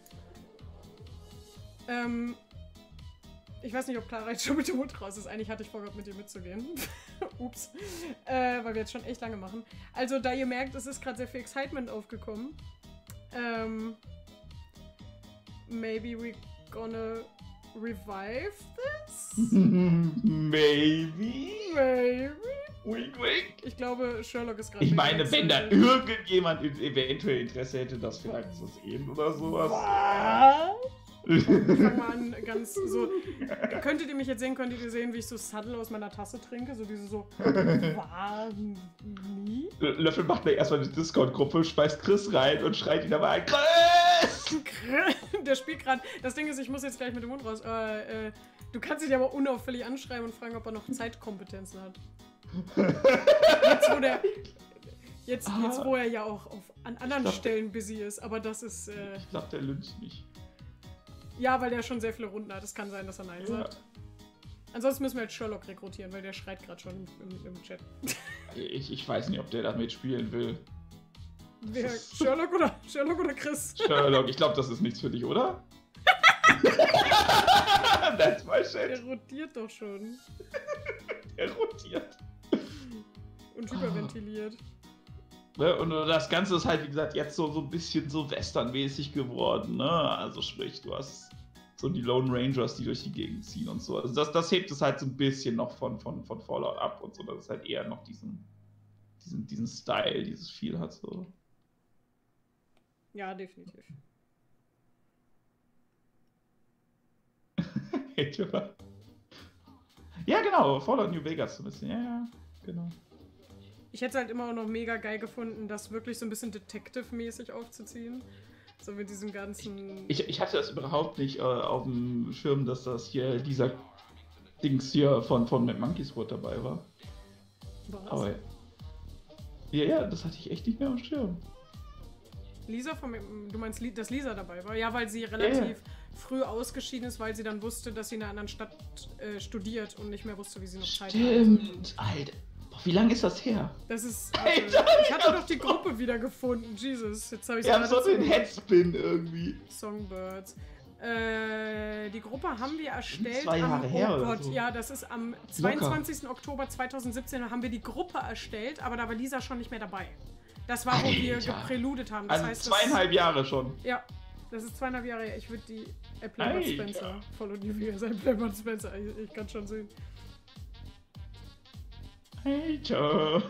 Ähm, ich weiß nicht, ob Clara jetzt schon mit dem Mund raus ist. Eigentlich hatte ich vorgehabt, mit dir mitzugehen. Ups. Äh, weil wir jetzt schon echt lange machen. Also, da ihr merkt, es ist gerade sehr viel Excitement aufgekommen. Ähm, maybe we gonna revive this? Maybe. Maybe. Wink, wink. Ich glaube, Sherlock ist gerade... Ich meine, wenn da irgendjemand eventuell Interesse hätte, das vielleicht zu sehen oder sowas. Was? Ich fang mal an, ganz so. Könntet ihr mich jetzt sehen, könntet ihr sehen, wie ich so subtle aus meiner Tasse trinke? So diese so. War nie? Löffel macht mir erstmal eine Discord-Gruppe, speist Chris rein und schreit ihn dabei: Chris! Der spielt gerade. Das Ding ist, ich muss jetzt gleich mit dem Mund raus. Äh, äh, du kannst ihn aber unauffällig anschreiben und fragen, ob er noch Zeitkompetenzen hat. Jetzt, wo der. Jetzt, ah, jetzt, wo er ja auch auf, an anderen glaub, Stellen busy ist, aber das ist. Äh, ich glaube, der lyncht mich. Ja, weil der schon sehr viele Runden hat. Es kann sein, dass er Nein ja. sagt. Ansonsten müssen wir jetzt Sherlock rekrutieren, weil der schreit gerade schon im, im Chat. Ich, ich weiß nicht, ob der damit spielen will. Wer? Sherlock oder, Sherlock oder Chris? Sherlock, ich glaube, das ist nichts für dich, oder? That's my shit. Der rotiert doch schon. Der rotiert. und hyperventiliert. Ne, und das Ganze ist halt, wie gesagt, jetzt so, so ein bisschen so westernmäßig geworden, ne? Also sprich, du hast so die Lone Rangers, die durch die Gegend ziehen und so. Also das, das hebt es halt so ein bisschen noch von, von, von Fallout ab und so, dass es halt eher noch diesen, diesen, diesen Style, dieses Feel hat so. Ja, definitiv. Ja, genau, Fallout New Vegas so ein bisschen, ja, ja, genau. Ich hätte es halt immer noch mega geil gefunden, das wirklich so ein bisschen Detective-mäßig aufzuziehen. So mit diesem ganzen... Ich, ich hatte das überhaupt nicht äh, auf dem Schirm, dass das hier, dieser Dings hier von, von Mad Monkey Squad dabei war. Was? Aber ja, ja, das hatte ich echt nicht mehr am Schirm. Lisa von... Du meinst, dass Lisa dabei war? Ja, weil sie relativ... Ja, ja. früh ausgeschieden ist, weil sie dann wusste, dass sie in einer anderen Stadt äh, studiert und nicht mehr wusste, wie sie noch Zeit hat. Stimmt, Alter. Boah, wie lange ist das her? Das ist... Alter, Also, ich hatte ich doch die so Gruppe wieder gefunden. Jesus, jetzt habe ich Wir haben so den Headspin irgendwie. Songbirds. Äh, die Gruppe haben wir erstellt Zwei Jahre am... her Oh oder Gott, so. ja, das ist am zweiundzwanzigsten Oktober zweitausendsiebzehn haben wir die Gruppe erstellt, aber da war Lisa schon nicht mehr dabei. Das war, wo Alter. wir gepreludet haben. Das Also heißt, zweieinhalb das, Jahre schon. Ja, das ist zweieinhalb Jahre her. Ich würde die Applebaum Alter. Spencer voll und die sein Applebaum Spencer. Ich, ich kann schon sehen. Alter.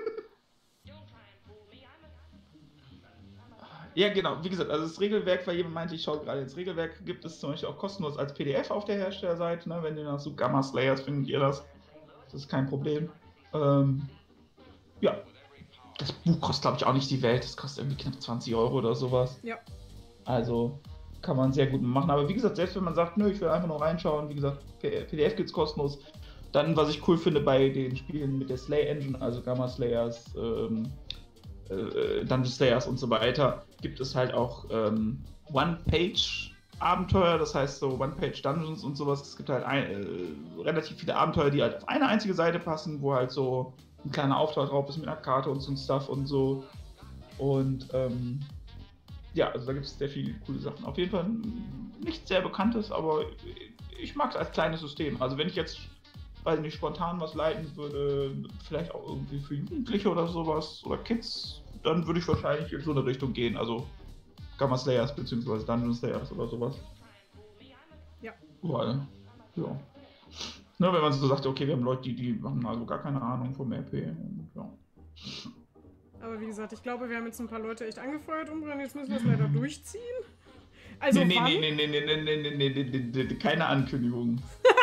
Ja, genau. Wie gesagt, also das Regelwerk, weil jemand meinte, ich schaue gerade ins Regelwerk, gibt es zum Beispiel auch kostenlos als P D F auf der Herstellerseite. Ne? Wenn ihr nach so Gamma Slayers findet ihr das. Das ist kein Problem. Ähm, ja. Das Buch kostet, glaube ich, auch nicht die Welt. Das kostet irgendwie knapp zwanzig Euro oder sowas. Ja. Also kann man sehr gut machen. Aber wie gesagt, selbst wenn man sagt, nö, ich will einfach nur reinschauen, wie gesagt, P D F gibt es kostenlos. Dann, was ich cool finde bei den Spielen mit der Slay Engine, also Gamma Slayers, ähm, äh, Dungeon Slayers und so weiter, gibt es halt auch ähm, One-Page-Abenteuer, das heißt so One-Page-Dungeons und sowas. Es gibt halt ein, äh, relativ viele Abenteuer, die halt auf eine einzige Seite passen, wo halt so ein kleiner Auftrag drauf ist mit einer Karte und so ein Stuff und so. Und ähm, ja, also da gibt es sehr viele coole Sachen. Auf jeden Fall nichts sehr Bekanntes, aber ich mag es als kleines System. Also wenn ich jetzt, weiß nicht, spontan was leiten würde, vielleicht auch irgendwie für Jugendliche oder sowas oder Kids, dann würde ich wahrscheinlich in so eine Richtung gehen. Also Gamma Slayers bzw. Dungeon Slayers oder sowas. Ja. Weil, ja. Ne, wenn man so sagt, okay, wir haben Leute, die, die haben also gar keine Ahnung vom R P. Und, ja. Aber wie gesagt, ich glaube, wir haben jetzt ein paar Leute echt angefeuert und jetzt müssen wir es leider durchziehen. Also nee, nee, wann? nee, nee, nee, nee, nee, nee, nee, nee, nee, nee, nee, keine Ankündigung.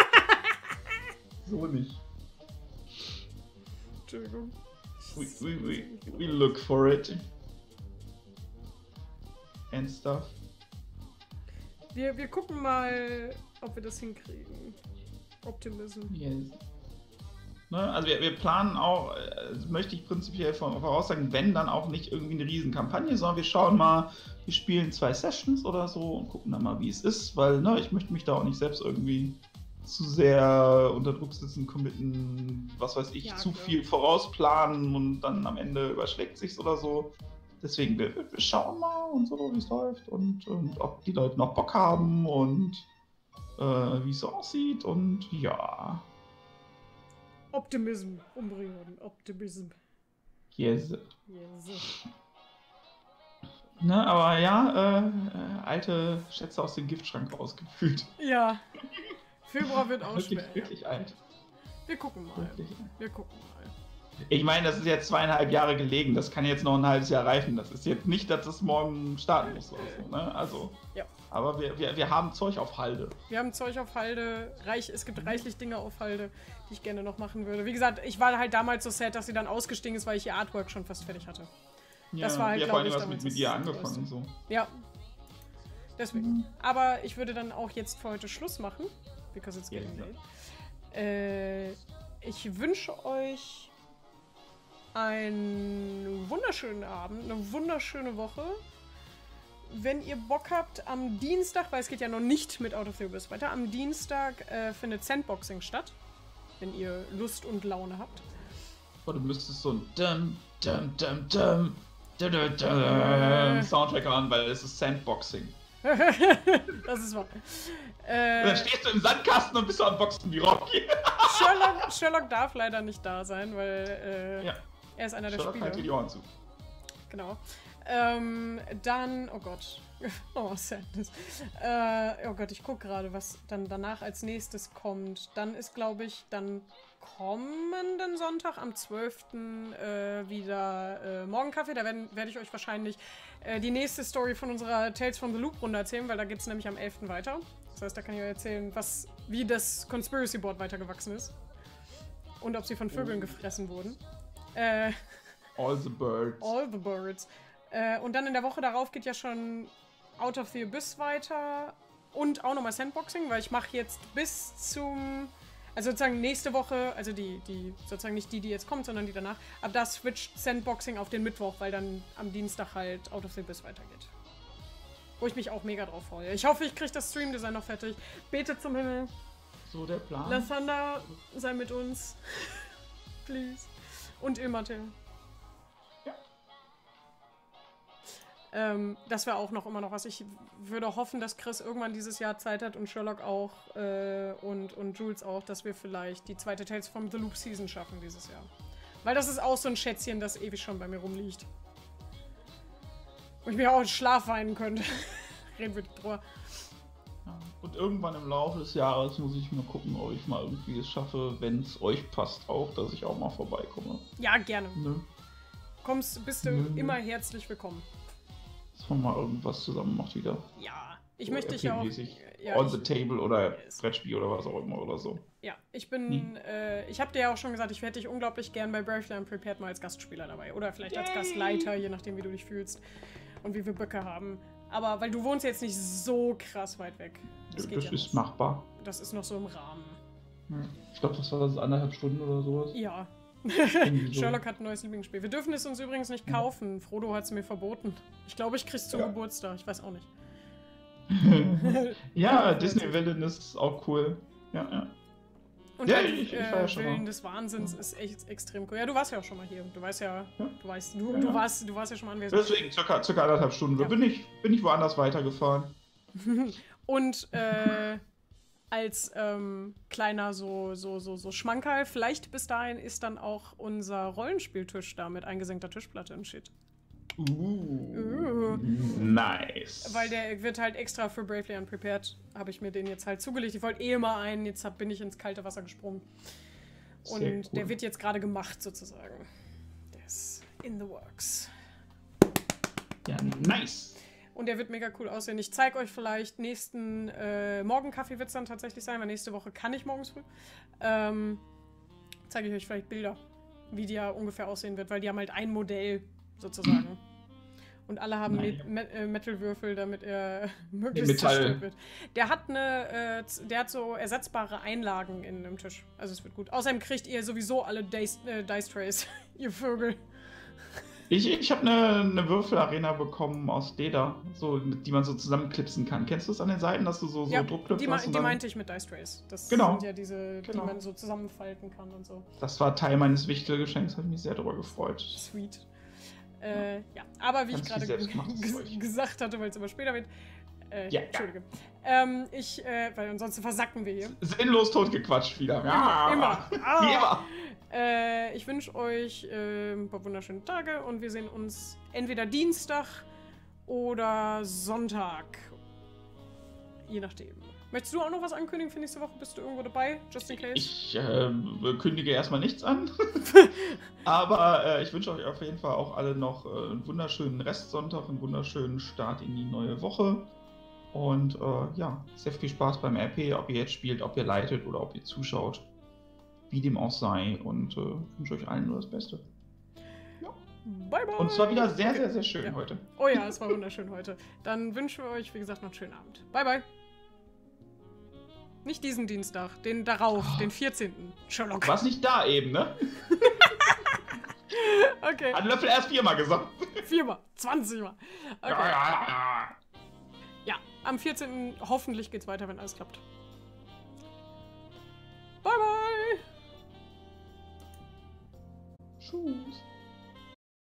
So nicht. Entschuldigung. We, we, we, we look for it. And stuff. Wir, wir gucken mal, ob wir das hinkriegen. Optimism. Yes. Ne, also wir, wir planen auch, äh, möchte ich prinzipiell voraussagen, wenn dann auch nicht irgendwie eine riesen Kampagne, sondern wir schauen mal, wir spielen zwei Sessions oder so und gucken dann mal, wie es ist, weil ne, ich möchte mich da auch nicht selbst irgendwie zu sehr unter Druck sitzen, committen, was weiß ich, Ja, zu klar. viel vorausplanen und dann am Ende überschlägt sich's oder so. Deswegen, wir, wir schauen mal und so, wie es läuft und, und ob die Leute noch Bock haben und äh, wie es so aussieht und ja. Optimism. Umbringen. Optimism. Yes. Yes. Ne, aber ja, äh, äh, alte Schätze aus dem Giftschrank rausgefühlt. Ja. Februar wird auch Wirklich, schwer. wirklich alt. Wir gucken mal. Wirklich. Wir gucken mal. Ich meine, das ist jetzt zweieinhalb Jahre gelegen, das kann jetzt noch ein halbes Jahr reifen. Das ist jetzt nicht, dass es morgen starten muss oder so, ne? Also. Ja. Aber wir, wir, wir haben Zeug auf Halde. Wir haben Zeug auf Halde. Reich, es gibt reichlich Dinge auf Halde, die ich gerne noch machen würde. Wie gesagt, ich war halt damals so sad, dass sie dann ausgestiegen ist, weil ich ihr Artwork schon fast fertig hatte. Ja, Das war halt, ja, glaub vor allem ich, was damals mit, mit ihr das angefangen und so. Ja. Deswegen. Aber ich würde dann auch jetzt für heute Schluss machen. Because it's getting Ja, late. Äh, ich wünsche euch einen wunderschönen Abend, eine wunderschöne Woche. Wenn ihr Bock habt, am Dienstag, weil es geht ja noch nicht mit Out of the Abyss weiter, am Dienstag äh, findet Sandboxing statt. Wenn ihr Lust und Laune habt. Oh, du müsstest so ein dum, dum, dum, dum, dum, dum, dum, Äh. Soundtrack an, weil es ist Sandboxing. Das ist wahr. Und Äh, dann stehst du im Sandkasten und bist du am Boxen wie Rocky. Sherlock, Sherlock darf leider nicht da sein, weil äh, Ja. Er ist einer der Sherlock Spieler. halt die Ohren zu. Genau. Ähm, dann, oh Gott. Oh, Sadness. Äh, oh Gott, ich gucke gerade, was dann danach als nächstes kommt. Dann ist, glaube ich, dann kommenden Sonntag am zwölften Äh, wieder äh, Morgenkaffee. Da werde werd ich euch wahrscheinlich äh, die nächste Story von unserer Tales from the Loop Runde erzählen, weil da geht es nämlich am elften weiter. Das heißt, da kann ich euch erzählen, was, wie das Conspiracy Board weitergewachsen ist. Und ob sie von Vögeln gefressen wurden. Äh, All the birds. All the birds. Äh, und dann in der Woche darauf geht ja schon Out of the Abyss weiter und auch nochmal Sandboxing, weil ich mache jetzt bis zum, also sozusagen nächste Woche, also die, die, sozusagen nicht die, die jetzt kommt, sondern die danach, ab da switcht Sandboxing auf den Mittwoch, weil dann am Dienstag halt Out of the Abyss weitergeht. Wo ich mich auch mega drauf freue. Ich hoffe, ich kriege das Stream-Design noch fertig. Bete zum Himmel. So der Plan. Lasanda, sei mit uns. Please. Und Ilmatil. Ähm, das wäre auch noch immer noch was. Ich würde hoffen, dass Chris irgendwann dieses Jahr Zeit hat und Sherlock auch äh, und, und Jules auch, dass wir vielleicht die zweite Tales from the Loop Season schaffen dieses Jahr. Weil das ist auch so ein Schätzchen, das ewig schon bei mir rumliegt. Wo ich mir auch in Schlaf weinen könnte. Reden wir drüber. Ja. Und irgendwann im Laufe des Jahres muss ich mal gucken, ob ich mal irgendwie es schaffe, wenn es euch passt auch, dass ich auch mal vorbeikomme. Ja, gerne. Ne? Kommst, bist du Nö. immer herzlich willkommen. Dass man mal irgendwas zusammen macht wieder. Ja, ich So möchte dich ja auch... Ja, On ich, the table oder Yes. Brettspiel oder was auch immer oder so. ja, ich bin... Äh, ich habe dir ja auch schon gesagt, ich hätte dich unglaublich gern bei Bravely Unprepared mal als Gastspieler dabei. Oder vielleicht als Yay. Gastleiter, je nachdem, wie du dich fühlst. Und wie wir Böcke haben. Aber weil du wohnst jetzt nicht so krass weit weg. Das, Das, geht das ja ist noch. machbar. Das ist noch so im Rahmen. Ja. Ich glaube, das war das anderthalb Stunden oder sowas. Ja. Irgendwie so. Sherlock hat ein neues Lieblingsspiel. Wir dürfen es uns übrigens nicht kaufen. Frodo hat es mir verboten. Ich glaube, ich krieg's zum Ja. Geburtstag. Ich weiß auch nicht. Ja, Disney Villain ist auch cool. Ja, ja. Und Ja, halt, ich- ich war äh, ja schon Willen mal. des Wahnsinns ist echt extrem cool. Ja, du warst ja auch schon mal hier. Du weißt ja, Ja. du weißt, du, Ja, du ja. warst, du warst ja schon mal anwesend. Deswegen circa, circa anderthalb Stunden. Ja. Bin, ich, bin ich woanders weitergefahren. Und äh, als ähm, kleiner so, so, so, so Schmankerl, vielleicht bis dahin ist dann auch unser Rollenspieltisch da mit eingesenkter Tischplatte und Shit. Uh, Uh. Nice. Weil der wird halt extra für Bravely Unprepared, habe ich mir den jetzt halt zugelegt. Ich wollte eh mal einen, jetzt hab, bin ich ins kalte Wasser gesprungen. Und Sehr cool. der wird jetzt gerade gemacht sozusagen. Der ist in the works. Ja, nice. Und der wird mega cool aussehen. Ich zeige euch vielleicht nächsten äh, Morgenkaffee wird es dann tatsächlich sein, weil nächste Woche kann ich morgens früh. Ähm, zeige ich euch vielleicht Bilder, wie die ja ungefähr aussehen wird, weil die haben halt ein Modell sozusagen. Und alle haben Nein. Met Met äh, Metalwürfel, damit er möglichst Metall. zerstört wird. Der hat eine, äh, z- der hat so ersetzbare Einlagen in dem Tisch. Also es wird gut. Außerdem kriegt ihr sowieso alle Dice, äh, Dice Trays, ihr Vögel. Ich, ich habe eine, eine Würfelarena bekommen aus Leder, so, mit, die man so zusammenklipsen kann. Kennst du es an den Seiten, dass du so, so Ja, Druckknöpfe die, me hast? und die dann- meinte ich mit Dice Trays. Das Genau. sind ja diese, die Genau. man so zusammenfalten kann und so. Das war Teil meines Wichtelgeschenks, habe ich mich sehr darüber gefreut. Sweet. Äh, ja, aber wie Ganz ich viel gerade selbstgemachtes ges- Zeug. gesagt hatte, weil es immer später wird. Äh, Ja, ja. Entschuldige. Ähm, ich, äh, weil ansonsten versacken wir hier. Sinnlos totgequatscht wieder. Ja. Immer. Wie Ah. immer. Äh, ich wünsche euch äh, ein paar wunderschöne Tage und wir sehen uns entweder Dienstag oder Sonntag. Je nachdem. Möchtest du auch noch was ankündigen für nächste Woche? Bist du irgendwo dabei? Just in case? Ich äh, kündige erstmal nichts an. Aber äh, ich wünsche euch auf jeden Fall auch alle noch äh, einen wunderschönen Restsonntag, einen wunderschönen Start in die neue Woche. Und äh, ja, sehr viel Spaß beim R P, ob ihr jetzt spielt, ob ihr leitet oder ob ihr zuschaut. Wie dem auch sei. Und äh, wünsche euch allen nur das Beste. Bye, bye. Und es war wieder sehr, Okay. sehr, sehr schön Ja. heute. Oh ja, es war wunderschön heute. Dann wünschen wir euch, wie gesagt, noch einen schönen Abend. Bye, bye. Nicht diesen Dienstag, den darauf, Oh. den vierzehnten Sherlock. War's nicht da eben, ne? Okay, Hat Löffel erst viermal gesagt. viermal, zwanzigmal. Okay. Ja, ja, ja. Ja, am vierzehnten hoffentlich geht's weiter, wenn alles klappt. Bye, bye. Tschüss.